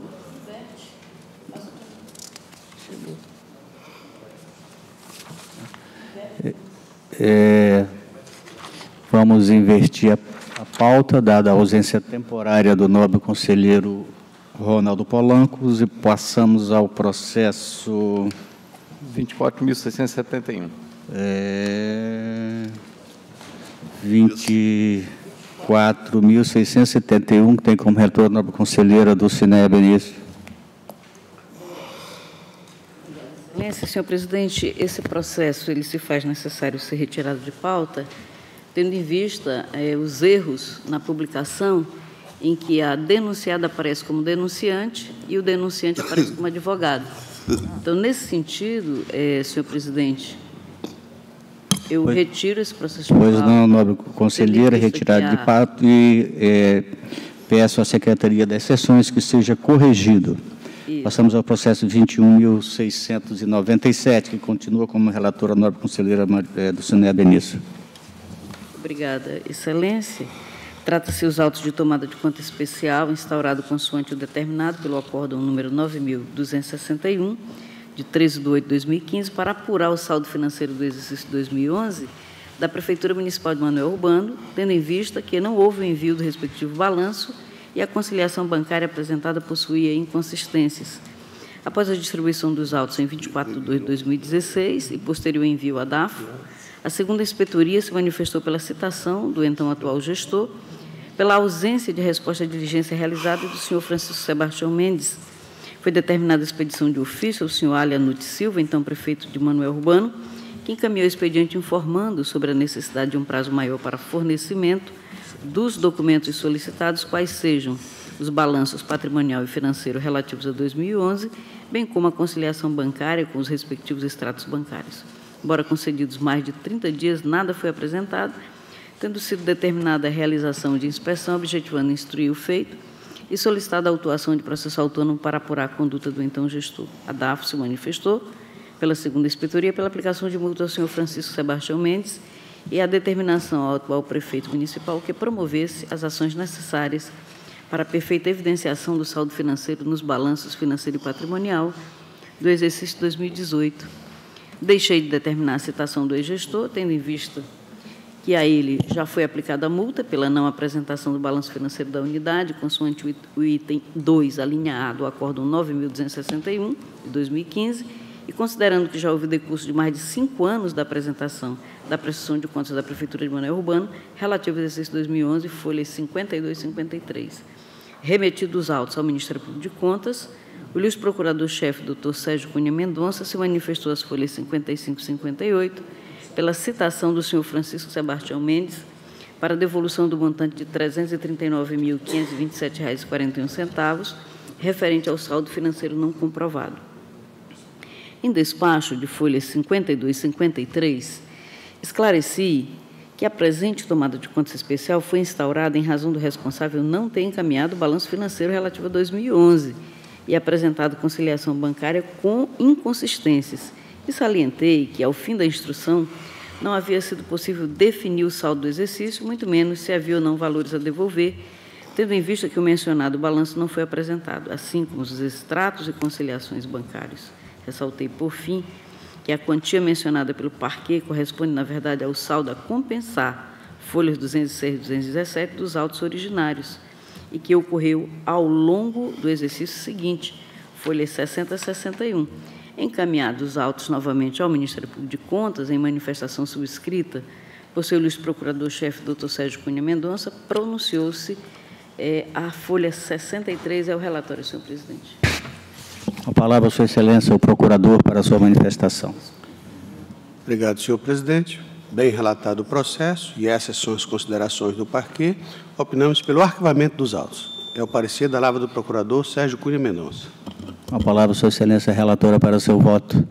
Vamos inverter a pauta, dada a ausência temporária do nobre conselheiro Ronaldo Polancos, e passamos ao processo 24.671. 24.671, que tem como relator a nobre conselheira Dulcineia Benício. Excelência, senhor presidente, esse processo ele se faz necessário ser retirado de pauta, tendo em vista os erros na publicação, em que a denunciada aparece como denunciante e o denunciante aparece como advogado. Então, nesse sentido, senhor presidente, eu retiro esse processo de pauta. Pois não, nobre conselheira, retirado de pauta, e peço à Secretaria das Sessões que seja corrigido. Isso. Passamos ao processo 21.697, que continua como relatora a nobre conselheira Dulcineia Benício. Obrigada, excelência. Trata-se os autos de tomada de conta especial instaurado consoante o determinado pelo acórdão número 9.261, de 13/8/2015, para apurar o saldo financeiro do exercício 2011 da Prefeitura Municipal de Manoel Urbano, tendo em vista que não houve o envio do respectivo balanço e a conciliação bancária apresentada possuía inconsistências. Após a distribuição dos autos em 24/2/2016 e posterior envio à DAFO, a segunda inspetoria se manifestou pela citação do então atual gestor, pela ausência de resposta à diligência realizada do senhor Francisco Sebastião Mendes. Foi determinada a expedição de ofício ao senhor Alianuti Silva, então prefeito de Manoel Urbano, que encaminhou o expediente informando sobre a necessidade de um prazo maior para fornecimento dos documentos solicitados, quais sejam os balanços patrimonial e financeiro relativos a 2011, bem como a conciliação bancária com os respectivos extratos bancários. Embora concedidos mais de 30 dias, nada foi apresentado, tendo sido determinada a realização de inspeção, objetivando instruir o feito e solicitada a autuação de processo autônomo para apurar a conduta do então gestor. A DAFO se manifestou pela segunda inspetoria pela aplicação de multa ao senhor Francisco Sebastião Mendes e a determinação ao atual prefeito municipal que promovesse as ações necessárias para a perfeita evidenciação do saldo financeiro nos balanços financeiro e patrimonial do exercício 2018. Deixei de determinar a citação do ex-gestor, tendo em vista que a ele já foi aplicada a multa pela não apresentação do balanço financeiro da unidade, consoante o item 2, a linha A do acórdão 9.261, de 2015, e considerando que já houve decurso de mais de 5 anos da apresentação da prestação de contas da Prefeitura de Manoel Urbano, relativo ao exercício 2011, folhas 52 e 53. Remetidos os autos ao Ministério Público de Contas, o Luiz Procurador-Chefe, Dr. Sérgio Cunha Mendonça, se manifestou às folhas 55 e 58, pela citação do senhor Francisco Sebastião Mendes para devolução do montante de R$ 339.527,41, referente ao saldo financeiro não comprovado. Em despacho de folhas 52 e 53, esclareci que a presente tomada de contas especial foi instaurada em razão do responsável não ter encaminhado o balanço financeiro relativo a 2011 e apresentado conciliação bancária com inconsistências. E salientei que, ao fim da instrução, não havia sido possível definir o saldo do exercício, muito menos se havia ou não valores a devolver, tendo em vista que o mencionado balanço não foi apresentado, assim como os extratos e conciliações bancários. Ressaltei, por fim, que a quantia mencionada pelo parquê corresponde, na verdade, ao saldo a compensar, folhas 206 e 217, dos autos originários, e que ocorreu ao longo do exercício seguinte, folhas 60 a 61. Encaminhados os autos novamente ao Ministério Público de Contas, em manifestação subscrita por seu Luiz Procurador-Chefe, Dr. Sérgio Cunha Mendonça, pronunciou-se a folha 63, é o relatório, senhor presidente. A palavra, Sua Excelência, o procurador, para a sua manifestação. Obrigado, senhor presidente. Bem relatado o processo, e essas são as considerações do parquê. Opinamos pelo arquivamento dos autos. É o parecer da lavra do procurador Sérgio Cunha Mendonça. A palavra, Sua Excelência, relatora, para o seu voto.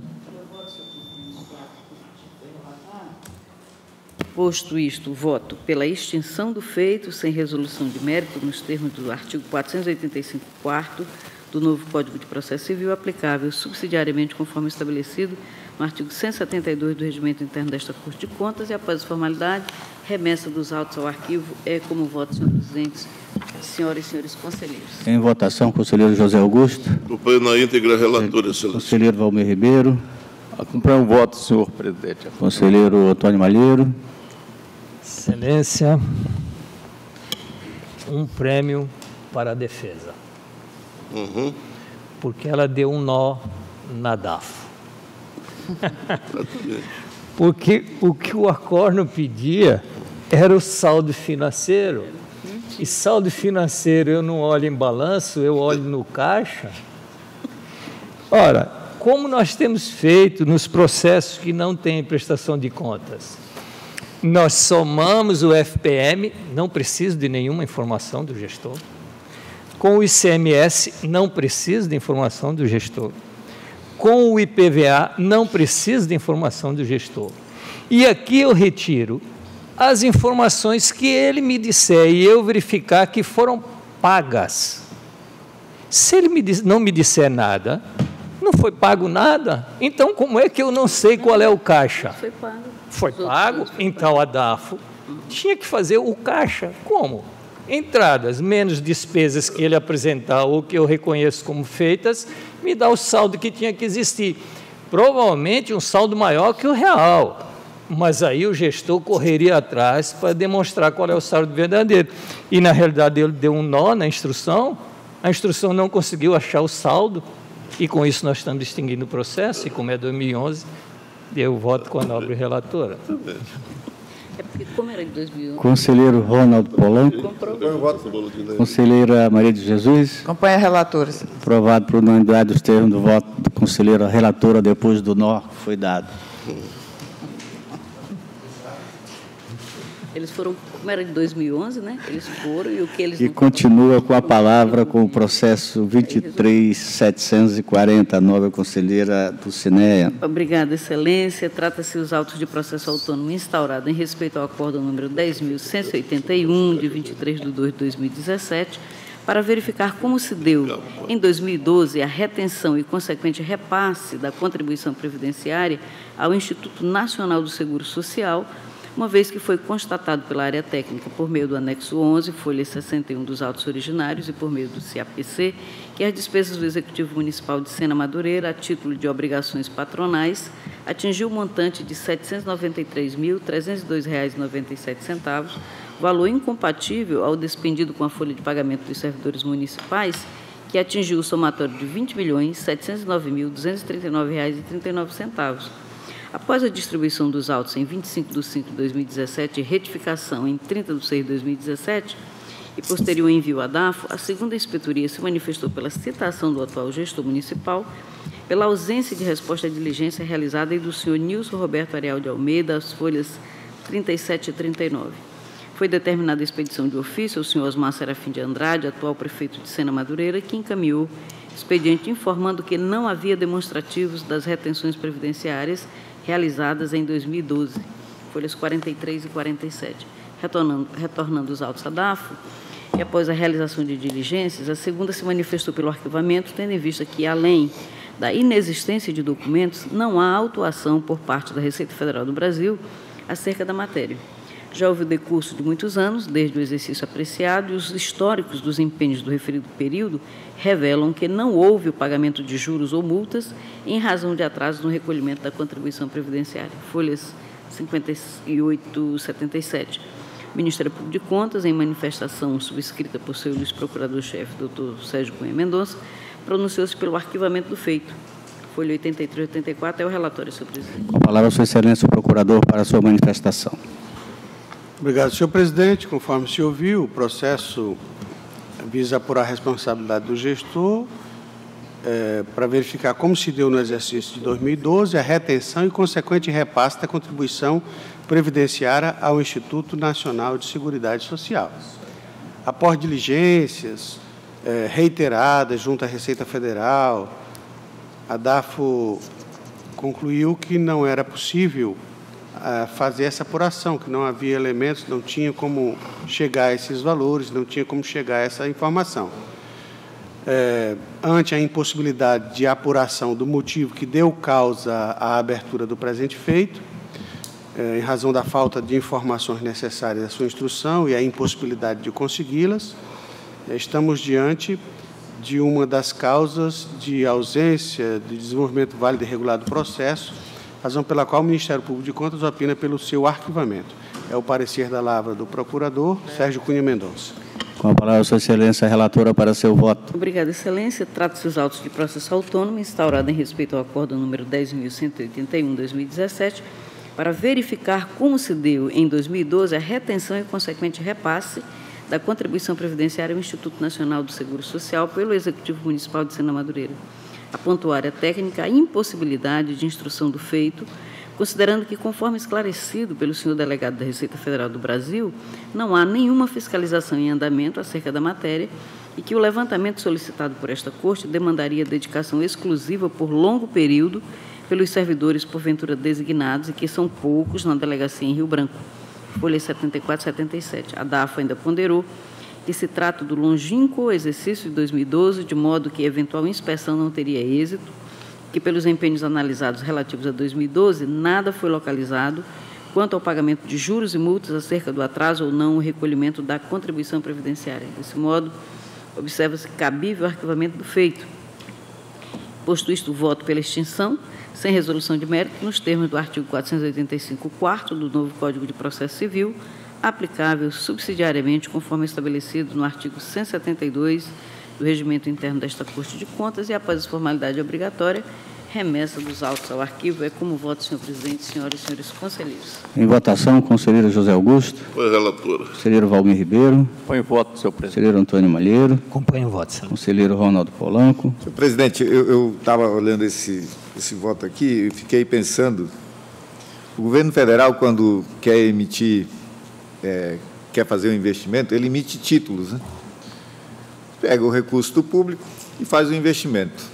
Posto isto, voto pela extinção do feito sem resolução de mérito nos termos do artigo 485, quarto do novo Código de Processo Civil, aplicável subsidiariamente conforme estabelecido no artigo 172 do Regimento Interno desta Corte de Contas, e após a formalidade, remessa dos autos ao arquivo. É como voto, senhor presidente, senhoras e senhores conselheiros. Em votação, conselheiro José Augusto. Acompanho na íntegra, relator, excelência. Conselheiro Valmir Ribeiro. Acompanho o voto, senhor presidente. Conselheiro Antônio Malheiro. Excelência, um prêmio para a defesa. Porque ela deu um nó na DAFO. Porque o que o acórdão pedia era o saldo financeiro. E saldo financeiro eu não olho em balanço, eu olho no caixa. Ora, como nós temos feito nos processos que não têm prestação de contas? Nós somamos o FPM, não preciso de nenhuma informação do gestor. Com o ICMS, não preciso de informação do gestor. Com o IPVA, não preciso de informação do gestor. E aqui eu retiro as informações que ele me disser e eu verificar que foram pagas. Se ele não me disser nada, não foi pago nada, então como é que eu não sei qual é o caixa? Foi pago. Foi pago? Então a DAFO tinha que fazer o caixa. Como? entradas menos despesas que ele apresentar ou que eu reconheço como feitas, me dá o saldo que tinha que existir. Provavelmente um saldo maior que o real, mas aí o gestor correria atrás para demonstrar qual é o saldo verdadeiro. E, na realidade, ele deu um nó na instrução, a instrução não conseguiu achar o saldo, e com isso nós estamos extinguindo o processo, e como é 2011, eu voto com a nobre relatora. É porque, como era de 2011... Conselheiro Ronaldo Polanco. Conselheira Maria de Jesus. Acompanha a relatora. Aprovado por unanimidade os termos do voto do conselheiro relatora depois do nó que foi dado. Eles foram, como era de 2011, né? Eles foram e o que eles... E continua com a palavra com o processo 23.740, a nova conselheira do CINEA. Obrigada, excelência. Trata-se os autos de processo autônomo instaurado em respeito ao acordo número 10.181, de 23/2/2017, para verificar como se deu, em 2012, a retenção e consequente repasse da contribuição previdenciária ao Instituto Nacional do Seguro Social, uma vez que foi constatado pela área técnica por meio do anexo 11, folha 61 dos autos originários e por meio do CAPC, que as despesas do Executivo Municipal de Sena Madureira, a título de obrigações patronais, atingiu o montante de R$ 793.302,97, valor incompatível ao despendido com a folha de pagamento dos servidores municipais, que atingiu o somatório de R$ 20.709.239,39. Após a distribuição dos autos em 25/5/2017 e retificação em 30/6/2017 e posterior envio à DAFO, a segunda inspetoria se manifestou pela citação do atual gestor municipal, pela ausência de resposta à diligência realizada e do senhor Nilson Roberto Ariel de Almeida, as folhas 37 e 39. Foi determinada a expedição de ofício ao senhor Osmar Serafim de Andrade, atual prefeito de Sena Madureira, que encaminhou expediente informando que não havia demonstrativos das retenções previdenciárias realizadas em 2012, folhas 43 e 47. Retornando os autos à DAFO, e após a realização de diligências, a segunda se manifestou pelo arquivamento, tendo em vista que, além da inexistência de documentos, não há autuação por parte da Receita Federal do Brasil acerca da matéria. Já houve o decurso de muitos anos, desde o exercício apreciado, e os históricos dos empenhos do referido período revelam que não houve o pagamento de juros ou multas em razão de atraso no recolhimento da contribuição previdenciária. Folhas 58 e 77. O Ministério Público de Contas, em manifestação subscrita por seu vice-procurador-chefe, doutor Sérgio Cunha Mendonça, pronunciou-se pelo arquivamento do feito. Folha 83 e 84 é o relatório, senhor presidente. Com a palavra, Sua Excelência, o procurador, para a sua manifestação. Obrigado, senhor presidente. Conforme se ouviu, o processo visa apurar a responsabilidade do gestor para verificar como se deu no exercício de 2012 a retenção e consequente repasse da contribuição previdenciária ao Instituto Nacional de Seguridade Social. Após diligências reiteradas junto à Receita Federal, a DAFO concluiu que não era possível fazer essa apuração, que não havia elementos, não tinha como chegar a esses valores, não tinha como chegar a essa informação. Ante a impossibilidade de apuração do motivo que deu causa à abertura do presente feito, em razão da falta de informações necessárias à sua instrução e a impossibilidade de consegui-las, estamos diante de uma das causas de ausência de desenvolvimento válido e regular do processo, razão pela qual o Ministério Público de Contas opina pelo seu arquivamento. É o parecer da lavra do procurador Sérgio Cunha Mendonça. Com a palavra, Sua Excelência, a relatora, para seu voto. Obrigada, excelência. Trata-se os autos de processo autônomo instaurado em respeito ao acordo número 10.181/2017, para verificar como se deu, em 2012, a retenção e consequente repasse da contribuição previdenciária ao Instituto Nacional do Seguro Social pelo Executivo Municipal de Sena Madureira. A pontuária técnica a impossibilidade de instrução do feito, considerando que, conforme esclarecido pelo senhor delegado da Receita Federal do Brasil, não há nenhuma fiscalização em andamento acerca da matéria e que o levantamento solicitado por esta Corte demandaria dedicação exclusiva por longo período pelos servidores porventura designados e que são poucos na delegacia em Rio Branco. Folha 74 e 77. A DAFO ainda ponderou que se trata do longínquo exercício de 2012, de modo que eventual inspeção não teria êxito, que pelos empenhos analisados relativos a 2012, nada foi localizado quanto ao pagamento de juros e multas acerca do atraso ou não o recolhimento da contribuição previdenciária. Desse modo, observa-se cabível o arquivamento do feito. Posto isto, o voto pela extinção, sem resolução de mérito, nos termos do artigo 485, 4º do novo Código de Processo Civil, aplicável subsidiariamente conforme estabelecido no artigo 172 do Regimento Interno desta Corte de Contas e, após a formalidade obrigatória, remessa dos autos ao arquivo. É como voto, senhor presidente, senhoras e senhores conselheiros. Em votação, conselheiro José Augusto. Foi relatora. Conselheiro Valmir Ribeiro. Põe o voto, senhor presidente. Conselheiro Antônio Malheiro. Acompanho o voto, senhor. Conselheiro Ronaldo Polanco. Senhor presidente, eu estava olhando esse voto aqui e fiquei pensando, o governo federal, quando quer emitir, quer fazer um investimento, ele emite títulos, né? Pega o recurso do público e faz o investimento.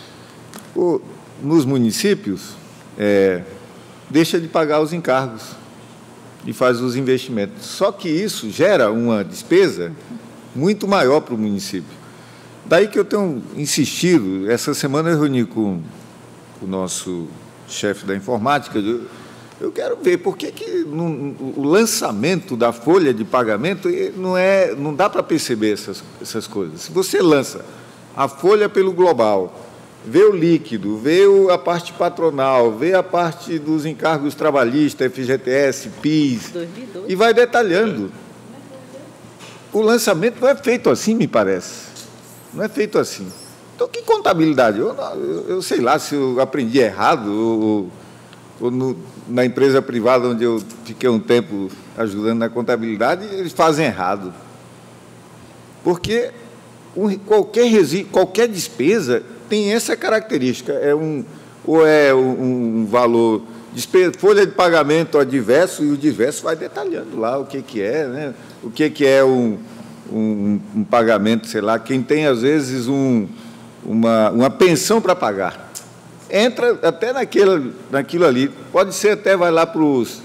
Nos municípios, deixa de pagar os encargos e faz os investimentos. Só que isso gera uma despesa muito maior para o município. Daí que eu tenho insistido, essa semana eu reuni com o nosso chefe da informática, eu quero ver por que o lançamento da folha de pagamento não dá para perceber essas coisas. Se você lança a folha pelo global, vê o líquido, vê a parte patronal, vê a parte dos encargos trabalhistas, FGTS, PIS, 2012. E vai detalhando. O lançamento não é feito assim, me parece. Não é feito assim. Então, que contabilidade? Eu sei lá se eu aprendi errado, ou na empresa privada onde eu fiquei um tempo ajudando na contabilidade, eles fazem errado. Porque qualquer despesa tem essa característica, ou é um valor, folha de pagamento adverso, e o diverso vai detalhando lá o que é, né? O que é um pagamento, sei lá, quem tem, às vezes, uma pensão para pagar. Entra até naquilo ali, pode ser até, vai lá para os...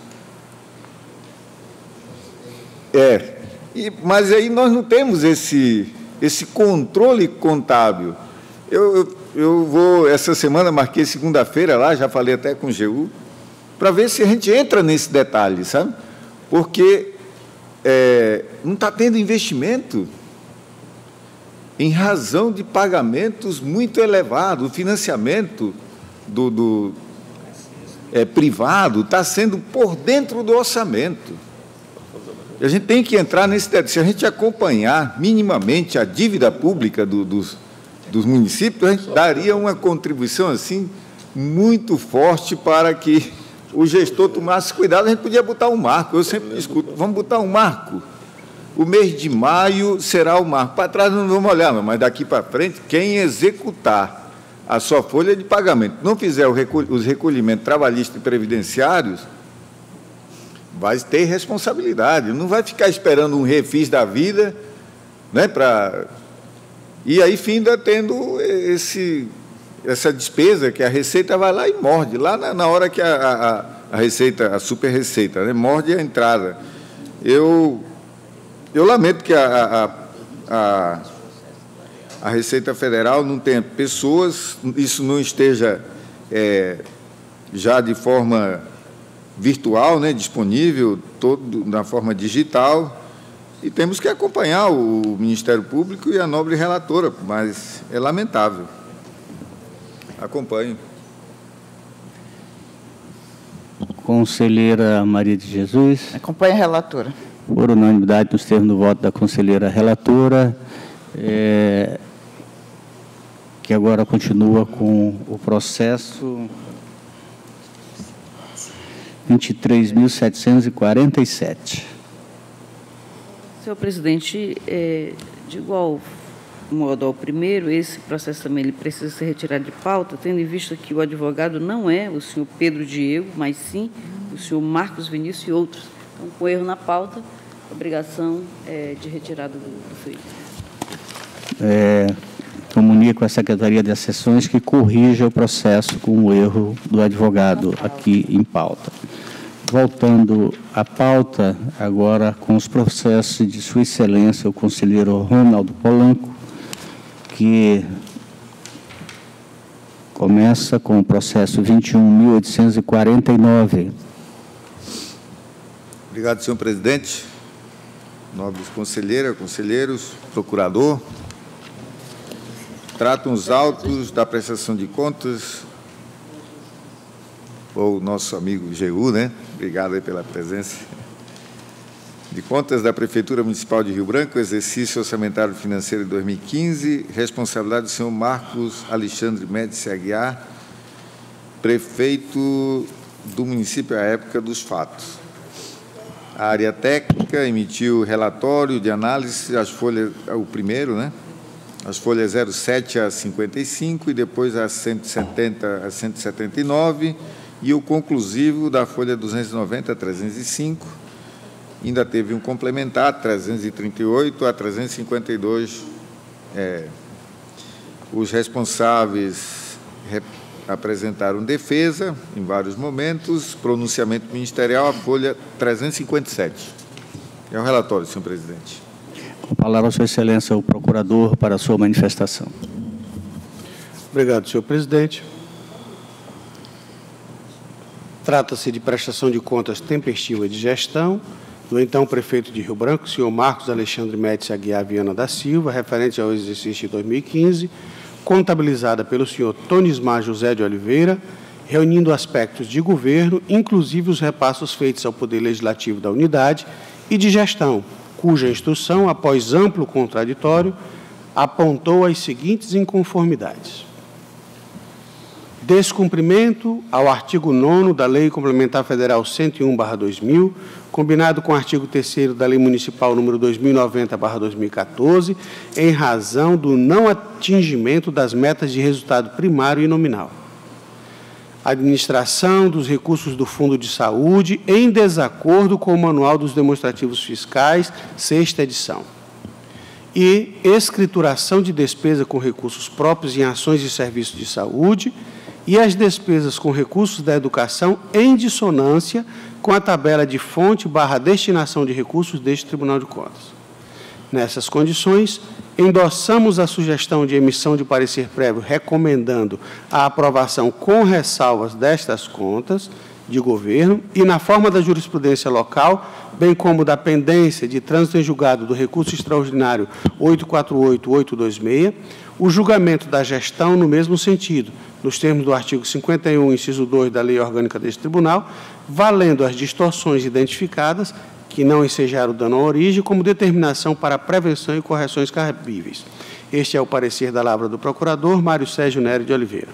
mas aí nós não temos esse controle contábil. Eu vou, essa semana, marquei segunda-feira lá, já falei até com o GU, para ver se a gente entra nesse detalhe, sabe? Porque não está tendo investimento em razão de pagamentos muito elevados. O financiamento privado está sendo por dentro do orçamento. A gente tem que entrar nesse detalhe. Se a gente acompanhar minimamente a dívida pública dos municípios, a gente daria uma contribuição assim muito forte para que o gestor tomasse cuidado. A gente podia botar um marco, eu sempre discuto, vamos botar um marco. O mês de maio será o marco. Para trás não vamos olhar, mas daqui para frente, quem executar a sua folha de pagamento, não fizer os recolhimentos trabalhistas e previdenciários, vai ter responsabilidade, não vai ficar esperando um refis da vida, né, e aí finda tendo essa despesa que a Receita vai lá e morde, lá na hora que a Receita, a super Receita, né, morde a entrada. Eu lamento que a Receita Federal não tenha pessoas, isso não esteja já de forma virtual, né, disponível, todo na forma digital, e temos que acompanhar o Ministério Público e a nobre relatora, mas é lamentável. Acompanho. Conselheira Maria de Jesus. Acompanho a relatora. Por unanimidade, nos termos do voto da conselheira relatora, que agora continua com o processo 23.747. Senhor presidente, de igual modo ao primeiro, esse processo também ele precisa ser retirado de pauta, tendo em vista que o advogado não é o senhor Pedro Diego, mas sim o senhor Marcos Vinícius e outros. Então, com erro na pauta, obrigação de retirada do feito. Comunico à Secretaria de Sessões que corrija o processo com o erro do advogado aqui em pauta. Voltando à pauta, agora com os processos de Sua Excelência, o conselheiro Ronaldo Polanco, que começa com o processo 21.849. Obrigado, senhor presidente. Nobres conselheiras, conselheiros, procurador. Tratam os autos da prestação de contas, ou nosso amigo GU, né? Obrigado aí pela presença. De contas da Prefeitura Municipal de Rio Branco, exercício orçamentário financeiro de 2015, responsabilidade do senhor Marcos Alexandre Médici Aguiar, prefeito do município à época dos fatos. A área técnica emitiu relatório de análise, as folhas, o primeiro, né? As folhas 07 a 55 e depois a 170 a 179 e o conclusivo da folha 290 a 305. Ainda teve um complementar, 338 a 352. Os responsáveis apresentaram defesa em vários momentos, pronunciamento ministerial, a folha 357. É o relatório, senhor presidente. Com a palavra, sua excelência, o procurador, para a sua manifestação. Obrigado, senhor presidente. Trata-se de prestação de contas tempestiva de gestão do então prefeito de Rio Branco, senhor Marcos Alexandre Médici Aguiar Viana da Silva, referente ao exercício de 2015, contabilizada pelo senhor Tonismar José de Oliveira, reunindo aspectos de governo, inclusive os repassos feitos ao Poder Legislativo da unidade e de gestão, cuja instrução, após amplo contraditório, apontou as seguintes inconformidades. Descumprimento ao artigo 9º da Lei Complementar Federal 101/2000, combinado com o artigo 3º da Lei Municipal número 2090/2014, em razão do não atingimento das metas de resultado primário e nominal. Administração dos recursos do Fundo de Saúde em desacordo com o Manual dos Demonstrativos Fiscais, 6ª edição. E escrituração de despesa com recursos próprios em ações e serviços de saúde e as despesas com recursos da educação em dissonância com a tabela de fonte/destinação de recursos deste Tribunal de Contas. Nessas condições, endossamos a sugestão de emissão de parecer prévio recomendando a aprovação com ressalvas destas contas de governo e, na forma da jurisprudência local, bem como da pendência de trânsito em julgado do recurso extraordinário 848-826, o julgamento da gestão no mesmo sentido, nos termos do artigo 51, inciso 2 da Lei Orgânica deste Tribunal, valendo as distorções identificadas, que não ensejaram dano à origem, como determinação para prevenção e correções cabíveis. Este é o parecer da lavra do procurador Mário Sérgio Nery de Oliveira.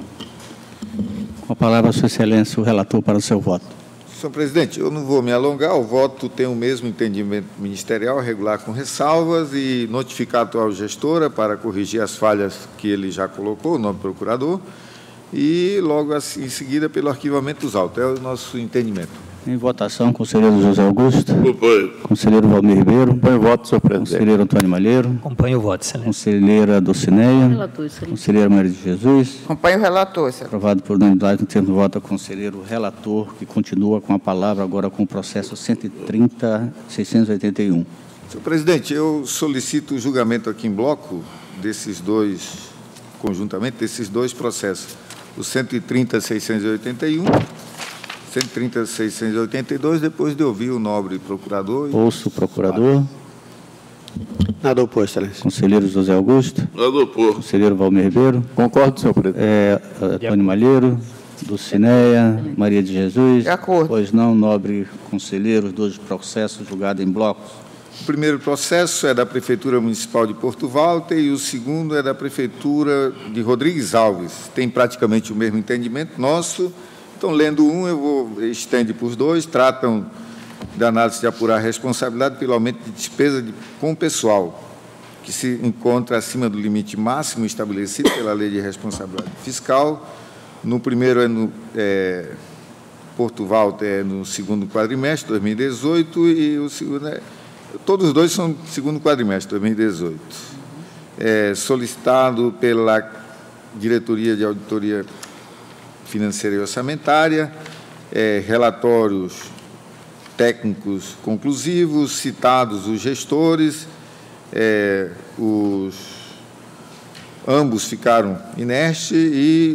Com a palavra, sua excelência, o relator para o seu voto. Senhor presidente, eu não vou me alongar, o voto tem o mesmo entendimento ministerial, regular com ressalvas e notificar a atual gestora para corrigir as falhas que ele já colocou, o novo procurador, e logo assim, em seguida pelo arquivamento dos autos. É o nosso entendimento. Em votação, conselheiro José Augusto. Acompanho. Conselheiro Valmir Ribeiro. Acompanho o voto, senhor presidente. Conselheiro Antônio Malheiro. Acompanho o voto, excelência. Conselheira Dulcineia. Relator, excelência. Conselheira Maria de Jesus. Acompanho o relator, excelência. Aprovado por unanimidade no termo do voto, conselheiro relator, que continua com a palavra agora com o processo 130.681. Senhor presidente, eu solicito o julgamento aqui em bloco desses dois, conjuntamente, desses dois processos. O 130.681, 130.682, depois de ouvir o nobre procurador. Ouço o procurador. Nada oposto, excelência. Conselheiro José Augusto. Nada oposto. Conselheiro Valmir Ribeiro. Concordo, senhor presidente. Antônio Malheiro. Dulcineia. Maria de Jesus. De acordo. Pois não, nobre conselheiro, os dois processos julgados em blocos. O primeiro processo é da Prefeitura Municipal de Porto Walter e o segundo é da Prefeitura de Rodrigues Alves. Tem praticamente o mesmo entendimento nosso. Então, lendo um, eu vou estender para os dois. Tratam da análise de apurar a responsabilidade pelo aumento de despesa com o pessoal, que se encontra acima do limite máximo estabelecido pela Lei de Responsabilidade Fiscal. No primeiro Porto Walter é no segundo quadrimestre, 2018, e o segundo todos os dois são segundo quadrimestre, 2018. Solicitado pela Diretoria de Auditoria Financeira e Orçamentária, relatórios técnicos conclusivos, citados os gestores, ambos ficaram inertes e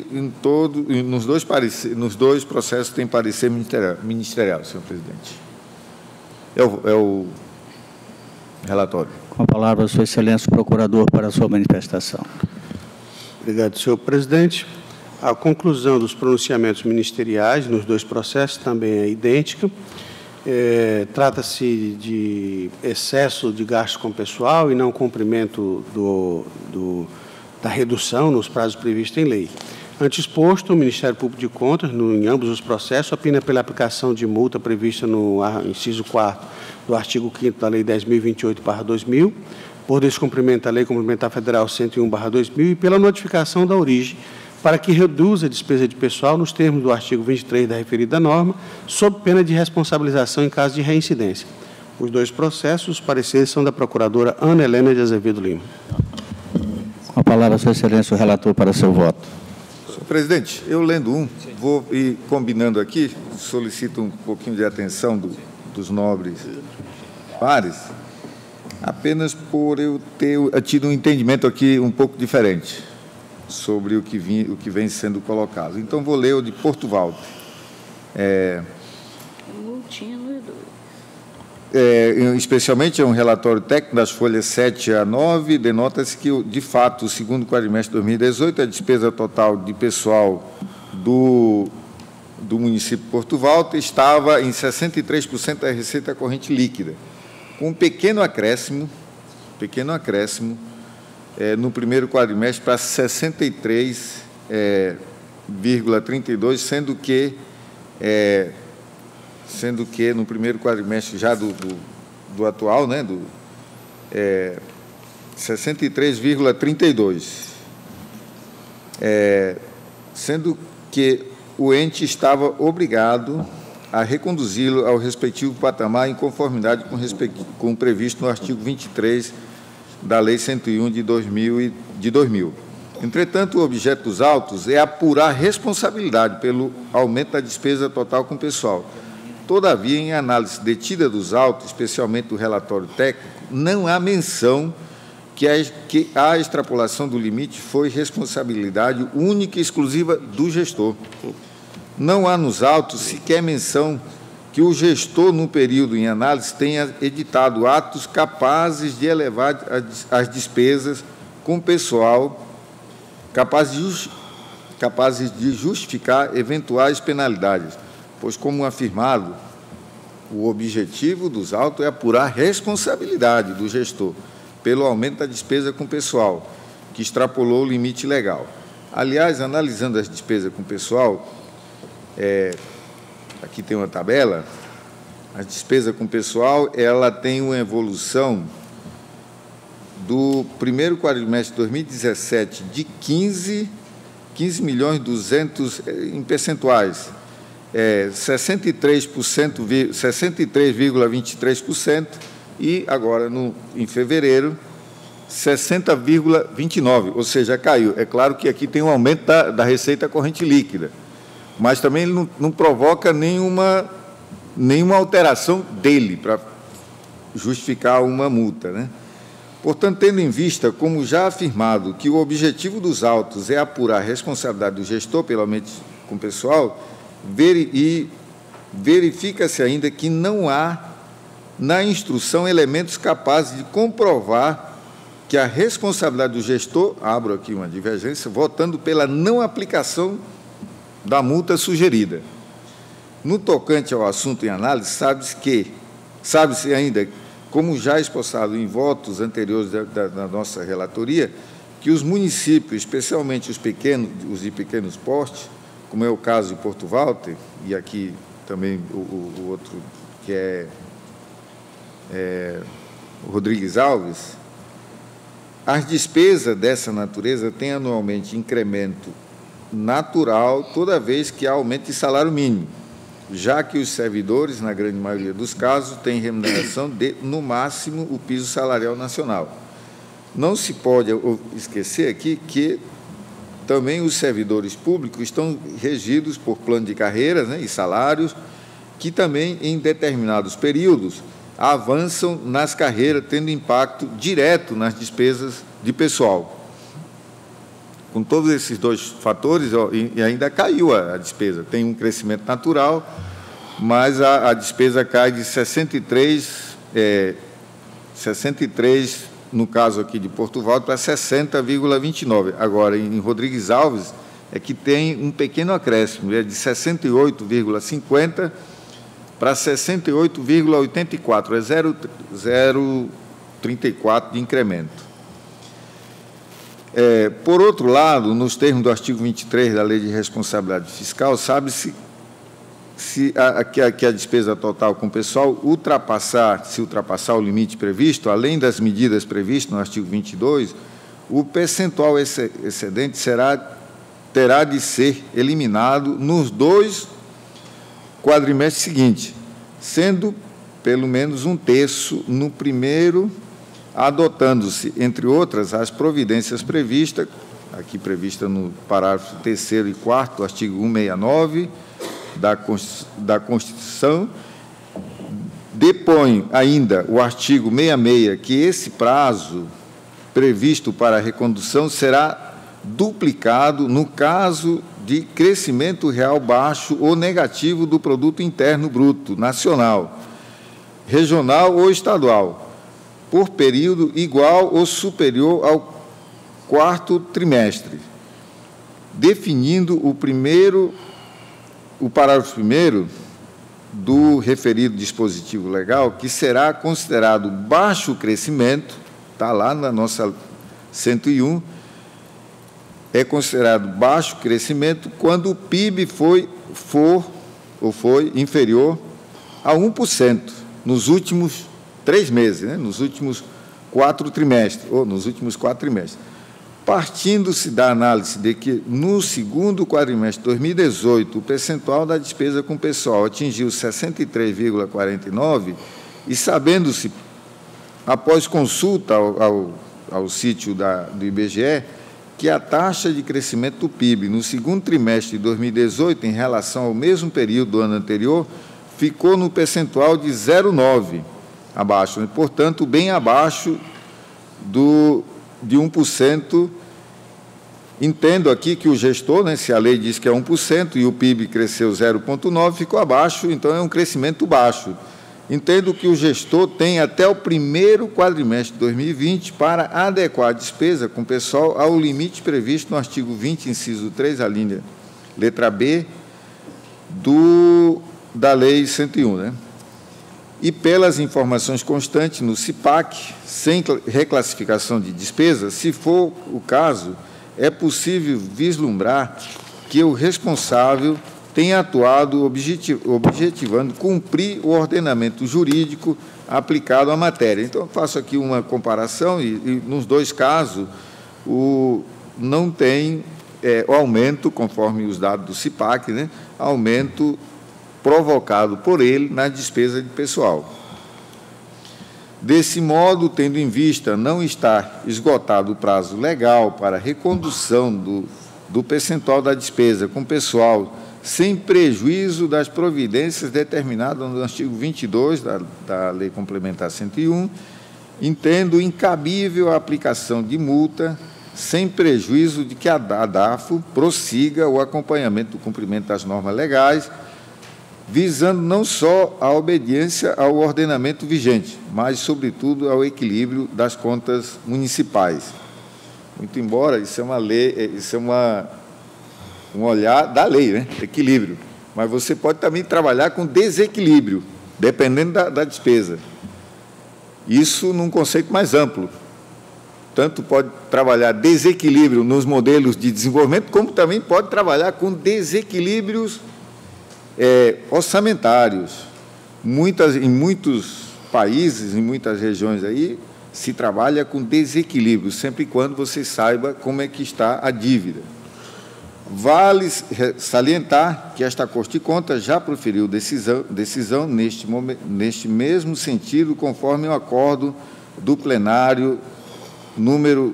nos dois processos tem parecer ministerial, senhor presidente. é o relatório. Com a palavra, Sua Excelência, o procurador, para a sua manifestação. Obrigado, senhor presidente. A conclusão dos pronunciamentos ministeriais nos dois processos também é idêntica. Trata-se de excesso de gasto com pessoal e não cumprimento da redução nos prazos previstos em lei. Antes exposto, o Ministério Público de Contas, em ambos os processos, opina pela aplicação de multa prevista no inciso 4º do artigo 5º da Lei 10.028/2000, por descumprimento da Lei Complementar Federal 101/2000 e pela notificação da origem, para que reduza a despesa de pessoal nos termos do artigo 23 da referida norma, sob pena de responsabilização em caso de reincidência. Os dois processos, os pareceres são da procuradora Ana Helena de Azevedo Lima. Com a palavra, Sua Excelência, o relator, para seu voto. Senhor presidente, eu lendo vou ir combinando aqui, solicito um pouquinho de atenção dos nobres pares, apenas por eu ter tido um entendimento aqui um pouco diferente sobre o que vem sendo colocado. Então, vou ler o de Porto Walter. Especialmente é um relatório técnico das folhas 7 a 9, denota-se que, de fato, o segundo quadrimestre de 2018, a despesa total de pessoal do município de Porto Walter estava em 63% da receita corrente líquida, com um pequeno acréscimo no primeiro quadrimestre para 63,32, sendo que no primeiro quadrimestre já do atual, né, 63,32, sendo que o ente estava obrigado a reconduzi-lo ao respectivo patamar em conformidade com o previsto no artigo 23 da Lei 101 de 2000. Entretanto, o objeto dos autos é apurar responsabilidade pelo aumento da despesa total com pessoal. Todavia, em análise detida dos autos, especialmente do relatório técnico, não há menção que a extrapolação do limite foi responsabilidade única e exclusiva do gestor. Não há nos autos sequer menção que o gestor, no período em análise, tenha editado atos capazes de elevar as despesas com pessoal, capazes de justificar eventuais penalidades, pois, como afirmado, o objetivo dos autos é apurar a responsabilidade do gestor pelo aumento da despesa com pessoal, que extrapolou o limite legal. Aliás, analisando as despesas com pessoal, aqui tem uma tabela, a despesa com pessoal, ela tem uma evolução do primeiro quadrimestre de 2017 de 15.200.000 em percentuais, 63,23% e agora, em fevereiro, 60,29%, ou seja, caiu. É claro que aqui tem um aumento da receita corrente líquida, mas também ele não provoca nenhuma alteração dele para justificar uma multa, né? Portanto, tendo em vista, como já afirmado, que o objetivo dos autos é apurar a responsabilidade do gestor pelo aumento com pessoal, verifica-se ainda que não há na instrução elementos capazes de comprovar que a responsabilidade do gestor, abro aqui uma divergência, votando pela não aplicação da multa sugerida. No tocante ao assunto em análise, sabe-se ainda, como já espossado em votos anteriores da nossa relatoria, que os municípios, especialmente os de pequenos portes, como é o caso de Porto Walter, e aqui também o outro, que é Rodrigues Alves, as despesas dessa natureza têm anualmente incremento natural toda vez que há aumento de salário mínimo, já que os servidores, na grande maioria dos casos, têm remuneração de, no máximo, o piso salarial nacional. Não se pode esquecer aqui que também os servidores públicos estão regidos por plano de carreiras, né, e salários, que também, em determinados períodos, avançam nas carreiras, tendo impacto direto nas despesas de pessoal. Com todos esses dois fatores, e ainda caiu a despesa, tem um crescimento natural, mas a despesa cai de 63, no caso aqui de Porto Valdo, para 60,29. Agora, em Rodrigues Alves, é que tem um pequeno acréscimo, é de 68,50 para 68,84, é 0,34 de incremento. Por outro lado, nos termos do artigo 23 da Lei de Responsabilidade Fiscal, sabe-se que a despesa total com o pessoal se ultrapassar o limite previsto, além das medidas previstas no artigo 22, o percentual excedente terá de ser eliminado nos 2 quadrimestres seguintes, sendo pelo menos 1/3 no primeiro, adotando-se, entre outras, as providências previstas, aqui prevista no parágrafo 3º e 4º do artigo 169 da Constituição. Depõe ainda o artigo 66 que esse prazo previsto para a recondução será duplicado no caso de crescimento real baixo ou negativo do produto interno bruto nacional, regional ou estadual, por período igual ou superior ao 4º trimestre, definindo o parágrafo 1º do referido dispositivo legal, que será considerado baixo crescimento, está lá na nossa 101, é considerado baixo crescimento quando o PIB foi inferior a 1% nos últimos 3 meses, né? Nos últimos 4 trimestres, ou nos últimos 4 trimestres. Partindo-se da análise de que, no segundo quadrimestre de 2018, o percentual da despesa com pessoal atingiu 63,49%, e sabendo-se, após consulta ao sítio do IBGE, que a taxa de crescimento do PIB no segundo trimestre de 2018, em relação ao mesmo período do ano anterior, ficou no percentual de 0,9%, abaixo, né? Portanto, bem abaixo de 1%. Entendo aqui que o gestor, né, se a lei diz que é 1% e o PIB cresceu 0,9%, ficou abaixo, então é um crescimento baixo. Entendo que o gestor tem até o primeiro quadrimestre de 2020 para adequar a despesa com o pessoal ao limite previsto no artigo 20, inciso 3, a linha letra B, da Lei 101, né? E pelas informações constantes no CIPAC, sem reclassificação de despesa, se for o caso, é possível vislumbrar que o responsável tem atuado objetivando cumprir o ordenamento jurídico aplicado à matéria. Então, eu faço aqui uma comparação e nos 2 casos, não tem o aumento, conforme os dados do CIPAC, né, aumento provocado por ele na despesa de pessoal. Desse modo, tendo em vista não estar esgotado o prazo legal para recondução do percentual da despesa com pessoal, sem prejuízo das providências determinadas no artigo 22 da Lei Complementar 101, entendo incabível a aplicação de multa, sem prejuízo de que a DAFO prossiga o acompanhamento do cumprimento das normas legais, visando não só a obediência ao ordenamento vigente, mas, sobretudo, ao equilíbrio das contas municipais. Muito embora isso é uma lei, isso é um olhar da lei, né? Equilíbrio. Mas você pode também trabalhar com desequilíbrio, dependendo da despesa. Isso num conceito mais amplo. Tanto pode trabalhar desequilíbrio nos modelos de desenvolvimento, como também pode trabalhar com desequilíbrios orçamentários. Em muitos países, em muitas regiões aí, se trabalha com desequilíbrio, sempre e quando você saiba como é que está a dívida. Vale salientar que esta Corte de Contas já proferiu decisão neste mesmo sentido, conforme o acordo do plenário número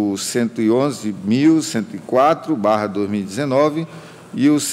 111.104/2019 e o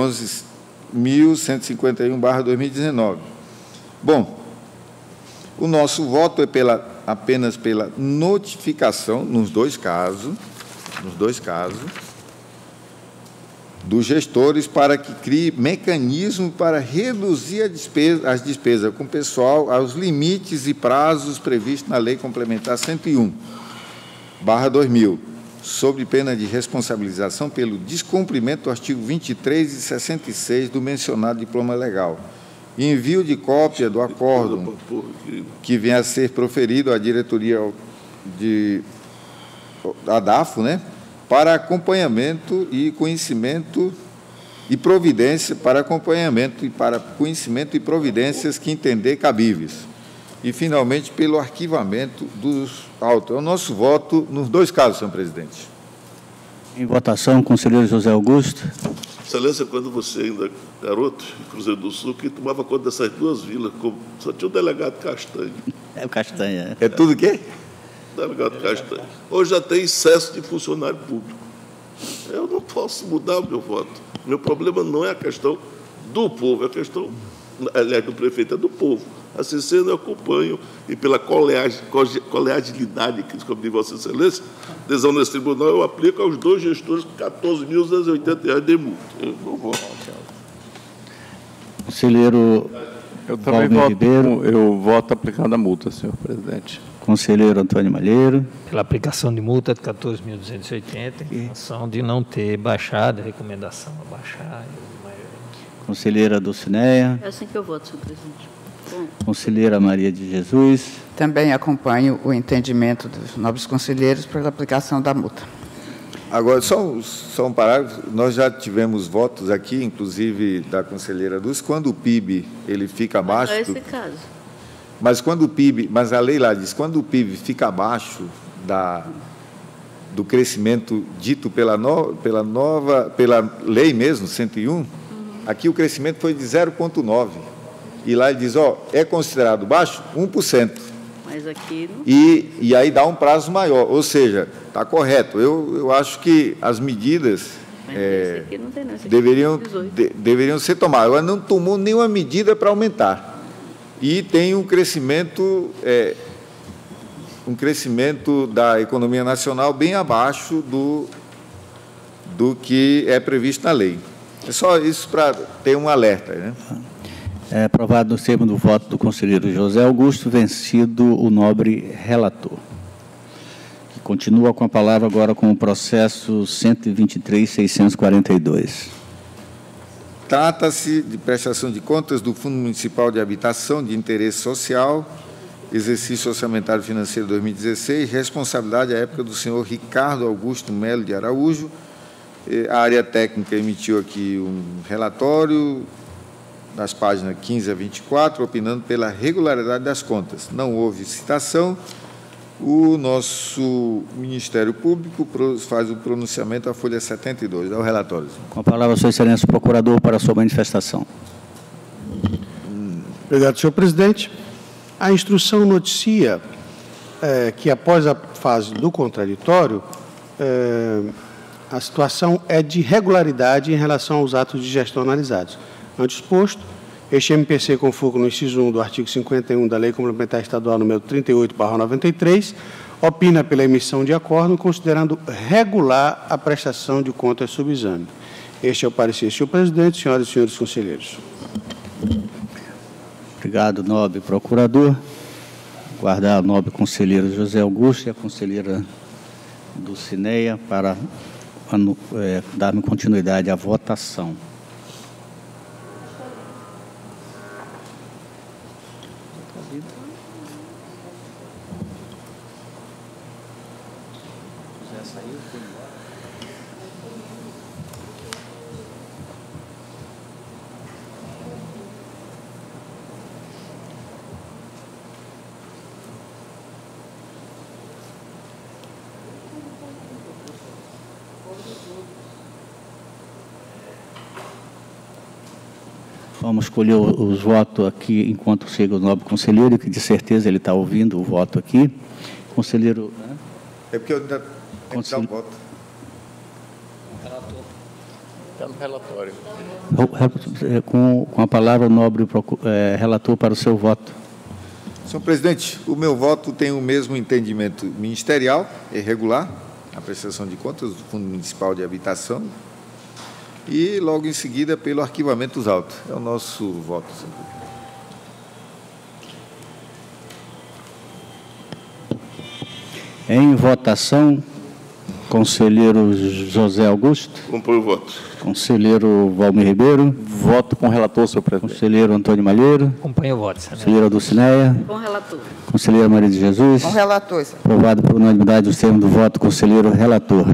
111.151/2019. Bom, o nosso voto é apenas pela notificação, nos dois casos, dos gestores para que crie mecanismo para reduzir as despesas com o pessoal aos limites e prazos previstos na Lei Complementar 101/2000, sob pena de responsabilização pelo descumprimento do artigo 23 e 66 do mencionado diploma legal. Envio de cópia do acórdão que venha a ser proferido à diretoria da DAFO, né, para acompanhamento e conhecimento e providência, para acompanhamento e para conhecimento e providências que entender cabíveis. E, finalmente, pelo arquivamento dos autos. É o nosso voto nos dois casos, senhor presidente. Em votação, conselheiro José Augusto. Excelência, quando você ainda garoto, em Cruzeiro do Sul, que tomava conta dessas duas vilas, só tinha o delegado Castanho. É o Castanha. É tudo o quê? Delegado Castanho. Hoje já tem excesso de funcionário público. Eu não posso mudar o meu voto. Meu problema não é a questão do povo, é a questão, aliás, do prefeito, é do povo. Assim sendo, eu acompanho, e pela colegialidade que descobri Vossa Excelência, decisão nesse tribunal, eu aplico aos dois gestores R$14.280 de multa. Eu não vou. Conselheiro eu também Valmir Ribeiro. Eu voto aplicando a multa, senhor presidente. Conselheiro Antônio Malheiro. Pela aplicação de multa de 14.280, em função de não ter baixado, a recomendação a baixar. Conselheira Dulcineia. É assim que eu voto, senhor presidente. Conselheira Maria de Jesus. Também acompanho o entendimento dos nobres conselheiros pela aplicação da multa. Agora, só um parágrafo. Nós já tivemos votos aqui, inclusive da conselheira Dulce, quando o PIB ele fica abaixo. Mas não é esse caso. Mas quando o PIB, mas a lei lá diz, quando o PIB fica abaixo do crescimento dito pela lei mesmo, 101, aqui o crescimento foi de 0,9. E lá ele diz, é considerado baixo 1%. Mas aqui não... E aí dá um prazo maior, ou seja, está correto. Eu acho que as medidas aqui não tem, não. deveriam ser tomadas. Agora, não tomou nenhuma medida para aumentar. E tem um crescimento da economia nacional bem abaixo do que é previsto na lei. É só isso para ter um alerta, né? É aprovado no termo do voto do conselheiro José Augusto, vencido o nobre relator. Que continua com a palavra agora com o processo 123.642. Trata-se de prestação de contas do Fundo Municipal de Habitação de Interesse Social, exercício orçamentário financeiro 2016, responsabilidade à época do senhor Ricardo Augusto Melo de Araújo. A área técnica emitiu aqui um relatório nas páginas 15 a 24, opinando pela regularidade das contas. Não houve citação. O nosso Ministério Público faz o pronunciamento à folha 72. É o relatório. Com a palavra, Sua Excelência, procurador, para a sua manifestação. Obrigado, senhor presidente. A instrução noticia que, após a fase do contraditório, a situação é de regularidade em relação aos atos de gestão analisados. Antes exposto, este MPC, com foco no inciso 1 do artigo 51 da Lei Complementar Estadual número 38/93, opina pela emissão de acórdão, considerando regular a prestação de contas sob exame. Este é o parecer, senhor presidente, senhoras e senhores conselheiros. Obrigado, nobre procurador. Guardar o nobre conselheiro José Augusto e a conselheira Dulcineia para dar continuidade à votação. Vamos escolher os votos aqui enquanto chega o nobre conselheiro, que de certeza ele está ouvindo o voto aqui. Conselheiro... É porque eu ainda tenho que dar um voto. Está no relatório. Com a palavra, o nobre relator para o seu voto. Senhor presidente, o meu voto tem o mesmo entendimento ministerial, é regular, a prestação de contas do Fundo Municipal de Habitação, e, logo em seguida, pelo arquivamento dos autos. É o nosso voto, senhor presidente. Em votação, conselheiro José Augusto. Compõe o voto. Conselheiro Valmir Ribeiro. Voto com o relator, senhor presidente. Conselheiro Antônio Malheiro. Acompanho o voto, senhor. Conselheira Dulcineia. Com o relator. Conselheira Maria de Jesus. Com o relator, senhor. Aprovado por unanimidade os termos do voto, conselheiro relator.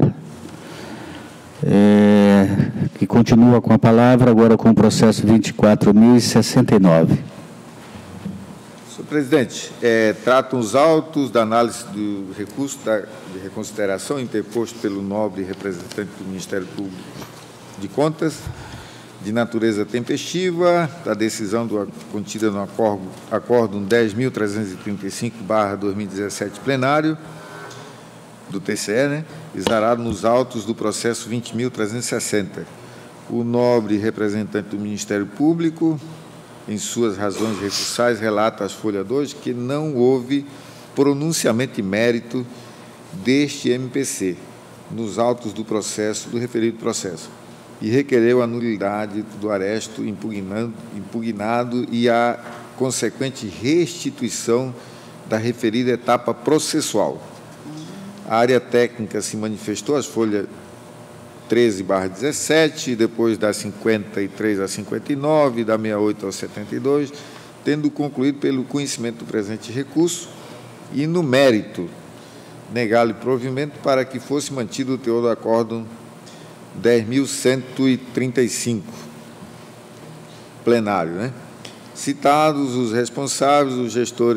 Que continua com a palavra, agora com o processo 24.069. Senhor presidente, tratam os autos da análise do recurso de reconsideração interposto pelo nobre representante do Ministério Público de Contas, de natureza tempestiva, da decisão contida no Acórdão 10.335/2017 plenário do TCE, exarado nos autos do processo 20.360. O nobre representante do Ministério Público, em suas razões recursais, relata às folha 2 que não houve pronunciamento de mérito deste MPC nos autos do processo, do referido processo, e requereu a nulidade do aresto impugnado e a consequente restituição da referida etapa processual. A área técnica se manifestou às folhas 13/17, depois da 53 a 59, da 68 ao 72, tendo concluído pelo conhecimento do presente recurso e, no mérito, negar-lhe provimento para que fosse mantido o teor do acórdão 10.135, plenário, né? Citados os responsáveis, o gestor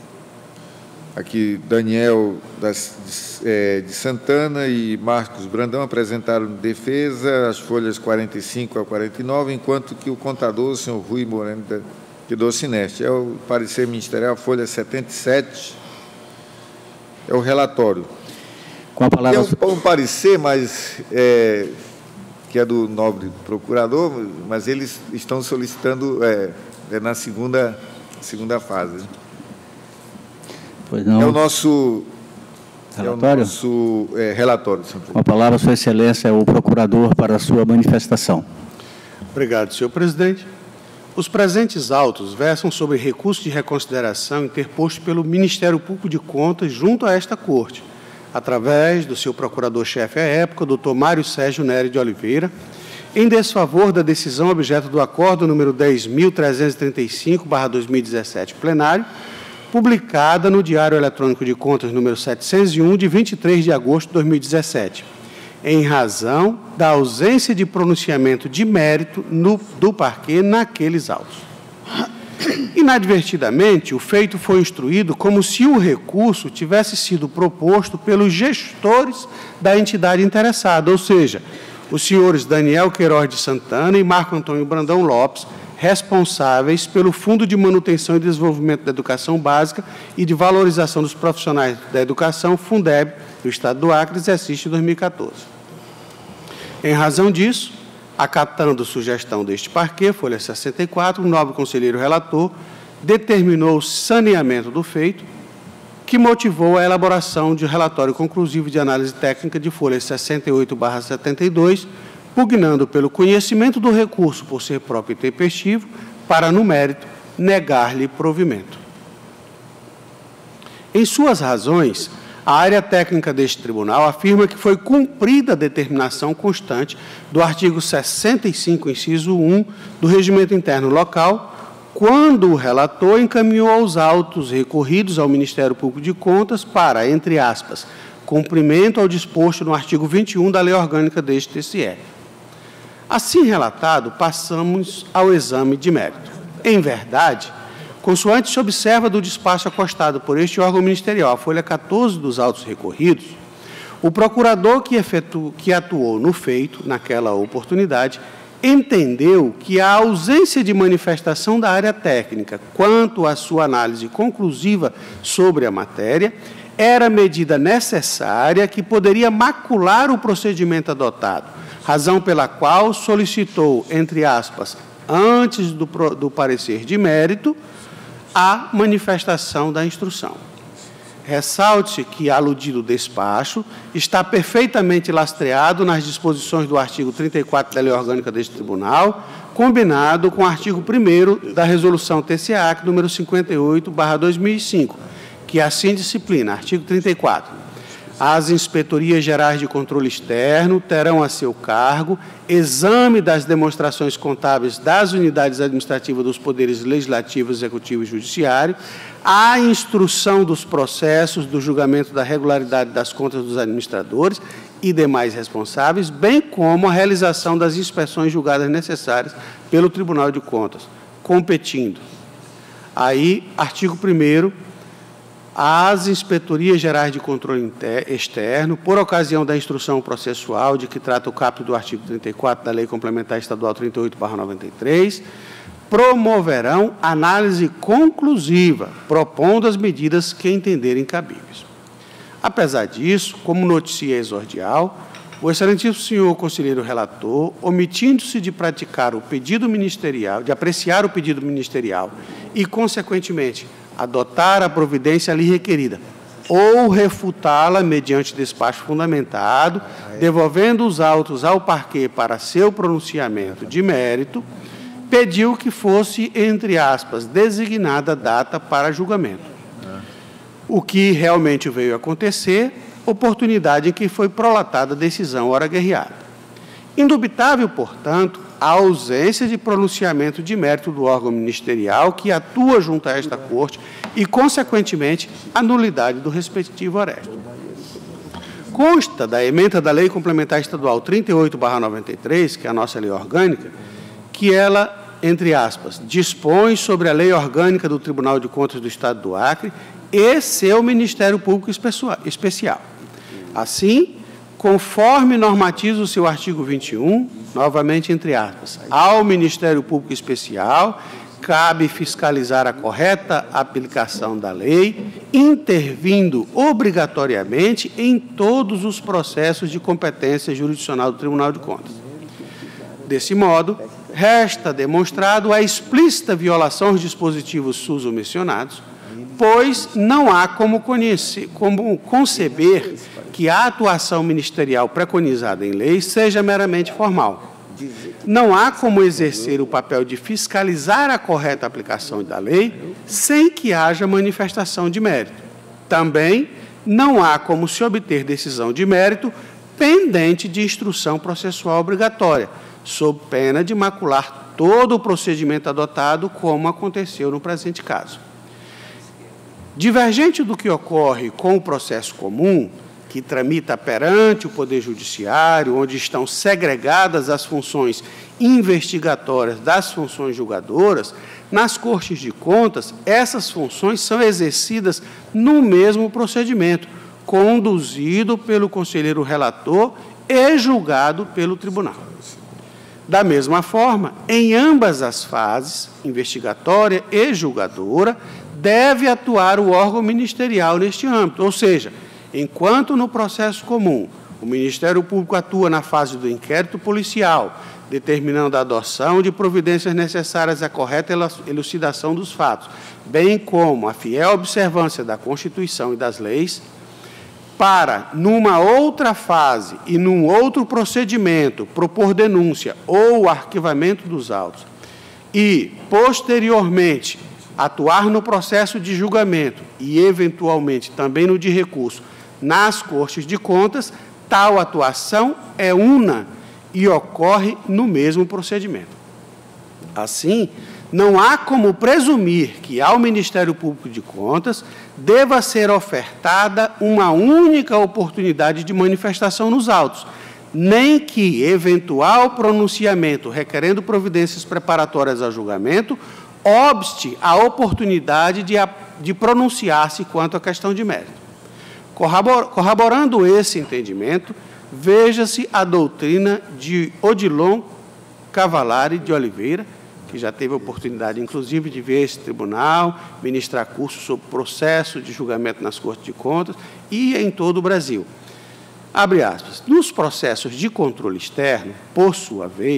aqui, Daniel de Santana e Marcos Brandão, apresentaram defesa, as folhas 45 a 49, enquanto que o contador, o senhor Rui Moreno de Docineste. É o parecer ministerial, folha 77, é o relatório. Com a palavra... Tem um parecer, mas que é do nobre procurador, mas eles estão solicitando na segunda fase. Pois não. É o nosso relatório? Relatório, senhor presidente. Com a palavra, Sua Excelência, o procurador, para a sua manifestação. Obrigado, senhor presidente. Os presentes autos versam sobre recurso de reconsideração interposto pelo Ministério Público de Contas junto a esta Corte, através do seu procurador-chefe à época, doutor Mário Sérgio Nery de Oliveira, em desfavor da decisão objeto do acordo número 10.335/2017 plenário, publicada no Diário Eletrônico de Contas número 701, de 23 de agosto de 2017, em razão da ausência de pronunciamento de mérito do parquê naqueles autos. Inadvertidamente, o feito foi instruído como se o recurso tivesse sido proposto pelos gestores da entidade interessada, ou seja, os senhores Daniel Queiroz de Santana e Marco Antônio Brandão Lopes, responsáveis pelo Fundo de Manutenção e Desenvolvimento da Educação Básica e de Valorização dos Profissionais da Educação, Fundeb, do Estado do Acre, exercício 2014. Em razão disso, acatando sugestão deste parquê, folha 64, o nobre conselheiro relator determinou o saneamento do feito, que motivou a elaboração de relatório conclusivo de análise técnica de folha 68/72, pugnando pelo conhecimento do recurso por ser próprio e tempestivo, para, no mérito, negar-lhe provimento. Em suas razões, a área técnica deste tribunal afirma que foi cumprida a determinação constante do artigo 65, inciso 1, do Regimento Interno Local, quando o relator encaminhou aos autos recorridos ao Ministério Público de Contas para, entre aspas, cumprimento ao disposto no artigo 21 da Lei Orgânica deste TCE. Assim relatado, passamos ao exame de mérito. Em verdade, consoante se observa do despacho acostado por este órgão ministerial, a folha 14 dos autos recorridos, o procurador que atuou no feito, naquela oportunidade, entendeu que a ausência de manifestação da área técnica quanto à sua análise conclusiva sobre a matéria era medida necessária que poderia macular o procedimento adotado, razão pela qual solicitou, entre aspas, antes do parecer de mérito, a manifestação da instrução. ressalte-se que aludido despacho está perfeitamente lastreado nas disposições do artigo 34 da Lei Orgânica deste Tribunal, combinado com o artigo 1º da Resolução TCA, número 58/2005, que assim disciplina, artigo 34. As inspetorias gerais de controle externo terão a seu cargo exame das demonstrações contábeis das unidades administrativas dos poderes legislativo, executivo e judiciário, a instrução dos processos do julgamento da regularidade das contas dos administradores e demais responsáveis, bem como a realização das inspeções julgadas necessárias pelo Tribunal de Contas, competindo. Aí, artigo 1º, as inspetorias gerais de controle externo, por ocasião da instrução processual de que trata o caput do artigo 34 da Lei Complementar Estadual 38/93, promoverão análise conclusiva, propondo as medidas que entenderem cabíveis. Apesar disso, como noticia exordial, o excelentíssimo senhor conselheiro relator, omitindo-se de praticar o pedido ministerial, de apreciar o pedido ministerial e, consequentemente, adotar a providência ali requerida, ou refutá-la mediante despacho fundamentado, devolvendo os autos ao parquet para seu pronunciamento de mérito, pediu que fosse, entre aspas, designada data para julgamento. O que realmente veio a acontecer, oportunidade em que foi prolatada a decisão hora guerreada. Indubitável, portanto, a ausência de pronunciamento de mérito do órgão ministerial que atua junto a esta Corte e, consequentemente, a nulidade do respectivo aresto. Consta da ementa da Lei Complementar Estadual 38/93, que é a nossa lei orgânica, que ela, entre aspas, dispõe sobre a lei orgânica do Tribunal de Contas do Estado do Acre e seu Ministério Público Especial. Assim, conforme normatiza o seu artigo 21, novamente entre aspas, ao Ministério Público Especial cabe fiscalizar a correta aplicação da lei, intervindo obrigatoriamente em todos os processos de competência jurisdicional do Tribunal de Contas. Desse modo, resta demonstrado a explícita violação aos dispositivos sus-mencionados, pois não há como conceber que a atuação ministerial preconizada em lei seja meramente formal. Não há como exercer o papel de fiscalizar a correta aplicação da lei sem que haja manifestação de mérito. Também não há como se obter decisão de mérito pendente de instrução processual obrigatória, sob pena de macular todo o procedimento adotado, como aconteceu no presente caso. Divergente do que ocorre com o processo comum, que tramita perante o Poder Judiciário, onde estão segregadas as funções investigatórias das funções julgadoras, nas Cortes de Contas, essas funções são exercidas no mesmo procedimento, conduzido pelo conselheiro relator e julgado pelo tribunal. Da mesma forma, em ambas as fases, investigatória e julgadora, deve atuar o órgão ministerial neste âmbito, ou seja, enquanto no processo comum o Ministério Público atua na fase do inquérito policial, determinando a adoção de providências necessárias à correta elucidação dos fatos, bem como a fiel observância da Constituição e das leis, para, numa outra fase e num outro procedimento, propor denúncia ou arquivamento dos autos e, posteriormente, atuar no processo de julgamento e, eventualmente, também no de recurso nas Cortes de Contas, tal atuação é una e ocorre no mesmo procedimento. Assim, não há como presumir que ao Ministério Público de Contas deva ser ofertada uma única oportunidade de manifestação nos autos, nem que eventual pronunciamento requerendo providências preparatórias a julgamento obste a oportunidade de pronunciar-se quanto à questão de mérito. Corroborando esse entendimento, veja-se a doutrina de Odilon Cavalari de Oliveira, que já teve a oportunidade, inclusive, de ver esse tribunal, ministrar cursos sobre processo de julgamento nas Cortes de Contas e em todo o Brasil. Abre aspas. Nos processos de controle externo, por sua vez,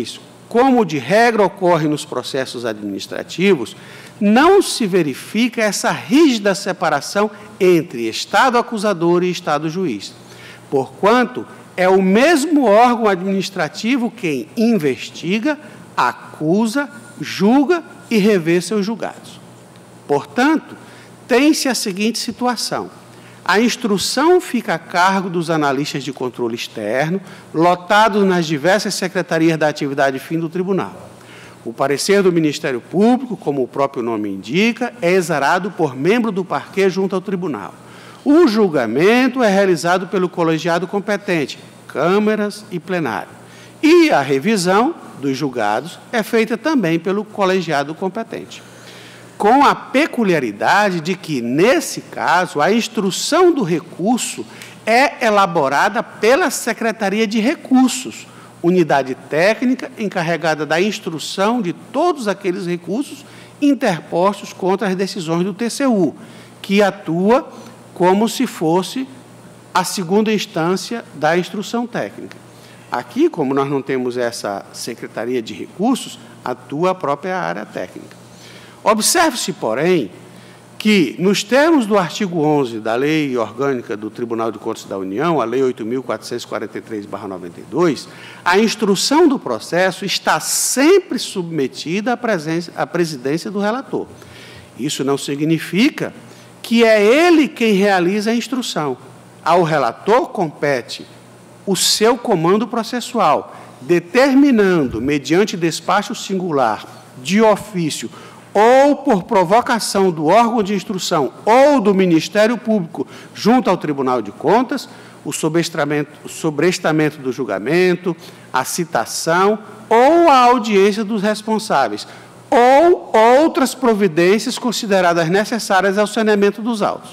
como de regra ocorre nos processos administrativos, não se verifica essa rígida separação entre Estado acusador e Estado juiz, porquanto é o mesmo órgão administrativo quem investiga, acusa, julga e revê seus julgados. Portanto, tem-se a seguinte situação: a instrução fica a cargo dos analistas de controle externo, lotados nas diversas secretarias da atividade fim do tribunal. O parecer do Ministério Público, como o próprio nome indica, é exarado por membro do parquê junto ao tribunal. O julgamento é realizado pelo colegiado competente, câmaras e plenário. E a revisão dos julgados é feita também pelo colegiado competente, com a peculiaridade de que, nesse caso, a instrução do recurso é elaborada pela Secretaria de Recursos, unidade técnica encarregada da instrução de todos aqueles recursos interpostos contra as decisões do TCU, que atua como se fosse a segunda instância da instrução técnica. Aqui, como nós não temos essa Secretaria de Recursos, atua a própria área técnica. Observe-se, porém, que, nos termos do artigo 11 da Lei Orgânica do Tribunal de Contas da União, a Lei 8.443/92, a instrução do processo está sempre submetida à presidência do relator. Isso não significa que é ele quem realiza a instrução. Ao relator compete o seu comando processual, determinando, mediante despacho singular, de ofício, ou por provocação do órgão de instrução ou do Ministério Público junto ao Tribunal de Contas, o sobrestamento do julgamento, a citação ou a audiência dos responsáveis, ou outras providências consideradas necessárias ao saneamento dos autos.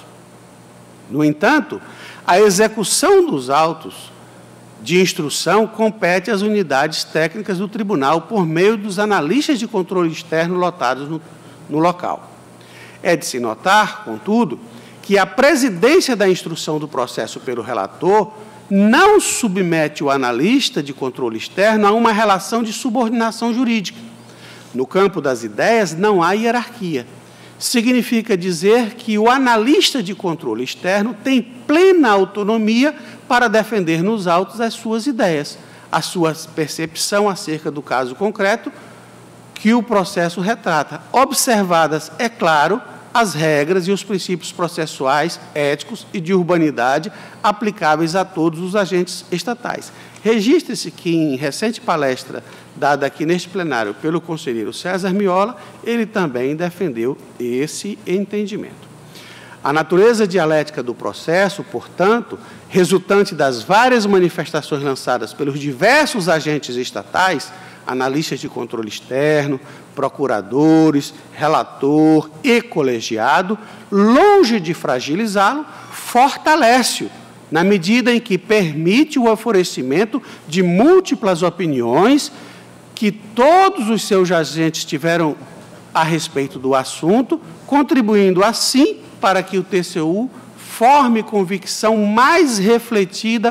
No entanto, a execução dos autos de instrução compete às unidades técnicas do tribunal por meio dos analistas de controle externo lotados no local. É de se notar, contudo, que a presidência da instrução do processo pelo relator não submete o analista de controle externo a uma relação de subordinação jurídica. No campo das ideias, não há hierarquia. Significa dizer que o analista de controle externo tem plena autonomia para defender nos autos as suas ideias, a sua percepção acerca do caso concreto que o processo retrata, observadas, é claro, as regras e os princípios processuais, éticos e de urbanidade aplicáveis a todos os agentes estatais. Registre-se que, em recente palestra dada aqui neste plenário pelo conselheiro César Miola, ele também defendeu esse entendimento. A natureza dialética do processo, portanto, resultante das várias manifestações lançadas pelos diversos agentes estatais, analistas de controle externo, procuradores, relator e colegiado, longe de fragilizá-lo, fortalece-o, na medida em que permite o oferecimento de múltiplas opiniões que todos os seus agentes tiveram a respeito do assunto, contribuindo assim para que o TCU forme convicção mais refletida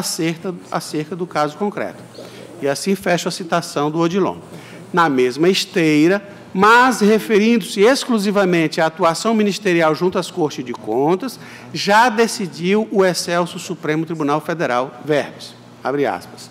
acerca do caso concreto. E assim fecha a citação do Odilon. Na mesma esteira, mas referindo-se exclusivamente à atuação ministerial junto às Cortes de Contas, já decidiu o excelso Supremo Tribunal Federal, verbis, abre aspas,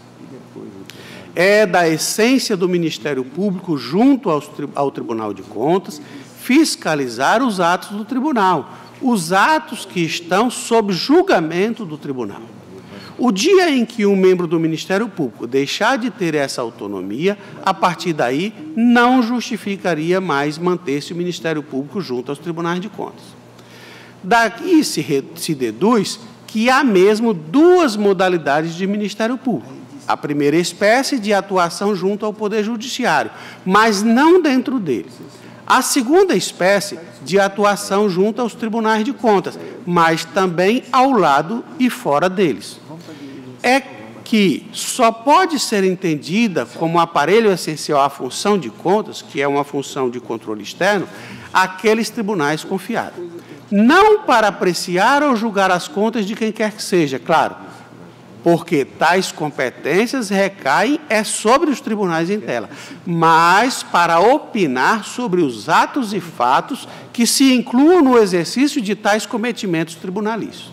é da essência do Ministério Público junto ao Tribunal de Contas fiscalizar os atos do tribunal, os atos que estão sob julgamento do tribunal. O dia em que um membro do Ministério Público deixar de ter essa autonomia, a partir daí, não justificaria mais manter-se o Ministério Público junto aos tribunais de contas. Daqui se deduz que há mesmo duas modalidades de Ministério Público. A primeira espécie de atuação junto ao Poder Judiciário, mas não dentro dele. A segunda espécie de atuação junto aos tribunais de contas, mas também ao lado e fora deles. É que só pode ser entendida como aparelho essencial à função de contas, que é uma função de controle externo, aqueles tribunais confiados. Não para apreciar ou julgar as contas de quem quer que seja, claro, porque tais competências recaem sobre os tribunais em tela, mas para opinar sobre os atos e fatos que se incluam no exercício de tais cometimentos tribunalícios.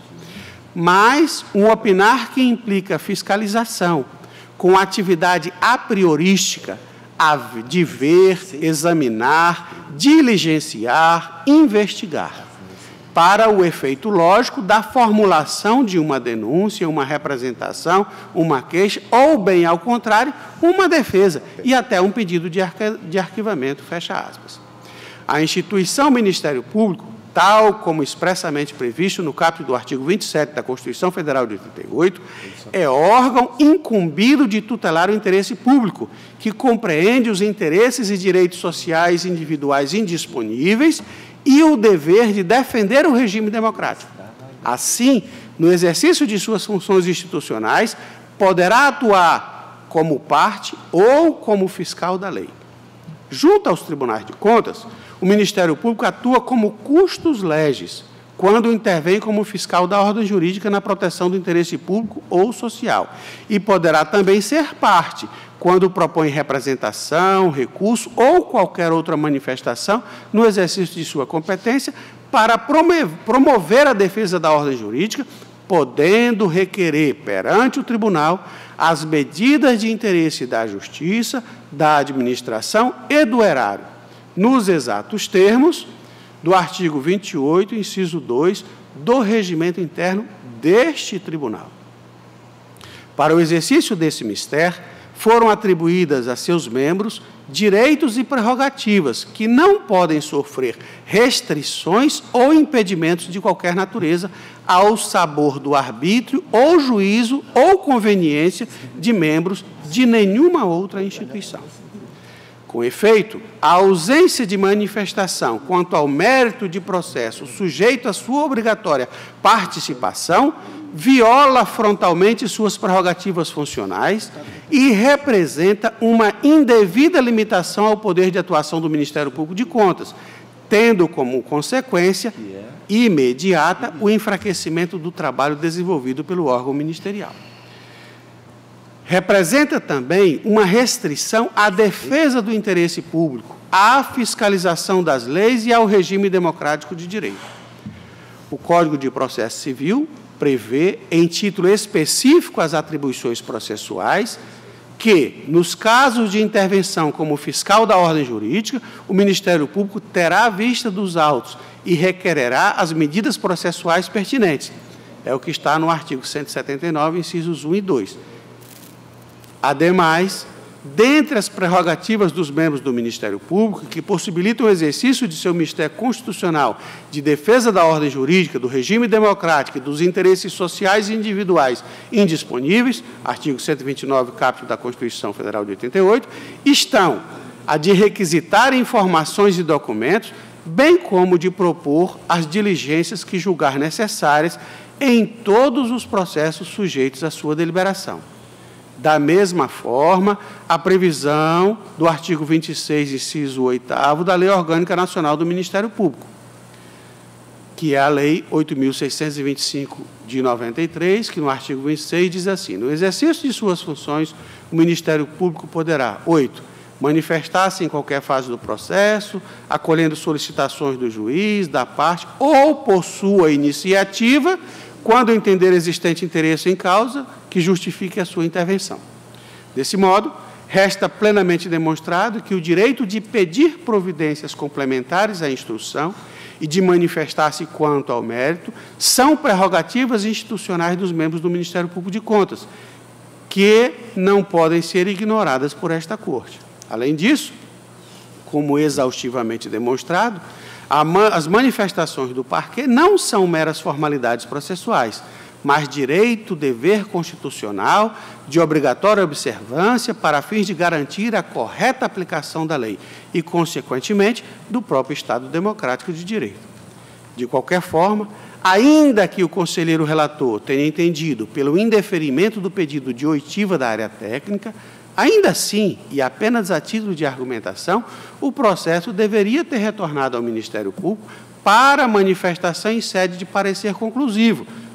Mas um opinar que implica fiscalização, com atividade a priorística, de ver, examinar, diligenciar, investigar, para o efeito lógico da formulação de uma denúncia, uma representação, uma queixa, ou, bem ao contrário, uma defesa e até um pedido de arquivamento, fecha aspas. A instituição Ministério Público, tal como expressamente previsto no caput do artigo 27 da Constituição Federal de 88, é órgão incumbido de tutelar o interesse público, que compreende os interesses e direitos sociais individuais indisponíveis e o dever de defender o regime democrático. Assim, no exercício de suas funções institucionais, poderá atuar como parte ou como fiscal da lei. Junto aos tribunais de contas, o Ministério Público atua como custos legis, quando intervém como fiscal da ordem jurídica na proteção do interesse público ou social, e poderá também ser parte, quando propõe representação, recurso ou qualquer outra manifestação no exercício de sua competência para promover a defesa da ordem jurídica, podendo requerer perante o tribunal as medidas de interesse da justiça, da administração e do erário, nos exatos termos do artigo 28, inciso 2, do regimento interno deste tribunal. Para o exercício desse mistério, foram atribuídas a seus membros direitos e prerrogativas que não podem sofrer restrições ou impedimentos de qualquer natureza ao sabor do arbítrio ou juízo ou conveniência de membros de nenhuma outra instituição. Com efeito, a ausência de manifestação quanto ao mérito de processo sujeito à sua obrigatória participação viola frontalmente suas prerrogativas funcionais e representa uma indevida limitação ao poder de atuação do Ministério Público de Contas, tendo como consequência imediata o enfraquecimento do trabalho desenvolvido pelo órgão ministerial. Representa também uma restrição à defesa do interesse público, à fiscalização das leis e ao regime democrático de direito. O Código de Processo Civil prevê, em título específico às atribuições processuais, que, nos casos de intervenção como fiscal da ordem jurídica, o Ministério Público terá a vista dos autos e requererá as medidas processuais pertinentes. É o que está no artigo 179, incisos 1 e 2. Ademais, dentre as prerrogativas dos membros do Ministério Público, que possibilitam o exercício de seu mistério constitucional de defesa da ordem jurídica, do regime democrático e dos interesses sociais e individuais indisponíveis, artigo 129, caput da Constituição Federal de 88, estão a de requisitar informações e documentos, bem como de propor as diligências que julgar necessárias em todos os processos sujeitos à sua deliberação. Da mesma forma, a previsão do artigo 26, inciso 8º, da Lei Orgânica Nacional do Ministério Público, que é a Lei 8.625 de 93, que no artigo 26 diz assim: no exercício de suas funções, o Ministério Público poderá, 8, manifestar-se em qualquer fase do processo, acolhendo solicitações do juiz, da parte, ou por sua iniciativa, quando entender existente interesse em causa que justifique a sua intervenção. Desse modo, resta plenamente demonstrado que o direito de pedir providências complementares à instrução e de manifestar-se quanto ao mérito são prerrogativas institucionais dos membros do Ministério Público de Contas, que não podem ser ignoradas por esta Corte. Além disso, como exaustivamente demonstrado, as manifestações do parquê não são meras formalidades processuais, mas direito, dever constitucional de obrigatória observância para fins de garantir a correta aplicação da lei e, consequentemente, do próprio Estado democrático de direito. De qualquer forma, ainda que o conselheiro relator tenha entendido pelo indeferimento do pedido de oitiva da área técnica, ainda assim, e apenas a título de argumentação, o processo deveria ter retornado ao Ministério Público para manifestação em sede de parecer conclusivo,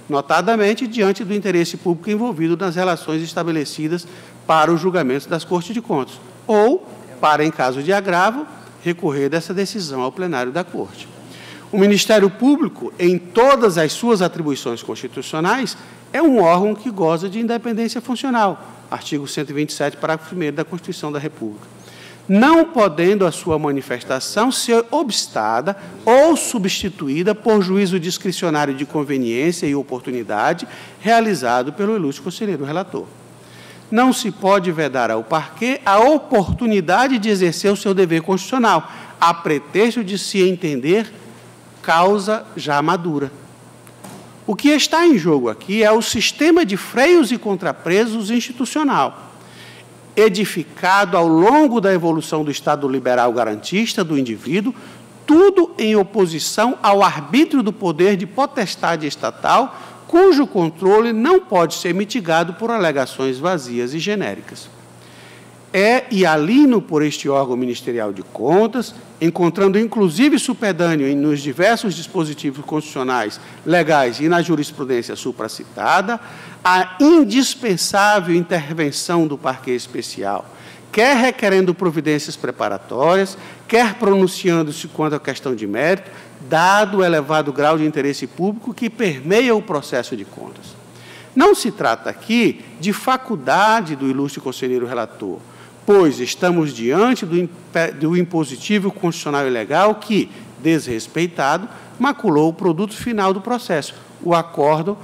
notadamente diante do interesse público envolvido nas relações estabelecidas para os julgamentos das Cortes de Contas, ou, para, em caso de agravo, recorrer dessa decisão ao plenário da Corte. O Ministério Público, em todas as suas atribuições constitucionais, é um órgão que goza de independência funcional, artigo 127, parágrafo 1º da Constituição da República, não podendo a sua manifestação ser obstada ou substituída por juízo discricionário de conveniência e oportunidade realizado pelo ilustre conselheiro relator. Não se pode vedar ao parquet a oportunidade de exercer o seu dever constitucional, a pretexto de se entender causa já madura. O que está em jogo aqui é o sistema de freios e contrapesos institucional, edificado ao longo da evolução do Estado liberal garantista do indivíduo, tudo em oposição ao arbítrio do poder de potestade estatal, cujo controle não pode ser mitigado por alegações vazias e genéricas. É e alino por este órgão ministerial de contas, encontrando inclusive supedâneo nos diversos dispositivos constitucionais, legais e na jurisprudência supracitada, a indispensável intervenção do parquet especial, quer requerendo providências preparatórias, quer pronunciando-se quanto à questão de mérito, dado o elevado grau de interesse público que permeia o processo de contas. Não se trata aqui de faculdade do ilustre conselheiro relator, pois estamos diante do impositivo constitucional e legal que, desrespeitado, maculou o produto final do processo, o acórdão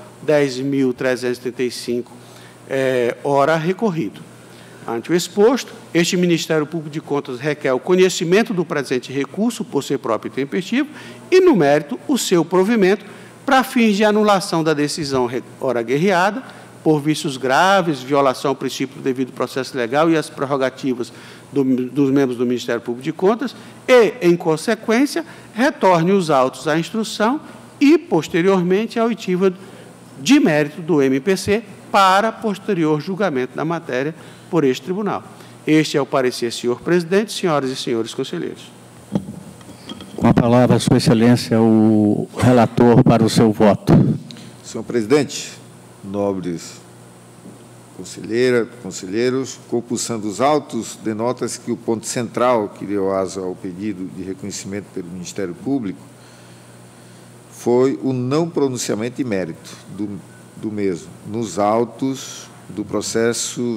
10.335, ora recorrido. Ante o exposto, este Ministério Público de Contas requer o conhecimento do presente recurso, por ser próprio e tempestivo, e, no mérito, o seu provimento, para fins de anulação da decisão ora guerreada, por vícios graves, violação ao princípio do devido processo legal e as prerrogativas dos membros do Ministério Público de Contas, e, em consequência, retorne os autos à instrução e, posteriormente, à oitiva de mérito do MPC para posterior julgamento da matéria por este tribunal. Este é o parecer, senhor presidente, senhoras e senhores conselheiros. Com a palavra, Sua Excelência, o relator para o seu voto. Senhor presidente, nobres conselheiros, compulsando os autos, denota-se que o ponto central que deu asa ao pedido de reconhecimento pelo Ministério Público foi o não pronunciamento de mérito do mesmo, nos autos do processo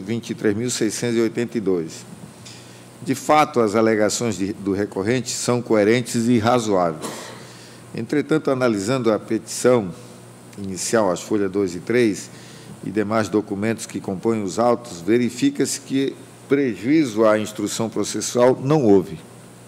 23.682. De fato, as alegações do recorrente são coerentes e razoáveis. Entretanto, analisando a petição inicial, as folhas 2 e 3, e demais documentos que compõem os autos, verifica-se que prejuízo à instrução processual não houve,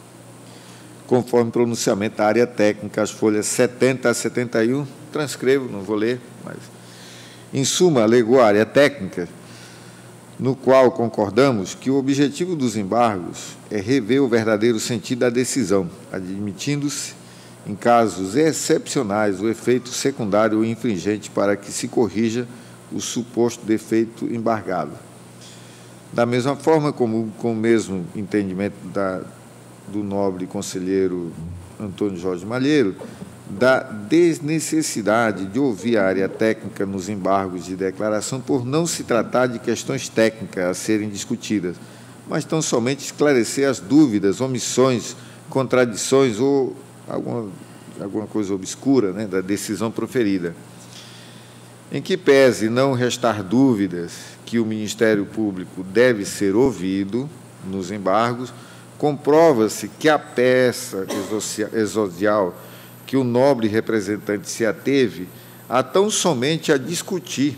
conforme pronunciamento da área técnica, as folhas 70 a 71, transcrevo, não vou ler, mas, em suma, alegou a área técnica, no qual concordamos que o objetivo dos embargos é rever o verdadeiro sentido da decisão, admitindo-se, em casos excepcionais, o efeito secundário ou infringente para que se corrija o suposto defeito embargado. Da mesma forma, como com o mesmo entendimento do nobre conselheiro Antônio Jorge Malheiro, da desnecessidade de ouvir a área técnica nos embargos de declaração por não se tratar de questões técnicas a serem discutidas, mas tão somente esclarecer as dúvidas, omissões, contradições ou alguma coisa obscura, né, da decisão proferida. Em que pese não restar dúvidas que o Ministério Público deve ser ouvido nos embargos, comprova-se que a peça exosial que o nobre representante se ateve a tão somente a discutir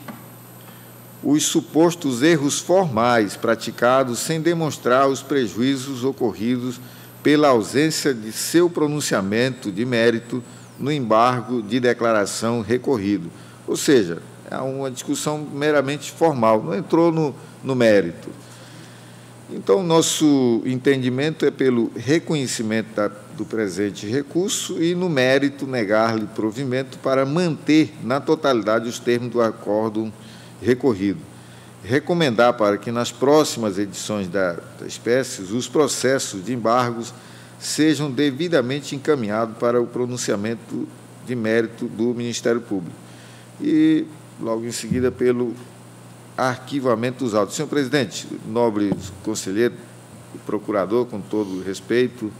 os supostos erros formais praticados sem demonstrar os prejuízos ocorridos pela ausência de seu pronunciamento de mérito no embargo de declaração recorrido. Ou seja, é uma discussão meramente formal, não entrou no mérito. Então, nosso entendimento é pelo reconhecimento do presente recurso e, no mérito, negar-lhe provimento para manter na totalidade os termos do acórdão recorrido. Recomendar para que, nas próximas edições da espécie, os processos de embargos sejam devidamente encaminhados para o pronunciamento de mérito do Ministério Público. e, logo em seguida, pelo arquivamento dos autos. Senhor presidente, nobre conselheiro, procurador, com todo o respeito,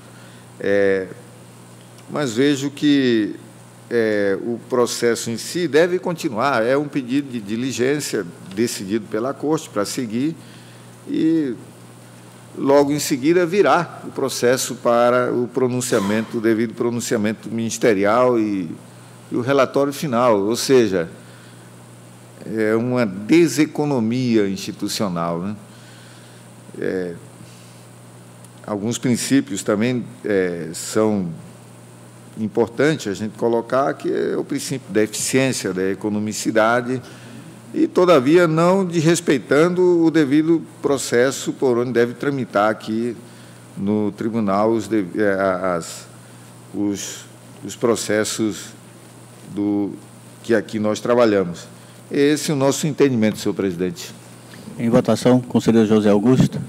mas vejo que o processo em si deve continuar. É um pedido de diligência decidido pela Corte para seguir e, logo em seguida, virá o processo para o pronunciamento, o devido pronunciamento ministerial e o relatório final, ou seja, é uma deseconomia institucional, né? Alguns princípios também são importantes a gente colocar, que é o princípio da eficiência, da economicidade, e, todavia, não desrespeitando o devido processo por onde deve tramitar aqui no tribunal os processos que aqui nós trabalhamos. Esse é o nosso entendimento, senhor presidente. Em votação, conselheiro José Augusto.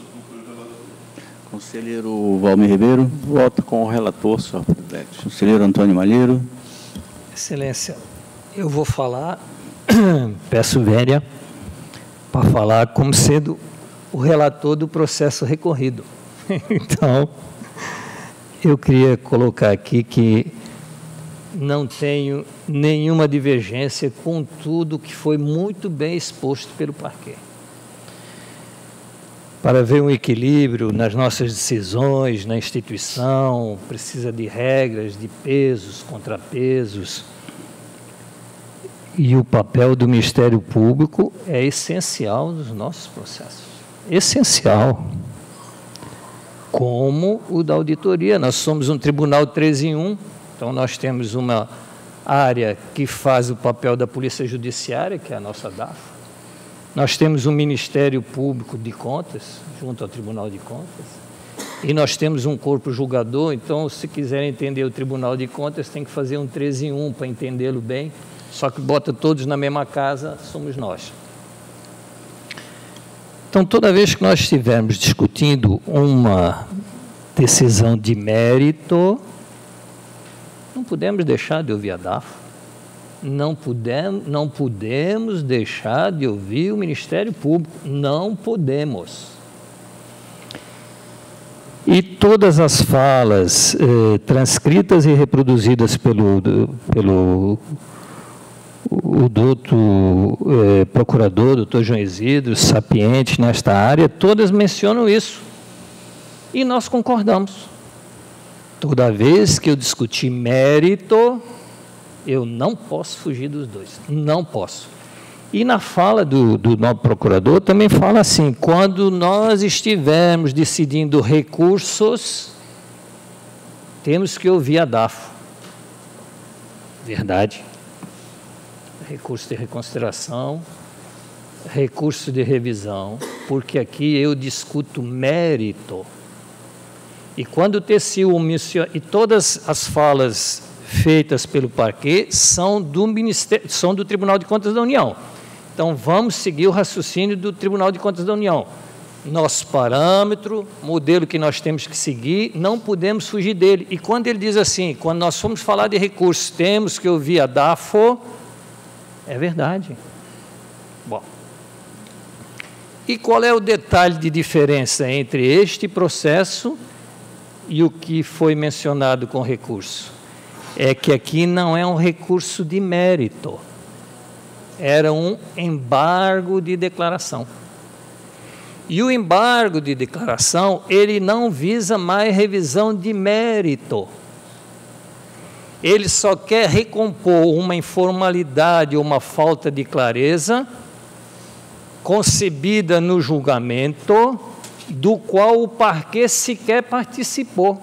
Conselheiro Valmir Ribeiro. Voto com o relator, senhor presidente. Conselheiro Antônio Malheiro. Excelência, eu vou falar, peço vénia, para falar como sendo o relator do processo recorrido. Então, eu queria colocar aqui que não tenho nenhuma divergência com tudo que foi muito bem exposto pelo parquê. Para ver um equilíbrio nas nossas decisões, na instituição, precisa de regras, de pesos, contrapesos. E o papel do Ministério Público é essencial nos nossos processos. Essencial. Como o da auditoria. Nós somos um tribunal 3 em 1, então nós temos uma área que faz o papel da Polícia Judiciária, que é a nossa DAF. Nós temos um Ministério Público de Contas, junto ao Tribunal de Contas, e nós temos um corpo julgador. Então, se quiserem entender o Tribunal de Contas, tem que fazer um 3 em 1 para entendê-lo bem, só que bota todos na mesma casa, somos nós. Então, toda vez que nós estivermos discutindo uma decisão de mérito, não podemos deixar de ouvir a DAFO. Não podemos deixar de ouvir o Ministério Público, não podemos. E todas as falas transcritas e reproduzidas pelo doutor procurador, doutor João Isidro, sapiente nesta área, todas mencionam isso. E nós concordamos. Toda vez que eu discutir mérito, eu não posso fugir dos dois, não posso. E na fala do novo procurador também fala assim, quando nós estivermos decidindo recursos, temos que ouvir a DAFO. Verdade. Recurso de reconsideração, recurso de revisão, porque aqui eu discuto mérito. E quando o TCU menciona, e todas as falas feitas pelo parquê são do Tribunal de Contas da União. Então, vamos seguir o raciocínio do Tribunal de Contas da União. Nosso parâmetro, modelo que nós temos que seguir, não podemos fugir dele. E quando ele diz assim, quando nós formos falar de recursos, temos que ouvir a DAFO, é verdade. Bom. E qual é o detalhe de diferença entre este processo e o que foi mencionado com recurso? É que aqui não é um recurso de mérito, era um embargo de declaração. E o embargo de declaração, ele não visa mais revisão de mérito. Ele só quer recompor uma informalidade ou uma falta de clareza concebida no julgamento, do qual o parquê sequer participou.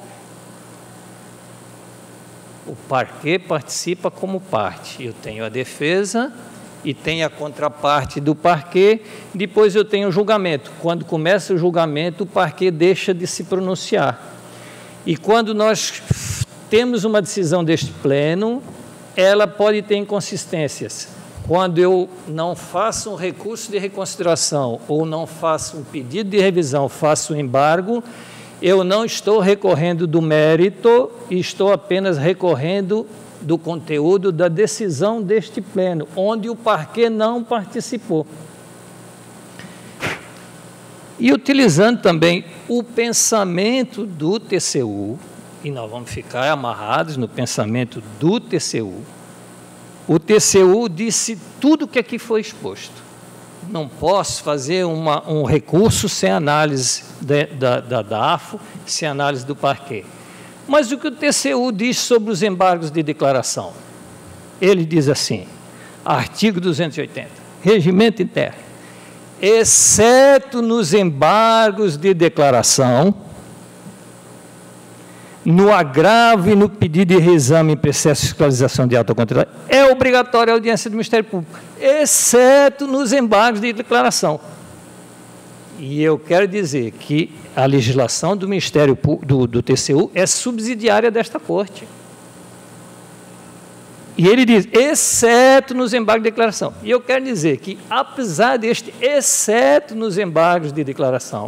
O parquê participa como parte. Eu tenho a defesa e tenho a contraparte do parquê, depois eu tenho o julgamento. Quando começa o julgamento, o parquê deixa de se pronunciar. E quando nós temos uma decisão deste pleno, ela pode ter inconsistências. Quando eu não faço um recurso de reconsideração ou não faço um pedido de revisão, faço um embargo, eu não estou recorrendo do mérito, estou apenas recorrendo do conteúdo da decisão deste pleno, onde o parquê não participou. E utilizando também o pensamento do TCU, e nós vamos ficar amarrados no pensamento do TCU, o TCU disse tudo o que aqui foi exposto. Não posso fazer um recurso sem análise da DAFO, sem análise do parquê. Mas o que o TCU diz sobre os embargos de declaração? Ele diz assim, artigo 280, regimento interno, exceto nos embargos de declaração, no agravo e no pedido de reexame em processo de fiscalização de auto contra é obrigatória a audiência do Ministério Público, exceto nos embargos de declaração. E eu quero dizer que a legislação do Ministério do TCU é subsidiária desta Corte. E ele diz, exceto nos embargos de declaração. E eu quero dizer que, apesar deste exceto nos embargos de declaração,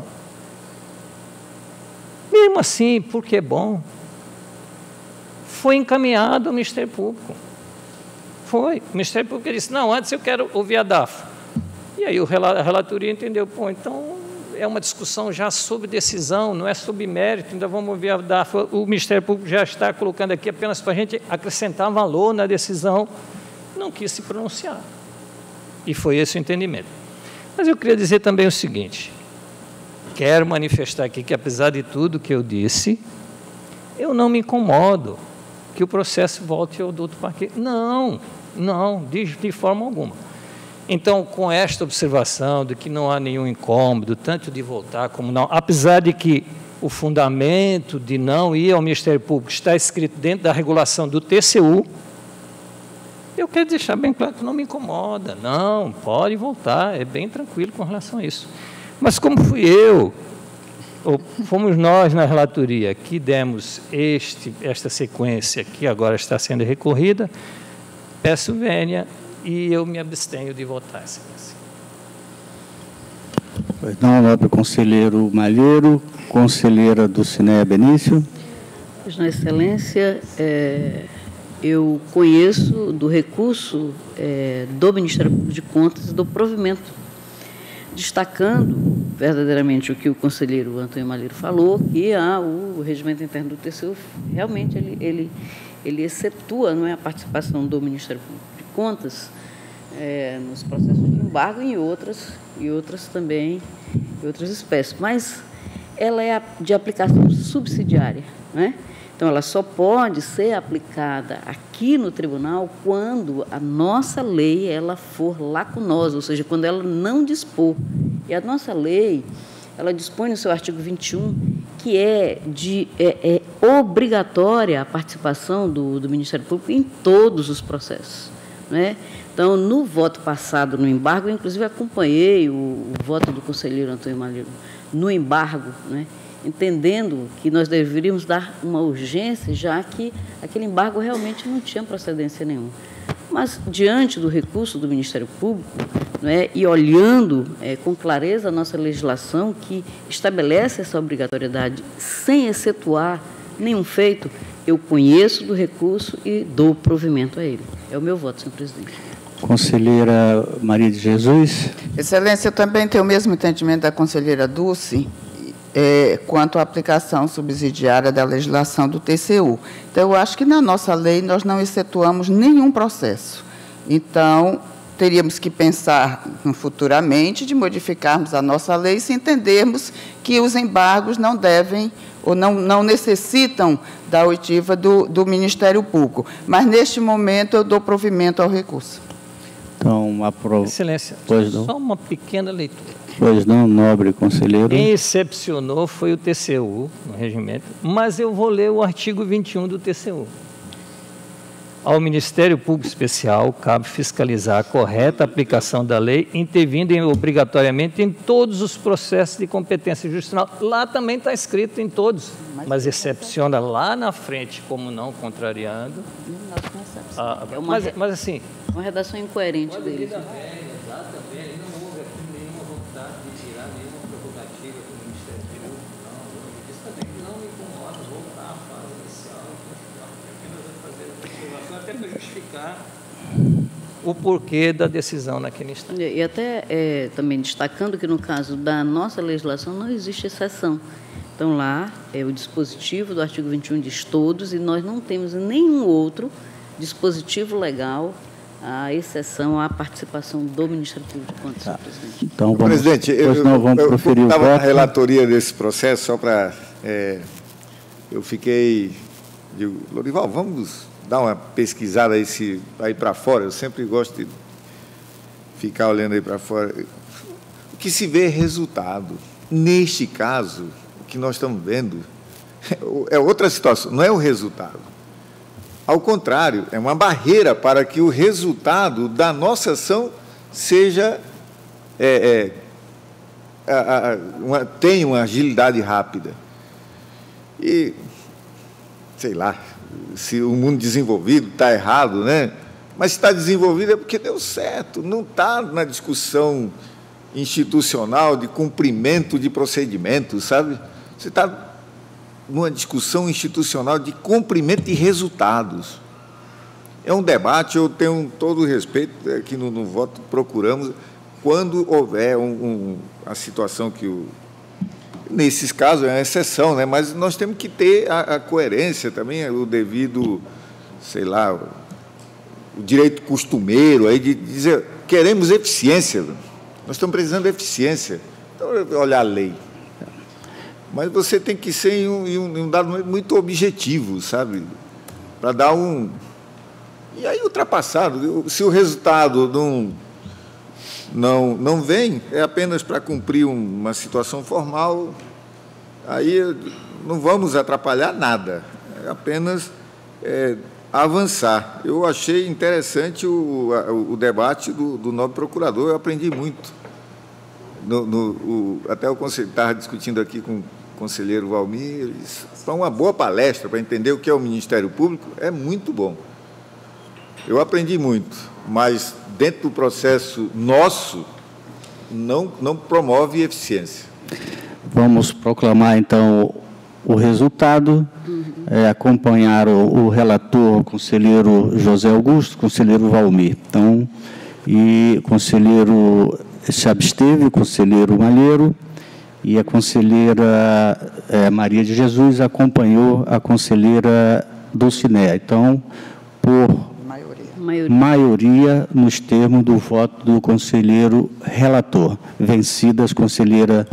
mesmo assim, porque é bom, foi encaminhado ao Ministério Público. Foi. O Ministério Público disse, não, antes eu quero ouvir a DAFO. E aí a relatoria entendeu, pô, então é uma discussão já sobre decisão, não é sobre mérito, ainda vamos ouvir a DAFO. O Ministério Público já está colocando aqui apenas para a gente acrescentar valor na decisão, não quis se pronunciar. E foi esse o entendimento. Mas eu queria dizer também o seguinte, quero manifestar aqui que, apesar de tudo que eu disse, eu não me incomodo que o processo volte ao doutor Parquet. Não, de forma alguma. Então, com esta observação de que não há nenhum incômodo, tanto de voltar como não, apesar de que o fundamento de não ir ao Ministério Público está escrito dentro da regulação do TCU, eu quero deixar bem claro que não me incomoda. Não, pode voltar, é bem tranquilo com relação a isso. Mas como fui eu, ou fomos nós na relatoria que demos esta sequência que agora está sendo recorrida, peço vênia e eu me abstenho de votar essa sequência. Pois não, nobre conselheiro Malheiro, conselheira Dulcinea Benício. Pois não, Excelência, eu conheço do recurso do Ministério Público de Contas e do provimento, destacando verdadeiramente o que o conselheiro Antônio Malheiro falou, que o regimento interno do TCU, realmente, ele excetua, não é, a participação do Ministério Público de Contas nos processos de embargo e outras também, e outras espécies. Mas ela é de aplicação subsidiária, não é? Então, ela só pode ser aplicada aqui no tribunal quando a nossa lei ela for lacunosa, ou seja, quando ela não dispor. E a nossa lei, ela dispõe no seu artigo 21 que é obrigatória a participação do Ministério Público em todos os processos, não é? Então, no voto passado no embargo, eu, inclusive, acompanhei o voto do conselheiro Antônio Malheiro no embargo, não é? Entendendo que nós deveríamos dar uma urgência, já que aquele embargo realmente não tinha procedência nenhuma. Mas, diante do recurso do Ministério Público, não é, e olhando com clareza a nossa legislação, que estabelece essa obrigatoriedade sem excetuar nenhum feito, eu conheço do recurso e dou provimento a ele. É o meu voto, senhor presidente. Conselheira Maria de Jesus. Excelência, eu também tenho o mesmo entendimento da conselheira Dulce, quanto à aplicação subsidiária da legislação do TCU. Então, eu acho que na nossa lei nós não excetuamos nenhum processo. Então, teríamos que pensar futuramente de modificarmos a nossa lei se entendermos que os embargos não devem ou não necessitam da oitiva do Ministério Público. Mas, neste momento, eu dou provimento ao recurso. Então, aprovo. Excelência, só uma pequena leitura. Pois não, nobre conselheiro. Quem excepcionou foi o TCU, no regimento, mas eu vou ler o artigo 21 do TCU. Ao Ministério Público Especial cabe fiscalizar a correta aplicação da lei, intervindo obrigatoriamente em todos os processos de competência jurisdicional. Lá também está escrito em todos, mas excepciona lá na frente, como não contrariando. Mas assim... Uma redação incoerente dele. para justificar o porquê da decisão naquele instante. E até também destacando que, no caso da nossa legislação, não existe exceção. Então, lá é o dispositivo do artigo 21 diz todos, e nós não temos nenhum outro dispositivo legal a exceção à participação do Ministério Público de Contas, senhor presidente. Então, vamos, presidente, vamos proferir o voto. Estava na relatoria desse processo, só para... eu fiquei... Digo, Lorival, vamos dar uma pesquisada aí para fora. Eu sempre gosto de ficar olhando aí para fora. O que se vê é resultado. Neste caso, o que nós estamos vendo é outra situação, não é o resultado. Ao contrário, é uma barreira para que o resultado da nossa ação seja tenha uma agilidade rápida. E, sei lá, se o mundo desenvolvido está errado, né? Mas se está desenvolvido é porque deu certo, não está na discussão institucional de cumprimento de procedimentos, sabe? Você está numa discussão institucional de cumprimento de resultados. É um debate, eu tenho todo o respeito, aqui no voto procuramos, quando houver a situação que nesses casos é uma exceção, né? Mas nós temos que ter a coerência também, o devido, sei lá, o direito costumeiro, aí de dizer, queremos eficiência, nós estamos precisando de eficiência. Então, olhar a lei. Mas você tem que ser em um dado muito objetivo, sabe? Para dar E aí, ultrapassado, se o resultado não vem, é apenas para cumprir uma situação formal, aí não vamos atrapalhar nada, é apenas avançar. Eu achei interessante o debate do nobre procurador, eu aprendi muito. Até o conselheiro estava discutindo aqui com o conselheiro Valmir, foi uma boa palestra para entender o que é o Ministério Público, é muito bom. Eu aprendi muito, mas dentro do processo nosso, não promove eficiência. Vamos proclamar, então, o resultado, acompanhar o relator, o conselheiro José Augusto, conselheiro Valmir. Então, e o conselheiro se absteve, o conselheiro Malheiro, e a conselheira Maria de Jesus acompanhou a conselheira Dulcinea. Então, por maioria nos termos do voto do conselheiro relator, vencidas conselheira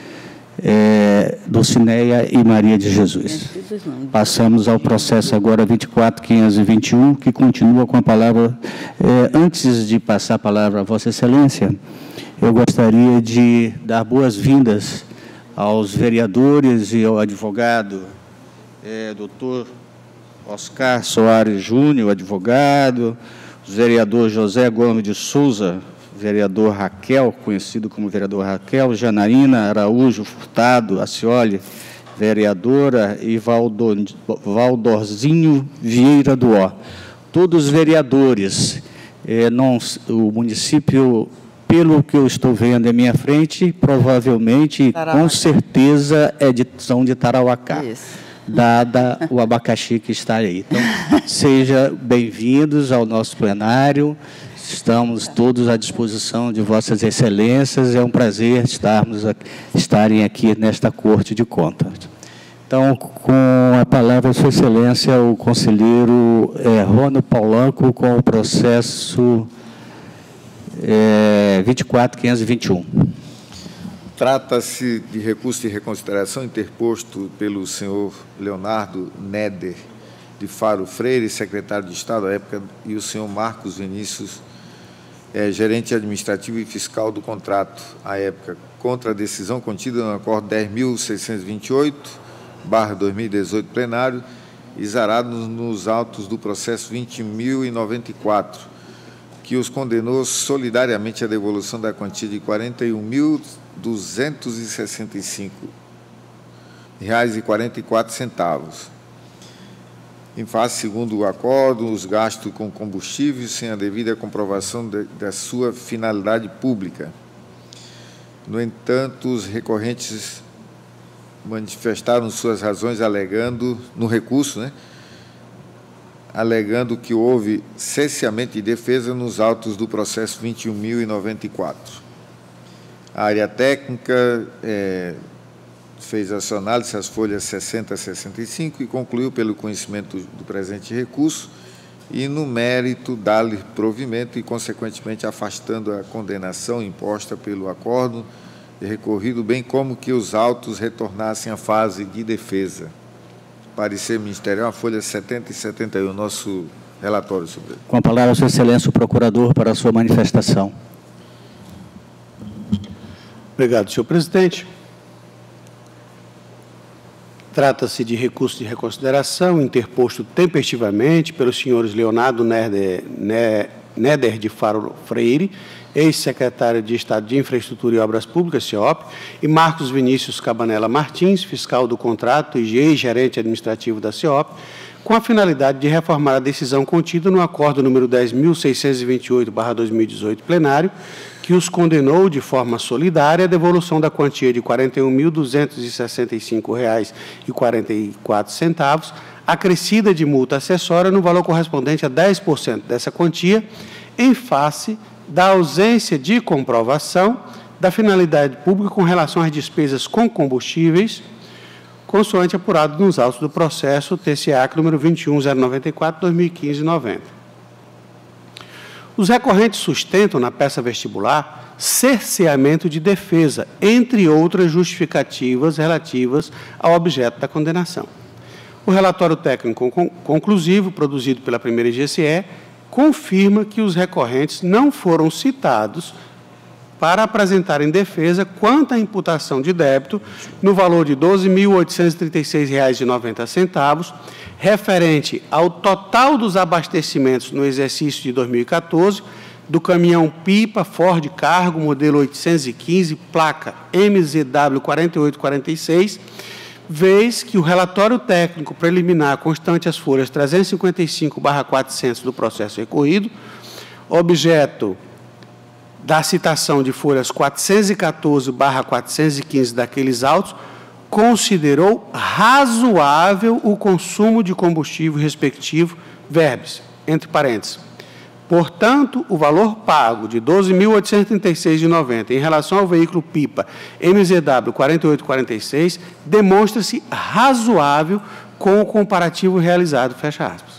Dulcineia e Maria de Jesus. Passamos ao processo agora 24.521, que continua com a palavra. Antes de passar a palavra a Vossa Excelência, eu gostaria de dar boas-vindas aos vereadores e ao advogado, doutor Oscar Soares Júnior, advogado, o vereador José Gomes de Souza, vereador Raquel, conhecido como vereador Raquel, Janaína Araújo Furtado Acioli, vereadora, e Valdorzinho Vieira do Ó. Todos os vereadores, o município, pelo que eu estou vendo à minha frente, provavelmente, com certeza, são de Tarauacá. Isso. Dada o abacaxi que está aí. Então, sejam bem-vindos ao nosso plenário, estamos todos à disposição de Vossas Excelências, é um prazer estarem aqui nesta Corte de Contas. Então, com a palavra, Sua Excelência, o conselheiro Rônio Paulanco, com o processo 24.521. Trata-se de recurso de reconsideração interposto pelo senhor Leonardo Neder de Faro Freire, secretário de Estado à época, e o senhor Marcos Vinícius, gerente administrativo e fiscal do contrato à época, contra a decisão contida no acordo 10.628/2018 plenário, exarado nos autos do processo 20.094, que os condenou solidariamente à devolução da quantia de R$ 41.265,44. Em face, segundo o acordo, os gastos com combustíveis sem a devida comprovação da sua finalidade pública. No entanto, os recorrentes manifestaram suas razões alegando, no recurso, alegando que houve cerceamento de defesa nos autos do processo 21.094. A área técnica fez a sua análise, as folhas 60 a 65, e concluiu pelo conhecimento do presente recurso e, no mérito, dar-lhe provimento e, consequentemente, afastando a condenação imposta pelo acórdão e recorrido, bem como que os autos retornassem à fase de defesa. Parecer ministerial, a folha 70 e 71, nosso relatório sobre ele. Com a palavra, Sua Excelência, o procurador, para a sua manifestação. Obrigado, senhor presidente. Trata-se de recurso de reconsideração interposto tempestivamente pelos senhores Leonardo Néder de Faro Freire, ex-secretário de Estado de Infraestrutura e Obras Públicas, CEOP, e Marcos Vinícius Cabanella Martins, fiscal do contrato e ex-gerente administrativo da CEOP, com a finalidade de reformar a decisão contida no acordo número 10.628/2018 plenário, que os condenou de forma solidária à devolução da quantia de R$ 41.265,44, acrescida de multa acessória no valor correspondente a 10% dessa quantia, em face da ausência de comprovação da finalidade pública com relação às despesas com combustíveis, consoante apurado nos autos do processo TCA número 21.094/2015-90. Os recorrentes sustentam na peça vestibular cerceamento de defesa, entre outras justificativas relativas ao objeto da condenação. O relatório técnico conclusivo, produzido pela primeira IGCE, confirma que os recorrentes não foram citados para apresentarem defesa quanto à imputação de débito no valor de R$ 12.836,90, referente ao total dos abastecimentos no exercício de 2014 do caminhão pipa Ford Cargo, modelo 815, placa MZW 4846, vez que o relatório técnico preliminar constante as folhas 355/400 do processo recorrido, objeto da citação de folhas 414/415 daqueles autos, considerou razoável o consumo de combustível respectivo, verbis, entre parênteses. Portanto, o valor pago de R$ 12.836,90 em relação ao veículo pipa MZW 4846 demonstra-se razoável com o comparativo realizado, fecha aspas.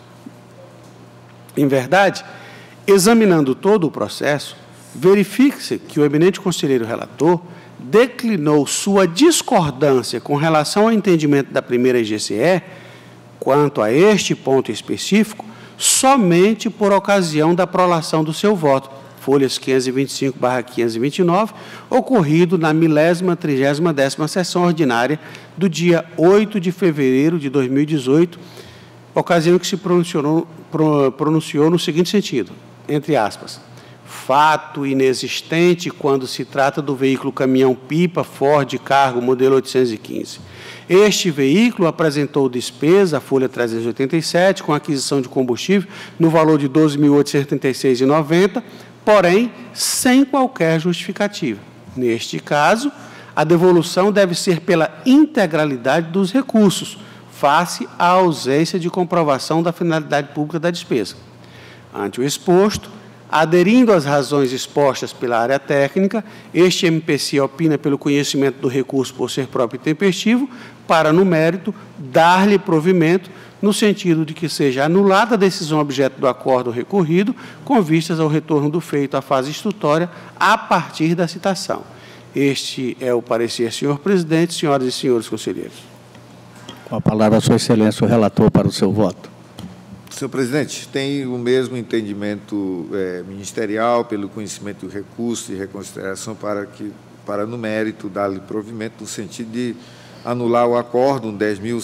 Em verdade, examinando todo o processo, verifica-se que o eminente conselheiro relator declinou sua discordância com relação ao entendimento da primeira IGCE, quanto a este ponto específico, somente por ocasião da prolação do seu voto, folhas 525/529, ocorrido na 1030ª sessão ordinária do dia 8 de fevereiro de 2018, ocasião que se pronunciou no seguinte sentido, entre aspas, fato inexistente quando se trata do veículo caminhão-pipa Ford Cargo modelo 815. Este veículo apresentou despesa, folha 387, com aquisição de combustível no valor de R$ 12.836,90, porém, sem qualquer justificativa. Neste caso, a devolução deve ser pela integralidade dos recursos, face à ausência de comprovação da finalidade pública da despesa. Ante o exposto, aderindo às razões expostas pela área técnica, este MPC opina pelo conhecimento do recurso por ser próprio e tempestivo, para, no mérito, dar-lhe provimento, no sentido de que seja anulada a decisão objeto do acordo recorrido, com vistas ao retorno do feito à fase instrutória a partir da citação. Este é o parecer, senhor presidente, senhoras e senhores conselheiros. Com a palavra, Sua Excelência, o relator para o seu voto. Senhor presidente, tem o mesmo entendimento ministerial pelo conhecimento do recurso de reconsideração para no mérito, dar-lhe provimento no sentido de anular o acórdão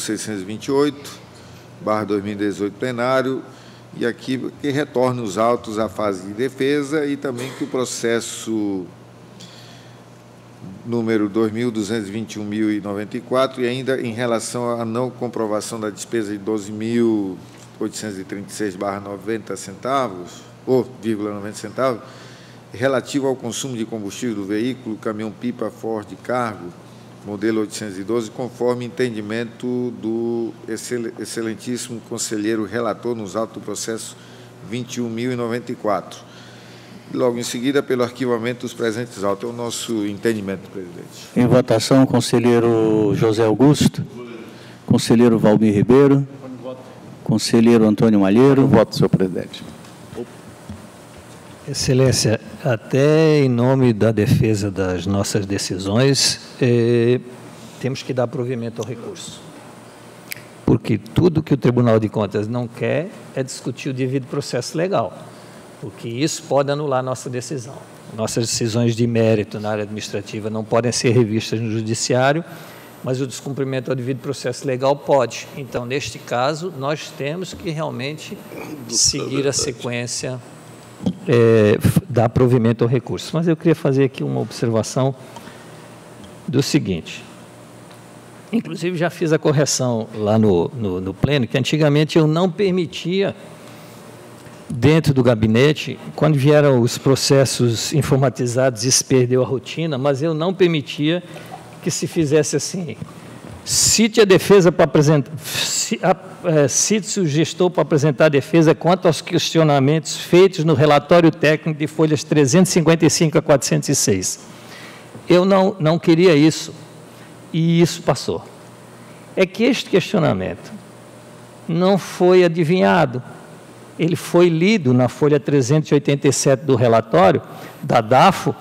10.628/2018 plenário e aqui que retorne os autos à fase de defesa e também que o processo número 2.221.094 e ainda em relação à não comprovação da despesa de 12.836,90 centavos, ou 0,90 centavos, relativo ao consumo de combustível do veículo caminhão-pipa Ford Cargo, modelo 812, conforme entendimento do excelentíssimo conselheiro relator nos autos do processo 21.094. Logo em seguida, pelo arquivamento dos presentes autos. É o nosso entendimento, presidente. Em votação, conselheiro José Augusto, conselheiro Valmir Ribeiro, conselheiro Antônio Malheiro. Voto, senhor presidente. Excelência, até em nome da defesa das nossas decisões, temos que dar provimento ao recurso. Porque tudo que o Tribunal de Contas não quer é discutir o devido processo legal, porque isso pode anular nossa decisão. Nossas decisões de mérito na área administrativa não podem ser revistas no judiciário, mas o descumprimento ao devido processo legal pode. Então, neste caso, nós temos que realmente seguir a sequência, dar provimento ao recurso. Mas eu queria fazer aqui uma observação do seguinte. Inclusive, já fiz a correção lá no pleno, que antigamente eu não permitia, dentro do gabinete, quando vieram os processos informatizados, isso perdeu a rotina, mas eu não permitia que se fizesse assim: cite a defesa para apresentar, cite o gestor para apresentar a defesa quanto aos questionamentos feitos no relatório técnico de folhas 355 a 406. Eu não queria isso, e isso passou. É que este questionamento não foi adivinhado, ele foi lido na folha 387 do relatório da DAFO,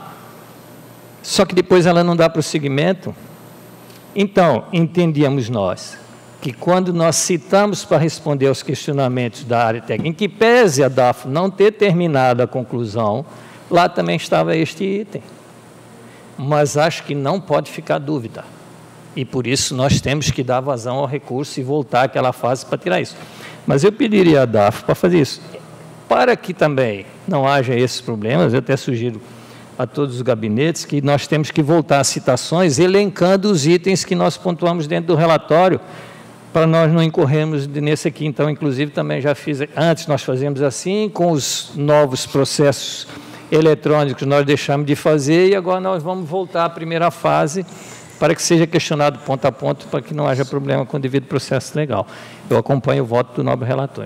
só que depois ela não dá prosseguimento. Então, entendíamos nós que quando nós citamos para responder aos questionamentos da área técnica, em que pese a DAFO não ter terminado a conclusão, lá também estava este item. Mas acho que não pode ficar dúvida. E por isso nós temos que dar vazão ao recurso e voltar àquela fase para tirar isso. Mas eu pediria à DAFO para fazer isso. Para que também não haja esses problemas, eu até sugiro a todos os gabinetes que nós temos que voltar às citações, elencando os itens que nós pontuamos dentro do relatório, para nós não incorrermos nesse aqui. Então, inclusive, também já fiz, antes nós fazíamos assim, com os novos processos eletrônicos nós deixamos de fazer, e agora nós vamos voltar à primeira fase, para que seja questionado ponto a ponto, para que não haja problema com o devido processo legal. Eu acompanho o voto do nobre relator.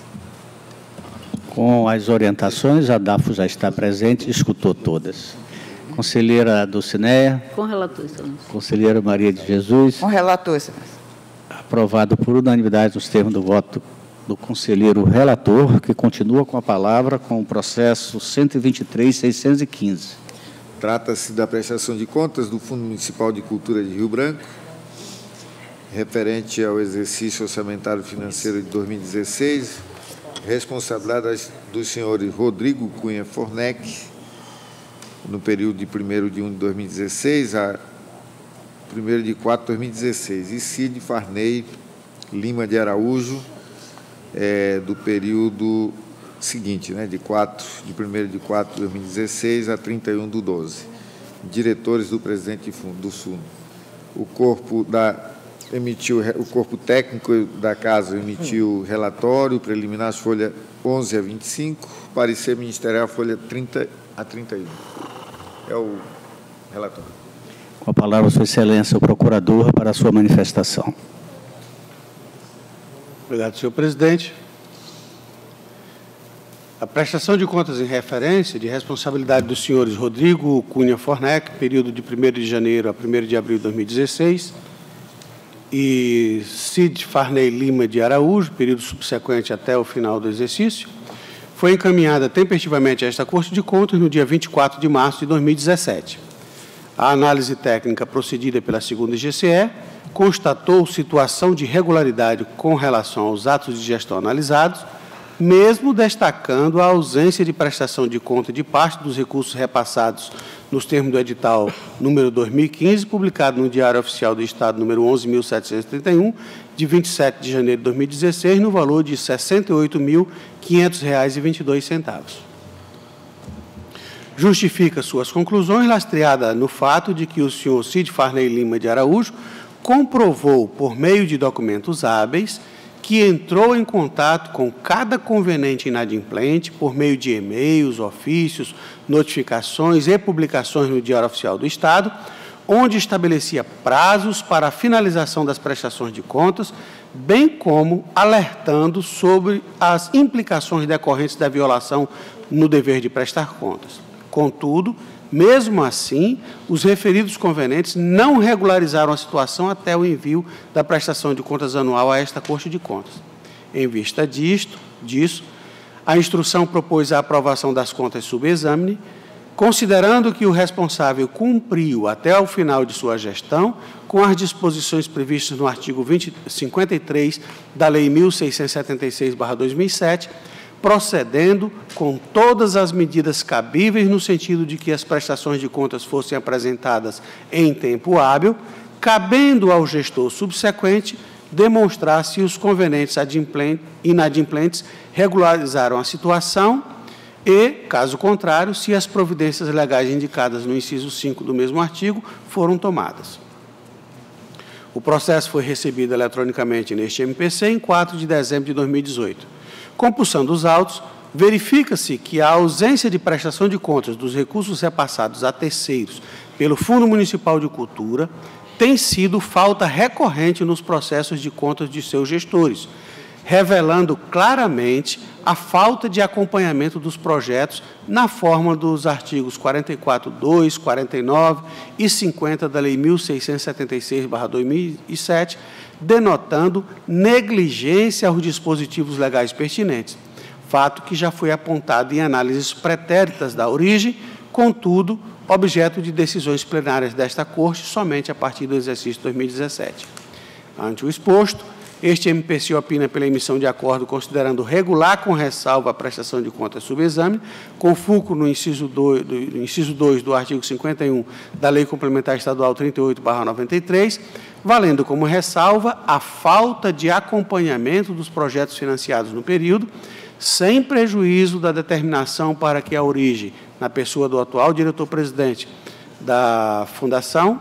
Com as orientações, a DAFO já está presente, escutou todas. Conselheira Dulcineia. Com relator, excelência. Conselheira Maria de Jesus. Com relator, excelência. Aprovado por unanimidade nos termos do voto do conselheiro relator, que continua com a palavra com o processo 123.615. Trata-se da prestação de contas do Fundo Municipal de Cultura de Rio Branco, referente ao exercício orçamentário financeiro de 2016, responsabilidade dos senhores Rodrigo Cunha Fornec, no período de 1º de 1 de 2016 a 1º de 4 de 2016, e Cid Farney Lima de Araújo, do período seguinte, né, de 1º de 4 de 2016 a 31 de 12. Diretores do presidente do fundo. O corpo técnico da casa emitiu relatório preliminar, folha 11 a 25, parecer ministerial, folha 30 a 31. É o relatório. Com a palavra, Sua Excelência, o procurador, para a sua manifestação. Obrigado, senhor presidente. A prestação de contas em referência de responsabilidade dos senhores Rodrigo Cunha Fornec, período de 1º de janeiro a 1º de abril de 2016, e Cid Farney Lima de Araújo, período subsequente até o final do exercício, foi encaminhada tempestivamente a esta Corte de Contas no dia 24 de março de 2017. A análise técnica procedida pela 2ª GCE constatou situação de irregularidade com relação aos atos de gestão analisados, mesmo destacando a ausência de prestação de conta de parte dos recursos repassados nos termos do edital número 2015, publicado no Diário Oficial do Estado, número 11.731, de 27 de janeiro de 2016, no valor de R$ 68.500,22. Justifica suas conclusões lastreada no fato de que o senhor Cid Farney Lima de Araújo comprovou, por meio de documentos hábeis, que entrou em contato com cada conveniente inadimplente por meio de e-mails, ofícios, notificações e publicações no Diário Oficial do Estado, onde estabelecia prazos para a finalização das prestações de contas, bem como alertando sobre as implicações decorrentes da violação no dever de prestar contas. Contudo, mesmo assim, os referidos convenientes não regularizaram a situação até o envio da prestação de contas anual a esta Corte de Contas. Em vista disso, a instrução propôs a aprovação das contas subexame, considerando que o responsável cumpriu até o final de sua gestão com as disposições previstas no artigo 53 da Lei 1676/2007, procedendo com todas as medidas cabíveis no sentido de que as prestações de contas fossem apresentadas em tempo hábil, cabendo ao gestor subsequente demonstrar se os convenientes inadimplentes regularizaram a situação e, caso contrário, se as providências legais indicadas no inciso 5 do mesmo artigo foram tomadas. O processo foi recebido eletronicamente neste MPC em 4 de dezembro de 2018. Compulsando os autos, verifica-se que a ausência de prestação de contas dos recursos repassados a terceiros pelo Fundo Municipal de Cultura tem sido falta recorrente nos processos de contas de seus gestores, revelando claramente a falta de acompanhamento dos projetos na forma dos artigos 44.2, 49 e 50 da Lei 1676/2007, denotando negligência aos dispositivos legais pertinentes, fato que já foi apontado em análises pretéritas da origem, contudo, objeto de decisões plenárias desta Corte somente a partir do exercício 2017. Ante o exposto, este MPC opina pela emissão de acordo considerando regular com ressalva a prestação de contas subexame, com fulcro no inciso 2 do artigo 51 da Lei Complementar Estadual 38/93, valendo como ressalva a falta de acompanhamento dos projetos financiados no período, sem prejuízo da determinação para que a origem, na pessoa do atual diretor-presidente da Fundação,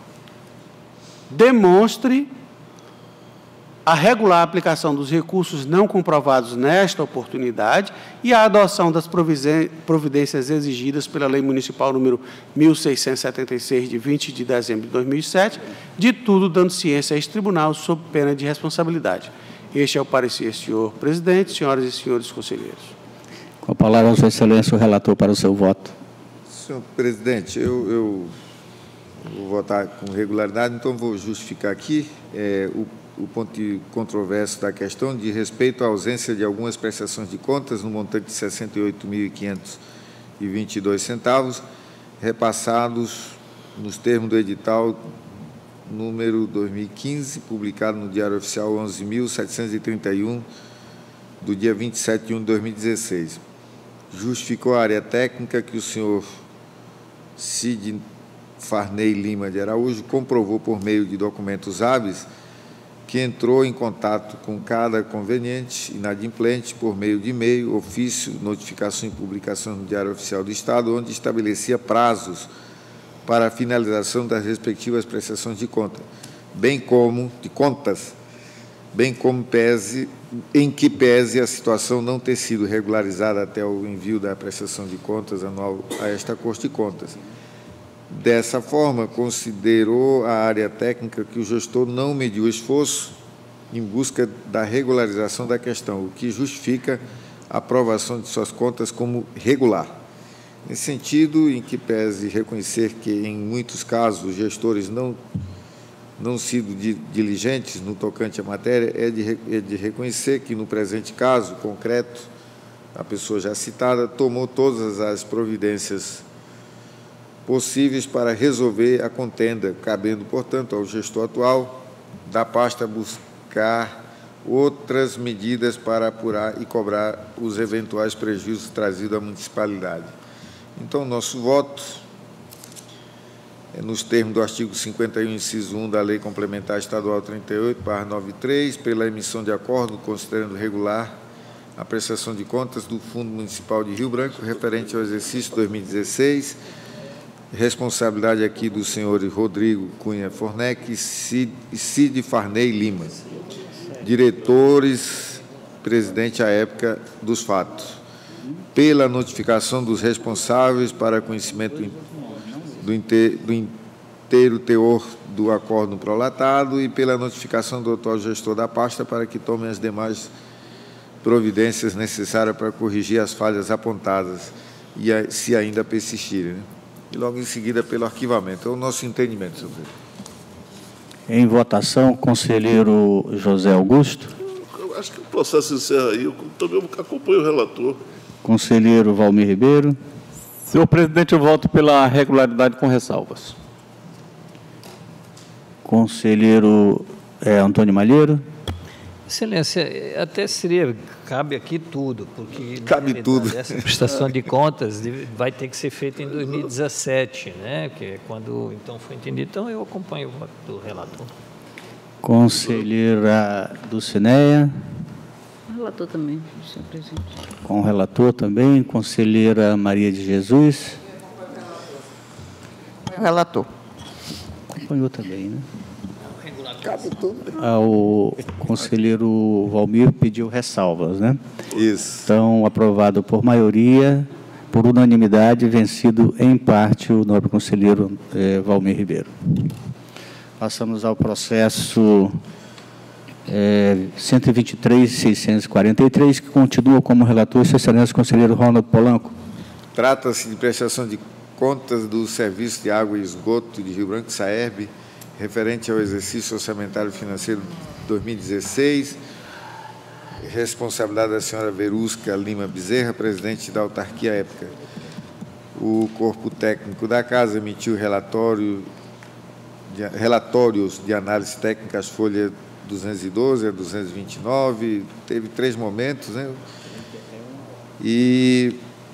demonstre a regular aplicação dos recursos não comprovados nesta oportunidade e a adoção das providências exigidas pela Lei Municipal número 1676, de 20 de dezembro de 2007, de tudo dando ciência a este tribunal sob pena de responsabilidade. Este é o parecer, senhor presidente, senhoras e senhores conselheiros. Com a palavra, Sua Excelência, o relator para o seu voto. Senhor presidente, eu vou votar com regularidade, então vou justificar aqui o ponto de controvérsia da questão de respeito à ausência de algumas prestações de contas no montante de R$ 68.522, repassados nos termos do edital número 2015, publicado no Diário Oficial 11.731, do dia 27 de 1 de 2016. Justificou a área técnica que o senhor Cid Farney Lima de Araújo comprovou por meio de documentos hábeis que entrou em contato com cada conveniente inadimplente por meio de e-mail, ofício, notificação e publicação no Diário Oficial do Estado, onde estabelecia prazos para a finalização das respectivas prestações de conta, bem como pese a situação não ter sido regularizada até o envio da prestação de contas anual a esta Corte de Contas. Dessa forma, considerou a área técnica que o gestor não mediu esforço em busca da regularização da questão, o que justifica a aprovação de suas contas como regular. Nesse sentido, em que pese reconhecer que, em muitos casos, os gestores não sido diligentes no tocante à matéria, é de reconhecer que, no presente caso concreto, a pessoa já citada tomou todas as providências possíveis para resolver a contenda, cabendo, portanto, ao gestor atual da pasta buscar outras medidas para apurar e cobrar os eventuais prejuízos trazidos à municipalidade. Então, nosso voto é nos termos do artigo 51, inciso 1 da Lei Complementar Estadual 38/93, pela emissão de acordo considerando regular a prestação de contas do Fundo Municipal de Rio Branco referente ao exercício 2016, responsabilidade aqui dos senhores Rodrigo Cunha Fornec e Cid Farney Lima, diretores, presidente à época dos fatos, pela notificação dos responsáveis para conhecimento do ter o teor do acórdão prolatado e pela notificação do atual gestor da pasta para que tome as demais providências necessárias para corrigir as falhas apontadas, e se ainda persistirem, né? E logo em seguida pelo arquivamento. É o nosso entendimento, senhor presidente. Em votação, conselheiro José Augusto. Eu acho que o processo encerra aí. Eu também acompanho o relator. Conselheiro Valmir Ribeiro. Senhor presidente, eu voto pela regularidade com ressalvas. Conselheiro Antônio Malheiro. Excelência, até cabe aqui tudo, porque cabe tudo. Essa prestação de contas vai ter que ser feita em 2017, né? Que é quando então foi entendido. Então eu acompanho o voto do relator. Conselheira Dulcineia. O relator também, senhor presidente. Com o relator também. Conselheira Maria de Jesus. O relator. Acompanhou também, né? Cabe tudo. O conselheiro Valmir pediu ressalvas, né? Isso. Então, aprovado por maioria, por unanimidade, vencido em parte o nobre conselheiro Valmir Ribeiro. Passamos ao processo 123.643, que continua como relator Sua Excelência o conselheiro Ronaldo Polanco. Trata-se de prestação de contas do Serviço de Água e Esgoto de Rio Branco, SAERB, referente ao exercício orçamentário financeiro 2016, responsabilidade da senhora Verusca Lima Bezerra, presidente da autarquia à época. O corpo técnico da Casa emitiu relatórios de análise técnica, as folhas 212 a 229, teve 3 momentos, né? E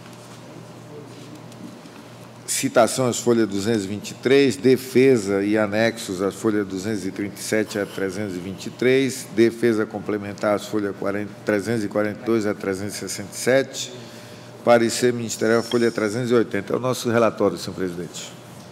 citação às folhas 223, defesa e anexos às folhas 237 a 323, defesa complementar às folhas 342 a 367, parecer ministerial folha 380. É o nosso relatório, senhor presidente.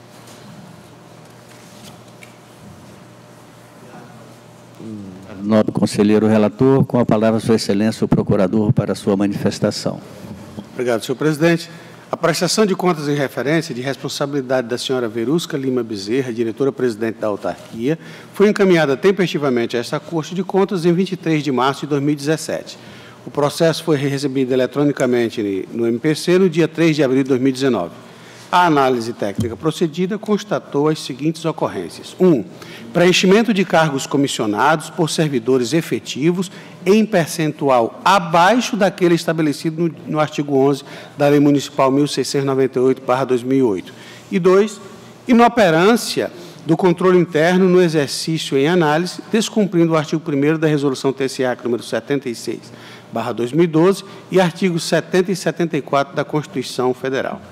Nobre conselheiro relator, com a palavra Sua Excelência o procurador para a sua manifestação. Obrigado, senhor presidente. A prestação de contas em referência de responsabilidade da senhora Verusca Lima Bezerra, diretora-presidente da autarquia, foi encaminhada tempestivamente a esta Corte de Contas em 23 de março de 2017. O processo foi recebido eletronicamente no MPC no dia 3 de abril de 2019. A análise técnica procedida constatou as seguintes ocorrências. 1. Preenchimento de cargos comissionados por servidores efetivos em percentual abaixo daquele estabelecido no artigo 11 da Lei Municipal 1698/2008. E 2. Inoperância do controle interno no exercício em análise, descumprindo o artigo 1º da Resolução TSA número 76/2012 e artigos 70 e 74 da Constituição Federal.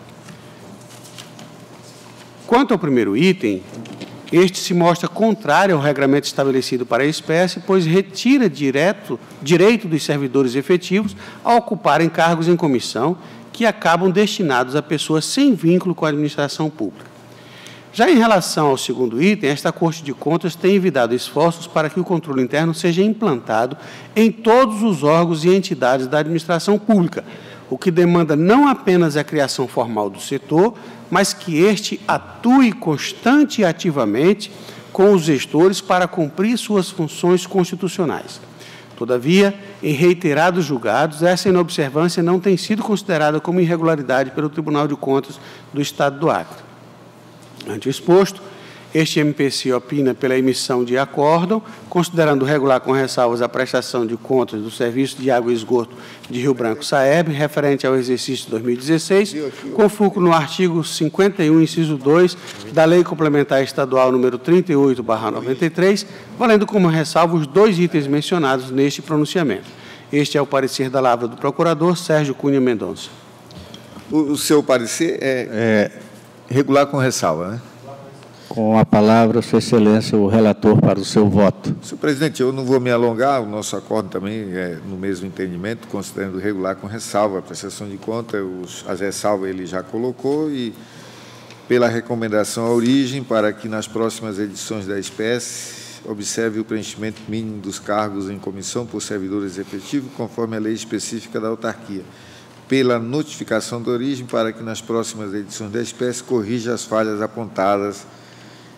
Quanto ao primeiro item, este se mostra contrário ao regramento estabelecido para a espécie, pois retira direito dos servidores efetivos a ocuparem cargos em comissão que acabam destinados a pessoas sem vínculo com a administração pública. Já em relação ao segundo item, esta Corte de Contas tem envidado esforços para que o controle interno seja implantado em todos os órgãos e entidades da administração pública, o que demanda não apenas a criação formal do setor, mas que este atue constante e ativamente com os gestores para cumprir suas funções constitucionais. Todavia, em reiterados julgados, essa inobservância não tem sido considerada como irregularidade pelo Tribunal de Contas do Estado do Acre. Ante o exposto, este MPC opina pela emissão de acórdão, considerando regular com ressalvas a prestação de contas do Serviço de Água e Esgoto de Rio Branco, SAERB, referente ao exercício de 2016, com fulcro no artigo 51, inciso 2, da Lei Complementar Estadual número 38/93, valendo como ressalva os 2 itens mencionados neste pronunciamento. Este é o parecer da lavra do procurador Sérgio Cunha Mendonça. O seu parecer é regular com ressalva, né? Com a palavra, Sua Excelência, o relator para o seu voto. Senhor presidente, eu não vou me alongar, o nosso acordo também é no mesmo entendimento, considerando regular com ressalva a prestação de contas, as ressalvas ele já colocou, e pela recomendação à origem, para que nas próximas edições da espécie observe o preenchimento mínimo dos cargos em comissão por servidores efetivos, conforme a lei específica da autarquia. Pela notificação da origem, para que nas próximas edições da espécie corrija as falhas apontadas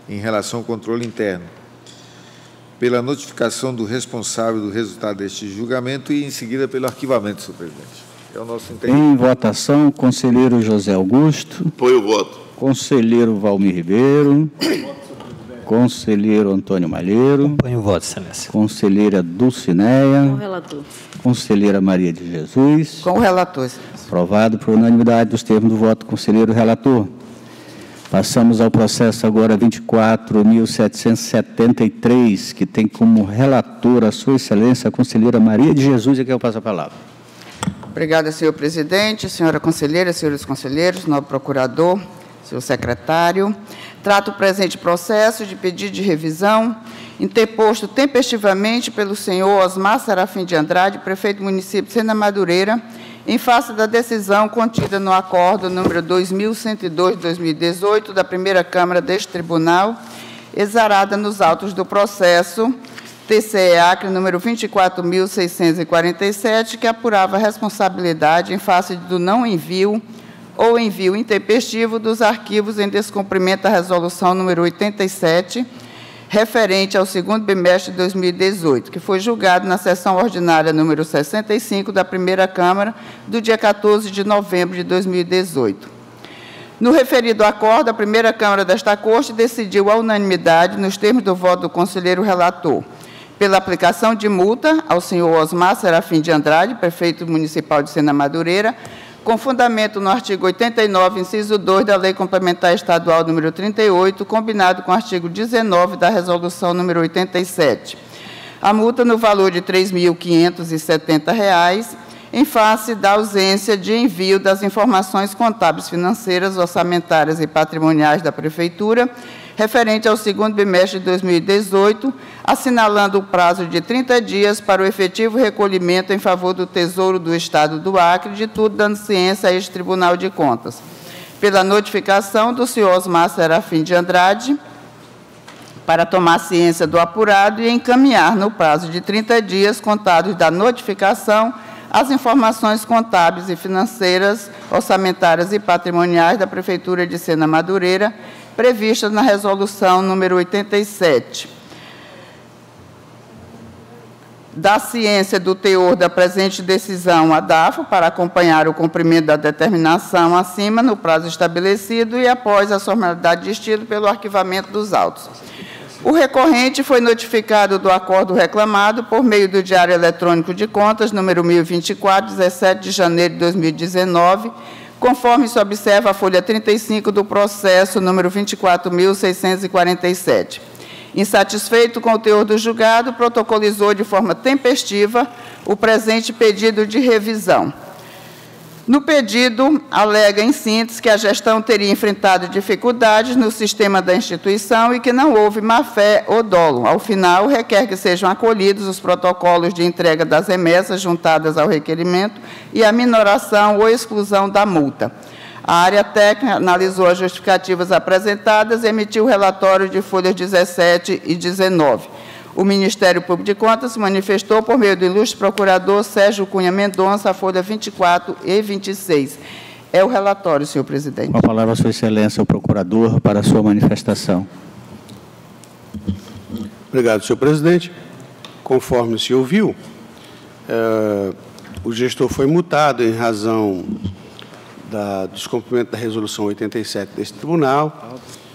em relação ao controle interno, pela notificação do responsável do resultado deste julgamento e, em seguida, pelo arquivamento, senhor presidente. É o nosso entendimento. Em votação, conselheiro José Augusto. Apoio o voto. Conselheiro Valmir Ribeiro. Conselheiro Antônio Malheiro. Apoio o voto, excelência. Conselheira Dulcineia. Com o relator. Conselheira Maria de Jesus. Com o relator, excelência. Aprovado por unanimidade dos termos do voto do conselheiro relator. Passamos ao processo agora 24.773, que tem como relatora a sua excelência a conselheira Maria de Jesus, e que eu passo a palavra. Obrigada, senhor presidente, senhora conselheira, senhores conselheiros, nobre procurador, senhor secretário. Trato o presente processo de pedido de revisão, interposto tempestivamente pelo senhor Osmar Serafim de Andrade, prefeito do município de Sena Madureira, em face da decisão contida no acordo número 2102/2018 da primeira Câmara deste Tribunal, exarada nos autos do processo TCE-Acre número 24.647, que apurava a responsabilidade em face do não envio ou envio intempestivo dos arquivos em descumprimento da resolução número 87, referente ao segundo bimestre de 2018, que foi julgado na sessão ordinária número 65 da primeira Câmara, do dia 14 de novembro de 2018. No referido acordo, a primeira Câmara desta Corte decidiu à unanimidade, nos termos do voto do conselheiro relator, pela aplicação de multa ao senhor Osmar Serafim de Andrade, prefeito municipal de Sena Madureira, com fundamento no artigo 89, inciso 2 da Lei Complementar Estadual número 38, combinado com o artigo 19 da Resolução número 87. A multa no valor de R$ 3.570, em face da ausência de envio das informações contábeis, financeiras, orçamentárias e patrimoniais da Prefeitura, referente ao segundo bimestre de 2018, assinalando o prazo de 30 dias para o efetivo recolhimento em favor do Tesouro do Estado do Acre, de tudo dando ciência a este Tribunal de Contas. Pela notificação do senhor Osmar Serafim de Andrade, para tomar ciência do apurado e encaminhar, no prazo de 30 dias contados da notificação, as informações contábeis e financeiras, orçamentárias e patrimoniais da Prefeitura de Sena Madureira, previstas na resolução número 87. Da ciência do teor da presente decisão à DAFO, para acompanhar o cumprimento da determinação acima, no prazo estabelecido e após a formalidade de estilo pelo arquivamento dos autos. O recorrente foi notificado do acordo reclamado por meio do Diário Eletrônico de Contas, número 1024, 17 de janeiro de 2019, conforme se observa a folha 35 do processo número 24.647. Insatisfeito com o teor do julgado, protocolizou de forma tempestiva o presente pedido de revisão. No pedido, alega, em síntese, que a gestão teria enfrentado dificuldades no sistema da instituição e que não houve má-fé ou dolo. Ao final, requer que sejam acolhidos os protocolos de entrega das remessas juntadas ao requerimento e a minoração ou exclusão da multa. A área técnica analisou as justificativas apresentadas e emitiu o relatório de folhas 17 e 19. O Ministério Público de Contas se manifestou por meio do ilustre procurador Sérgio Cunha Mendonça, a folha 24 e 26. É o relatório, senhor presidente. Com a palavra, a sua excelência, o procurador, para a sua manifestação. Obrigado, senhor presidente. Conforme se ouviu, o gestor foi multado em razão do descumprimento da resolução 87 deste tribunal,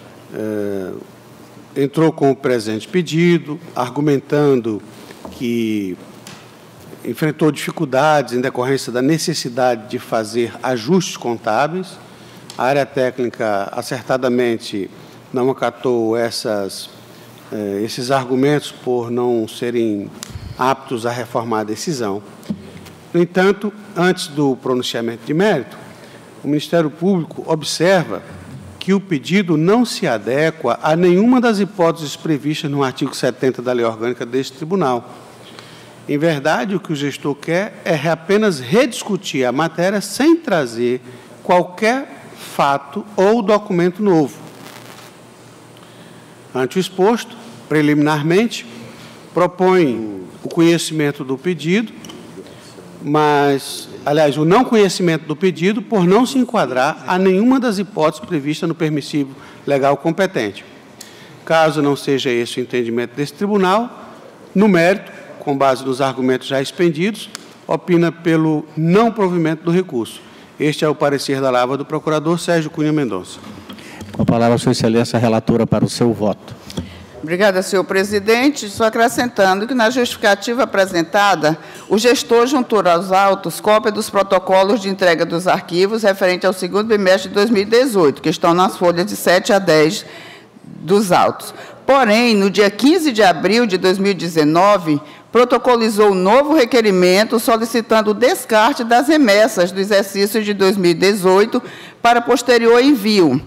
entrou com o presente pedido, argumentando que enfrentou dificuldades em decorrência da necessidade de fazer ajustes contábeis. A área técnica acertadamente não acatou esses argumentos por não serem aptos a reformar a decisão. No entanto, antes do pronunciamento de mérito, o Ministério Público observa que o pedido não se adequa a nenhuma das hipóteses previstas no artigo 70 da Lei Orgânica deste Tribunal. Em verdade, o que o gestor quer é apenas rediscutir a matéria sem trazer qualquer fato ou documento novo. Ante o exposto, preliminarmente, propõe o conhecimento do pedido, mas, aliás, o não conhecimento do pedido por não se enquadrar a nenhuma das hipóteses previstas no permissivo legal competente. Caso não seja esse o entendimento desse tribunal, no mérito, com base nos argumentos já expendidos, opina pelo não provimento do recurso. Este é o parecer da Lava do procurador Sérgio Cunha Mendonça. Com a palavra, Sua Excelência, a relatora, para o seu voto. Obrigada, senhor presidente. Só acrescentando que, na justificativa apresentada, o gestor juntou aos autos cópia dos protocolos de entrega dos arquivos referente ao segundo bimestre de 2018, que estão nas folhas de 7 a 10 dos autos. Porém, no dia 15 de abril de 2019, protocolizou um novo requerimento solicitando o descarte das remessas do exercício de 2018 para posterior envio.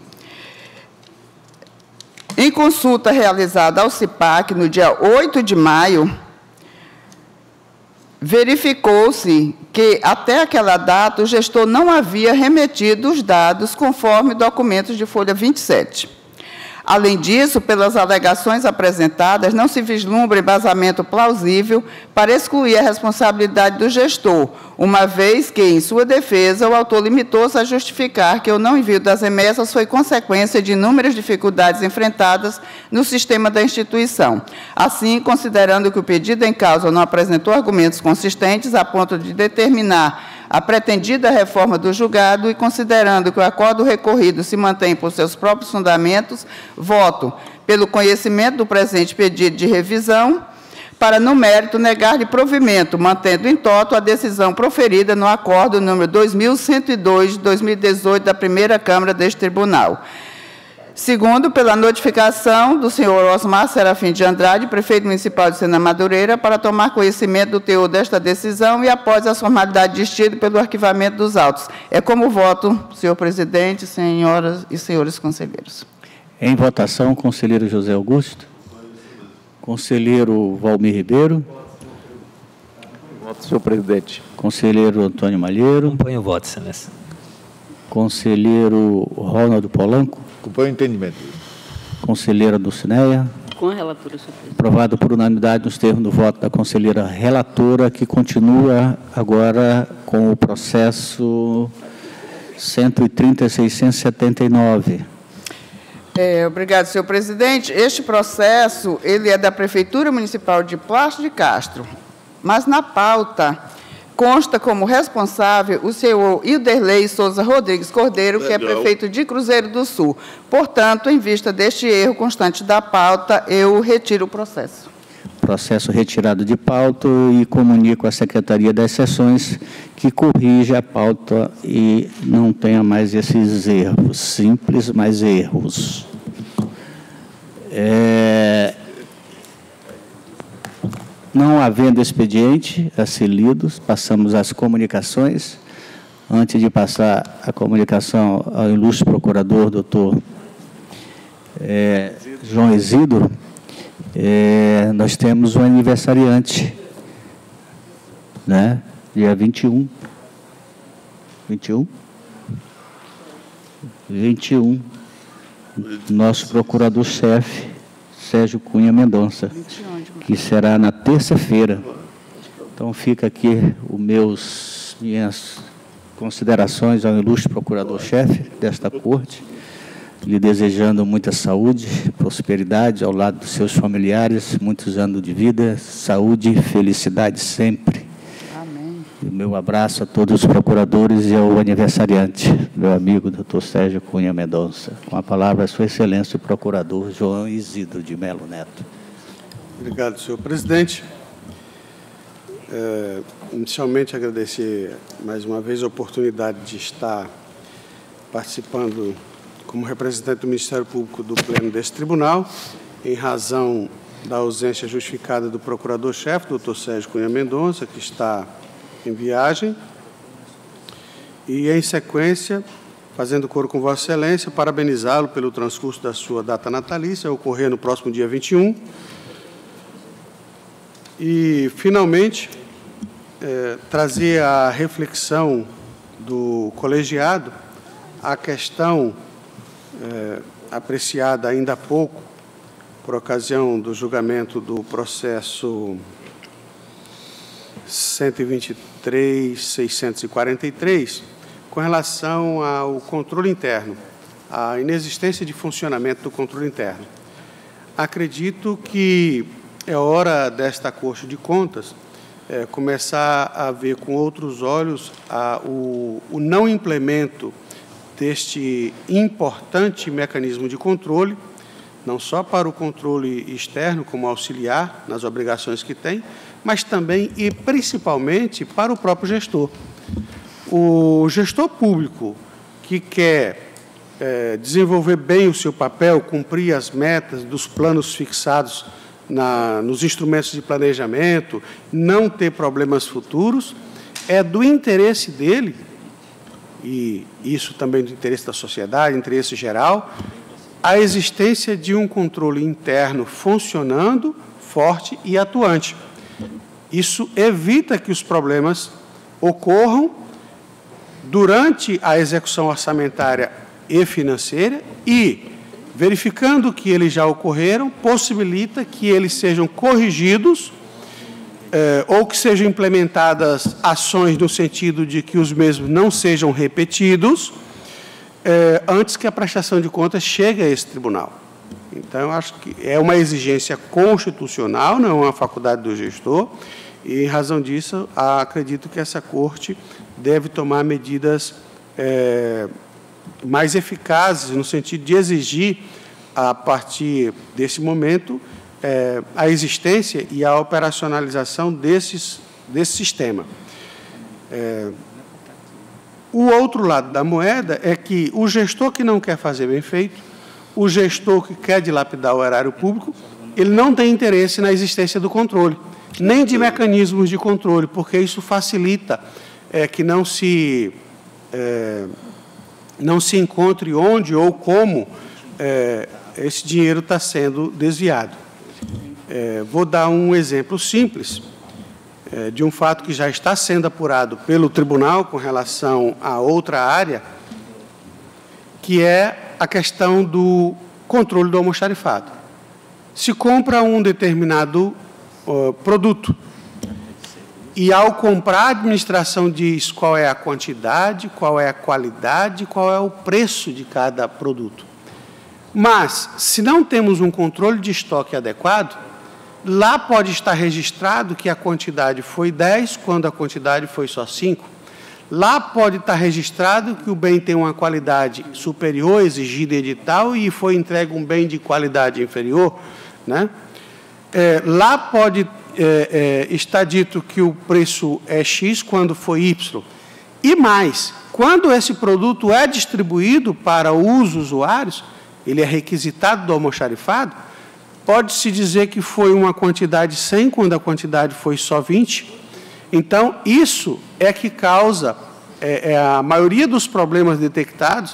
Em consulta realizada ao CIPAC, no dia 8 de maio, verificou-se que, até aquela data, o gestor não havia remetido os dados conforme documentos de folha 27. Além disso, pelas alegações apresentadas, não se vislumbra embasamento plausível para excluir a responsabilidade do gestor, uma vez que, em sua defesa, o autor limitou-se a justificar que o não envio das remessas foi consequência de inúmeras dificuldades enfrentadas no sistema da instituição. Assim, considerando que o pedido em causa não apresentou argumentos consistentes a ponto de determinar a pretendida reforma do julgado e considerando que o acordo recorrido se mantém por seus próprios fundamentos, voto pelo conhecimento do presente pedido de revisão para, no mérito, negar-lhe provimento, mantendo em toto a decisão proferida no acordo número 2102 de 2018 da primeira Câmara deste Tribunal. Segundo, pela notificação do senhor Osmar Serafim de Andrade, prefeito municipal de Sena Madureira, para tomar conhecimento do teor desta decisão e após as formalidades distintas pelo arquivamento dos autos. É como voto, senhor presidente, senhoras e senhores conselheiros. Em votação, conselheiro José Augusto. Conselheiro Valmir Ribeiro. Voto, senhor presidente. Conselheiro Antônio Malheiro. Acompanho o voto, excelência. Conselheiro Ronaldo Polanco. Acompanho o entendimento. Conselheira Dulcineia. Com a relatora, senhor presidente. Aprovado por unanimidade nos termos do voto da conselheira relatora, que continua agora com o processo 130.679. Obrigado, senhor presidente. Este processo ele é da Prefeitura Municipal de Plástico de Castro, mas na pauta consta como responsável o senhor Ilderley Souza Rodrigues Cordeiro, que é prefeito de Cruzeiro do Sul. Portanto, em vista deste erro constante da pauta, eu retiro o processo. Processo retirado de pauta e comunico à Secretaria das Sessões que corrige a pauta e não tenha mais esses erros. Simples, mas erros. Não havendo expediente a ser lidos, passamos às comunicações. Antes de passar a comunicação ao ilustre procurador, doutor João Isidro, nós temos um aniversariante, né? Dia 21. 21. Nosso procurador-chefe, Sérgio Cunha Mendonça, que será na terça-feira. Então, fica aqui minhas considerações ao ilustre procurador-chefe desta corte, lhe desejando muita saúde, prosperidade ao lado dos seus familiares, muitos anos de vida, saúde e felicidade sempre. Amém. E o meu abraço a todos os procuradores e ao aniversariante, meu amigo doutor Sérgio Cunha Mendonça. Com a palavra, a Sua Excelência, o procurador João Isidro de Melo Neto. Obrigado, senhor presidente. Inicialmente, agradecer mais uma vez a oportunidade de estar participando como representante do Ministério Público do Pleno deste tribunal, em razão da ausência justificada do procurador-chefe, doutor Sérgio Cunha Mendonça, que está em viagem. E, em sequência, fazendo coro com Vossa Excelência, parabenizá-lo pelo transcurso da sua data natalícia, a ocorrer no próximo dia 21. E, finalmente, trazer a reflexão do colegiado a questão apreciada ainda há pouco, por ocasião do julgamento do processo 123.643, com relação ao controle interno, a inexistência de funcionamento do controle interno. acredito que é hora desta Corte de Contas começar a ver com outros olhos o não implemento deste importante mecanismo de controle, não só para o controle externo, como auxiliar nas obrigações que tem, mas também e principalmente para o próprio gestor. O gestor público que quer desenvolver bem o seu papel, cumprir as metas dos planos fixados nos instrumentos de planejamento, não ter problemas futuros, é do interesse dele, e isso também do interesse da sociedade, interesse geral, a existência de um controle interno funcionando, forte e atuante. Isso evita que os problemas ocorram durante a execução orçamentária e financeira e, verificando que eles já ocorreram, possibilita que eles sejam corrigidos ou que sejam implementadas ações no sentido de que os mesmos não sejam repetidos antes que a prestação de contas chegue a esse tribunal. Então, eu acho que é uma exigência constitucional, não é uma faculdade do gestor, e, em razão disso, acredito que essa Corte deve tomar medidas mais eficazes, no sentido de exigir, a partir desse momento, a existência e a operacionalização desse sistema. O outro lado da moeda é que o gestor que não quer fazer bem feito, o gestor que quer dilapidar o erário público, ele não tem interesse na existência do controle, nem de mecanismos de controle, porque isso facilita que não se encontre onde ou como esse dinheiro está sendo desviado. Vou dar um exemplo simples de um fato que já está sendo apurado pelo tribunal com relação a outra área, que é a questão do controle do almoxarifado. Se compra um determinado produto e, ao comprar, a administração diz qual é a quantidade, qual é a qualidade, qual é o preço de cada produto. Mas, se não temos um controle de estoque adequado, lá pode estar registrado que a quantidade foi 10, quando a quantidade foi só 5. Lá pode estar registrado que o bem tem uma qualidade superior, exigida em edital, e foi entregue um bem de qualidade inferior, né? Lá pode estar dito que o preço é X quando foi Y. E mais, quando esse produto é distribuído para os usuários, ele é requisitado do almoxarifado, pode-se dizer que foi uma quantidade 100, quando a quantidade foi só 20. Então, isso é que causa a maioria dos problemas detectados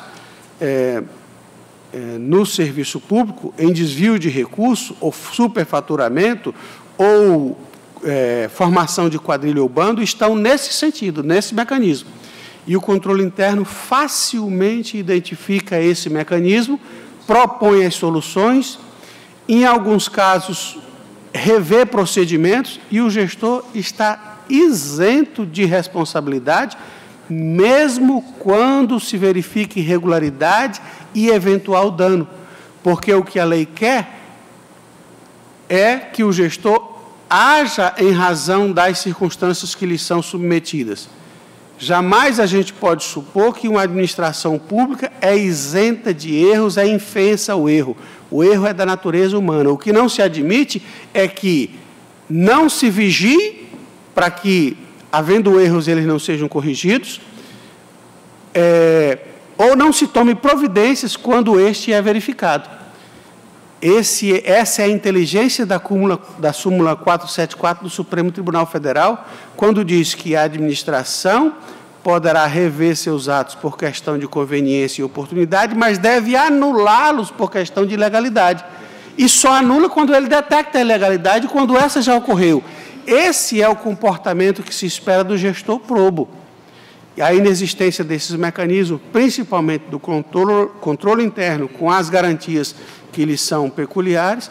no serviço público, em desvio de recurso, ou superfaturamento, ou formação de quadrilha ou bando, estão nesse sentido, nesse mecanismo. E o controle interno facilmente identifica esse mecanismo, propõe as soluções, em alguns casos, revê procedimentos, e o gestor está isento de responsabilidade, mesmo quando se verifique irregularidade e eventual dano, porque o que a lei quer é que o gestor haja em razão das circunstâncias que lhe são submetidas. Jamais a gente pode supor que uma administração pública é isenta de erros, é infensa ao erro. O erro é da natureza humana. O que não se admite é que não se vigie para que, havendo erros, eles não sejam corrigidos, ou não se tome providências quando este é verificado. Essa é a inteligência da súmula 474 do Supremo Tribunal Federal, quando diz que a administração poderá rever seus atos por questão de conveniência e oportunidade, mas deve anulá-los por questão de ilegalidade. E só anula quando ele detecta a ilegalidade, quando essa já ocorreu. Esse é o comportamento que se espera do gestor probo. E a inexistência desses mecanismos, principalmente do controle interno, com as garantias que lhes são peculiares,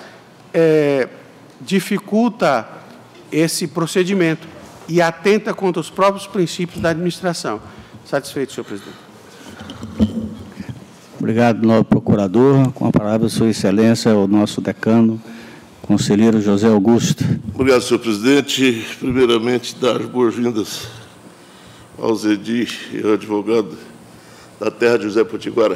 dificulta esse procedimento e atenta contra os próprios princípios da administração. Satisfeito, senhor presidente. Obrigado, nobre procurador. Com a palavra, Sua Excelência, o nosso decano, conselheiro José Augusto. Obrigado, senhor presidente. Primeiramente, dar as boas-vindas ao Zedi e ao advogado da terra de José Potiguara,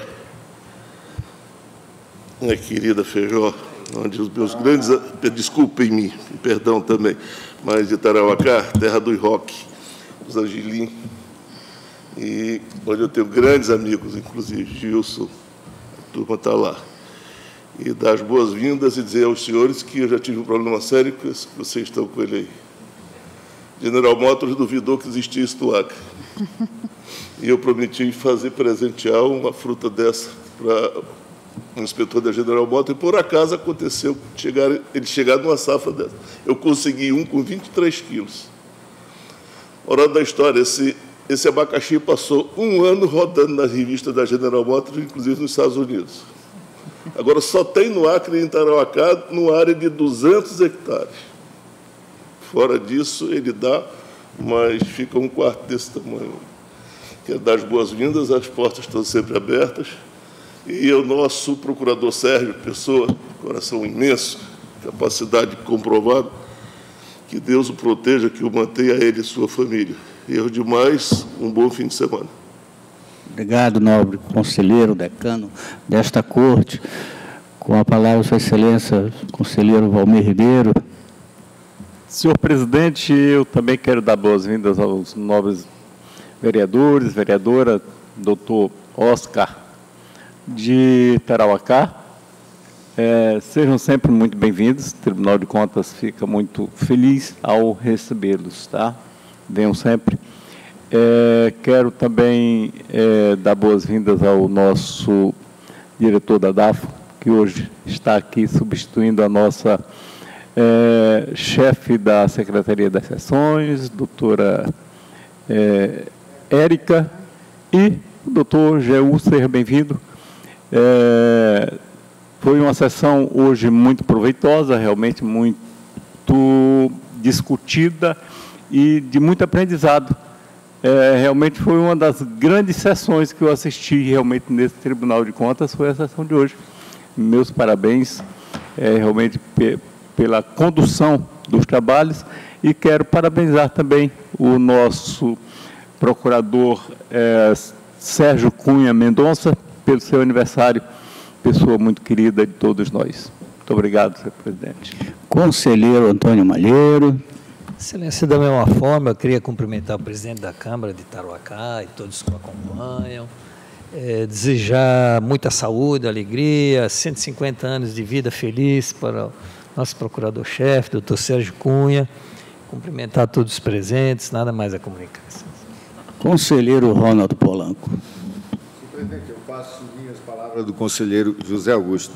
minha querida Feijó, onde os meus grandes... Desculpem-me, perdão também, mas de Tarauacá, terra do Roque, os Angelim, e onde eu tenho grandes amigos, inclusive Gilson, a turma está lá. E dar as boas-vindas e dizer aos senhores que eu já tive um problema sério que vocês estão com ele aí. General Motors duvidou que existia isso no Acre. E eu prometi fazer presentear uma fruta dessa para o inspetor da General Motors, e por acaso aconteceu ele chegar numa safra dessa. Eu consegui um com 23 quilos. Hora da história, esse abacaxi passou um ano rodando nas revistas da General Motors, inclusive nos Estados Unidos. Agora só tem no Acre e em Tarauacá, numa área de 200 hectares. Fora disso, ele dá, mas fica um quarto desse tamanho. Quero dar as boas-vindas, as portas estão sempre abertas. E o nosso procurador Sérgio, pessoa, coração imenso, capacidade comprovada, que Deus o proteja, que o mantenha ele e sua família. Erro demais, um bom fim de semana. Obrigado, nobre conselheiro, decano desta corte. Com a palavra, Sua Excelência, conselheiro Valmir Ribeiro. Senhor presidente, eu também quero dar boas-vindas aos nobres vereadores, vereadora, doutor Oscar de Tarauacá. Sejam sempre muito bem-vindos. O Tribunal de Contas fica muito feliz ao recebê-los, tá? Venham sempre. Quero também dar boas-vindas ao nosso diretor da DAFO, que hoje está aqui substituindo a nossa chefe da Secretaria das Sessões, doutora Érica, e o doutor Jeú, seja bem-vindo. Foi uma sessão hoje muito proveitosa, realmente muito discutida e de muito aprendizado. Realmente foi uma das grandes sessões que eu assisti realmente nesse Tribunal de Contas, foi a sessão de hoje. Meus parabéns realmente pela condução dos trabalhos, e quero parabenizar também o nosso procurador Sérgio Cunha Mendonça pelo seu aniversário, pessoa muito querida de todos nós. Muito obrigado, senhor presidente. Conselheiro Antônio Malheiro. Excelência, da mesma forma, eu queria cumprimentar o presidente da Câmara de Tarauacá e todos que o acompanham, desejar muita saúde, alegria, 150 anos de vida feliz para o nosso procurador-chefe, doutor Sérgio Cunha, cumprimentar todos os presentes, nada mais a comunicar. Conselheiro Ronaldo Polanco. Senhor presidente, eu passo minhas palavras do conselheiro José Augusto.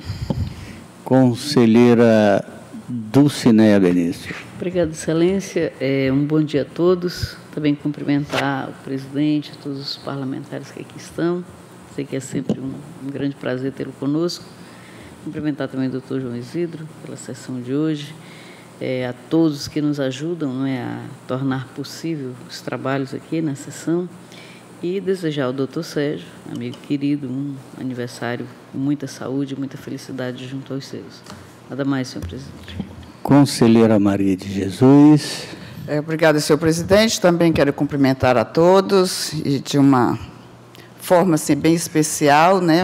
Conselheira Dulcineia Benício. Obrigada, Excelência. Um bom dia a todos. Também cumprimentar o presidente, todos os parlamentares que aqui estão. Sei que é sempre um grande prazer tê-lo conosco. Cumprimentar também o doutor João Isidro pela sessão de hoje. A todos que nos ajudam, não é, a tornar possível os trabalhos aqui na sessão. E desejar ao doutor Sérgio, amigo querido, um aniversário com muita saúde e muita felicidade junto aos seus. Nada mais, senhor presidente. Conselheira Maria de Jesus. Obrigada, senhor presidente. Também quero cumprimentar a todos, e de uma forma assim, bem especial, né,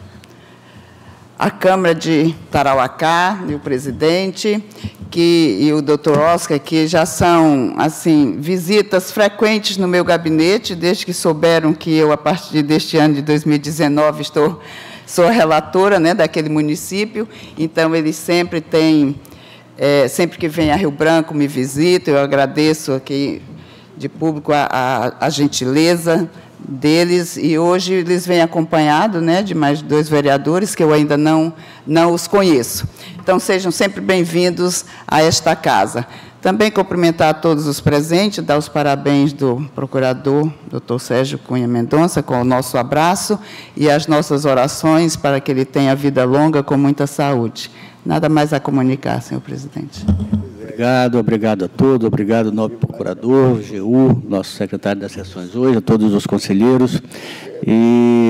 a Câmara de Tarauacá e o presidente, e o doutor Oscar, que já são assim, visitas frequentes no meu gabinete, desde que souberam que eu, a partir deste ano de 2019, sou a relatora, né, daquele município. Então, eles sempre têm, sempre que vem a Rio Branco, me visitam. Eu agradeço aqui de público a gentileza deles, e hoje eles vêm acompanhados, né, de mais 2 vereadores, que eu ainda não os conheço. Então, sejam sempre bem-vindos a esta casa. Também cumprimentar a todos os presentes, dar os parabéns do procurador, doutor Sérgio Cunha Mendonça, com o nosso abraço e as nossas orações para que ele tenha vida longa com muita saúde. Nada mais a comunicar, senhor presidente. Obrigado a todos, obrigado, nobre procurador, GU, nosso secretário das sessões hoje, a todos os conselheiros. E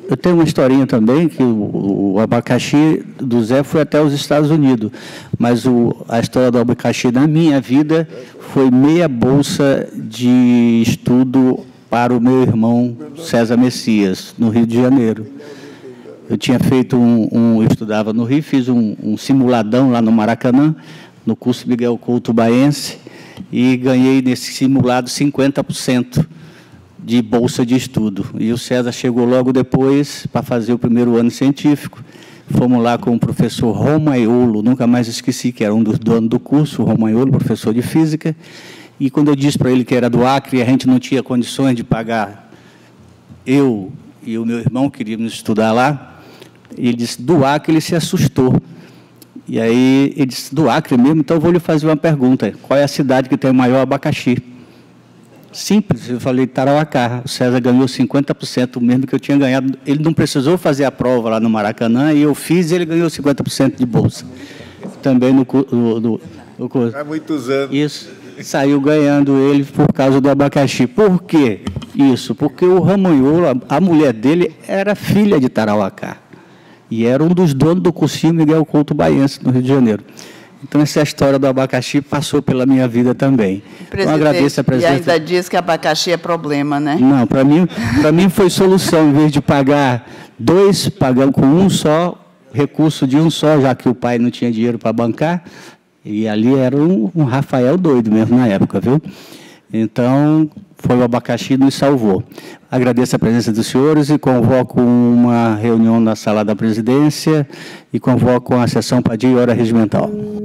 Eu tenho uma historinha também, que o abacaxi do Zé foi até os Estados Unidos, mas a história do abacaxi na minha vida foi meia bolsa de estudo para o meu irmão César Messias, no Rio de Janeiro. Eu tinha feito eu estudava no Rio, fiz um simuladão lá no Maracanã, no curso Miguel Couto Baense, e ganhei nesse simulado 50% de bolsa de estudo. E o César chegou logo depois para fazer o primeiro ano científico. Fomos lá com o professor Romaiolo, nunca mais esqueci, que era um dos donos do curso, o Romaiolo, professor de física. E quando eu disse para ele que era do Acre, a gente não tinha condições de pagar, eu e o meu irmão queríamos estudar lá, ele disse, do Acre, ele se assustou. E aí ele disse, do Acre mesmo? Então eu vou lhe fazer uma pergunta, qual é a cidade que tem o maior abacaxi? Simples, eu falei Tarauacá. O César ganhou 50%, o mesmo que eu tinha ganhado. Ele não precisou fazer a prova lá no Maracanã, e eu fiz e ele ganhou 50% de bolsa. Também no curso. Há muitos anos. Isso, saiu ganhando ele por causa do abacaxi. Por quê? Isso, porque o Ramonholo, a mulher dele, era filha de Tarauacá. E era um dos donos do cursinho Miguel Couto Baense, no Rio de Janeiro. Então, essa história do abacaxi passou pela minha vida também. Então, agradeço a presença. E ainda diz que abacaxi é problema, né? Não, para mim foi solução. Em vez de pagar dois, pagamos com um só, recurso de um só, já que o pai não tinha dinheiro para bancar. E ali era um Rafael doido mesmo na época, viu? Então, foi o abacaxi que nos salvou. Agradeço a presença dos senhores e convoco uma reunião na sala da presidência e convoco a sessão para dia e hora regimental.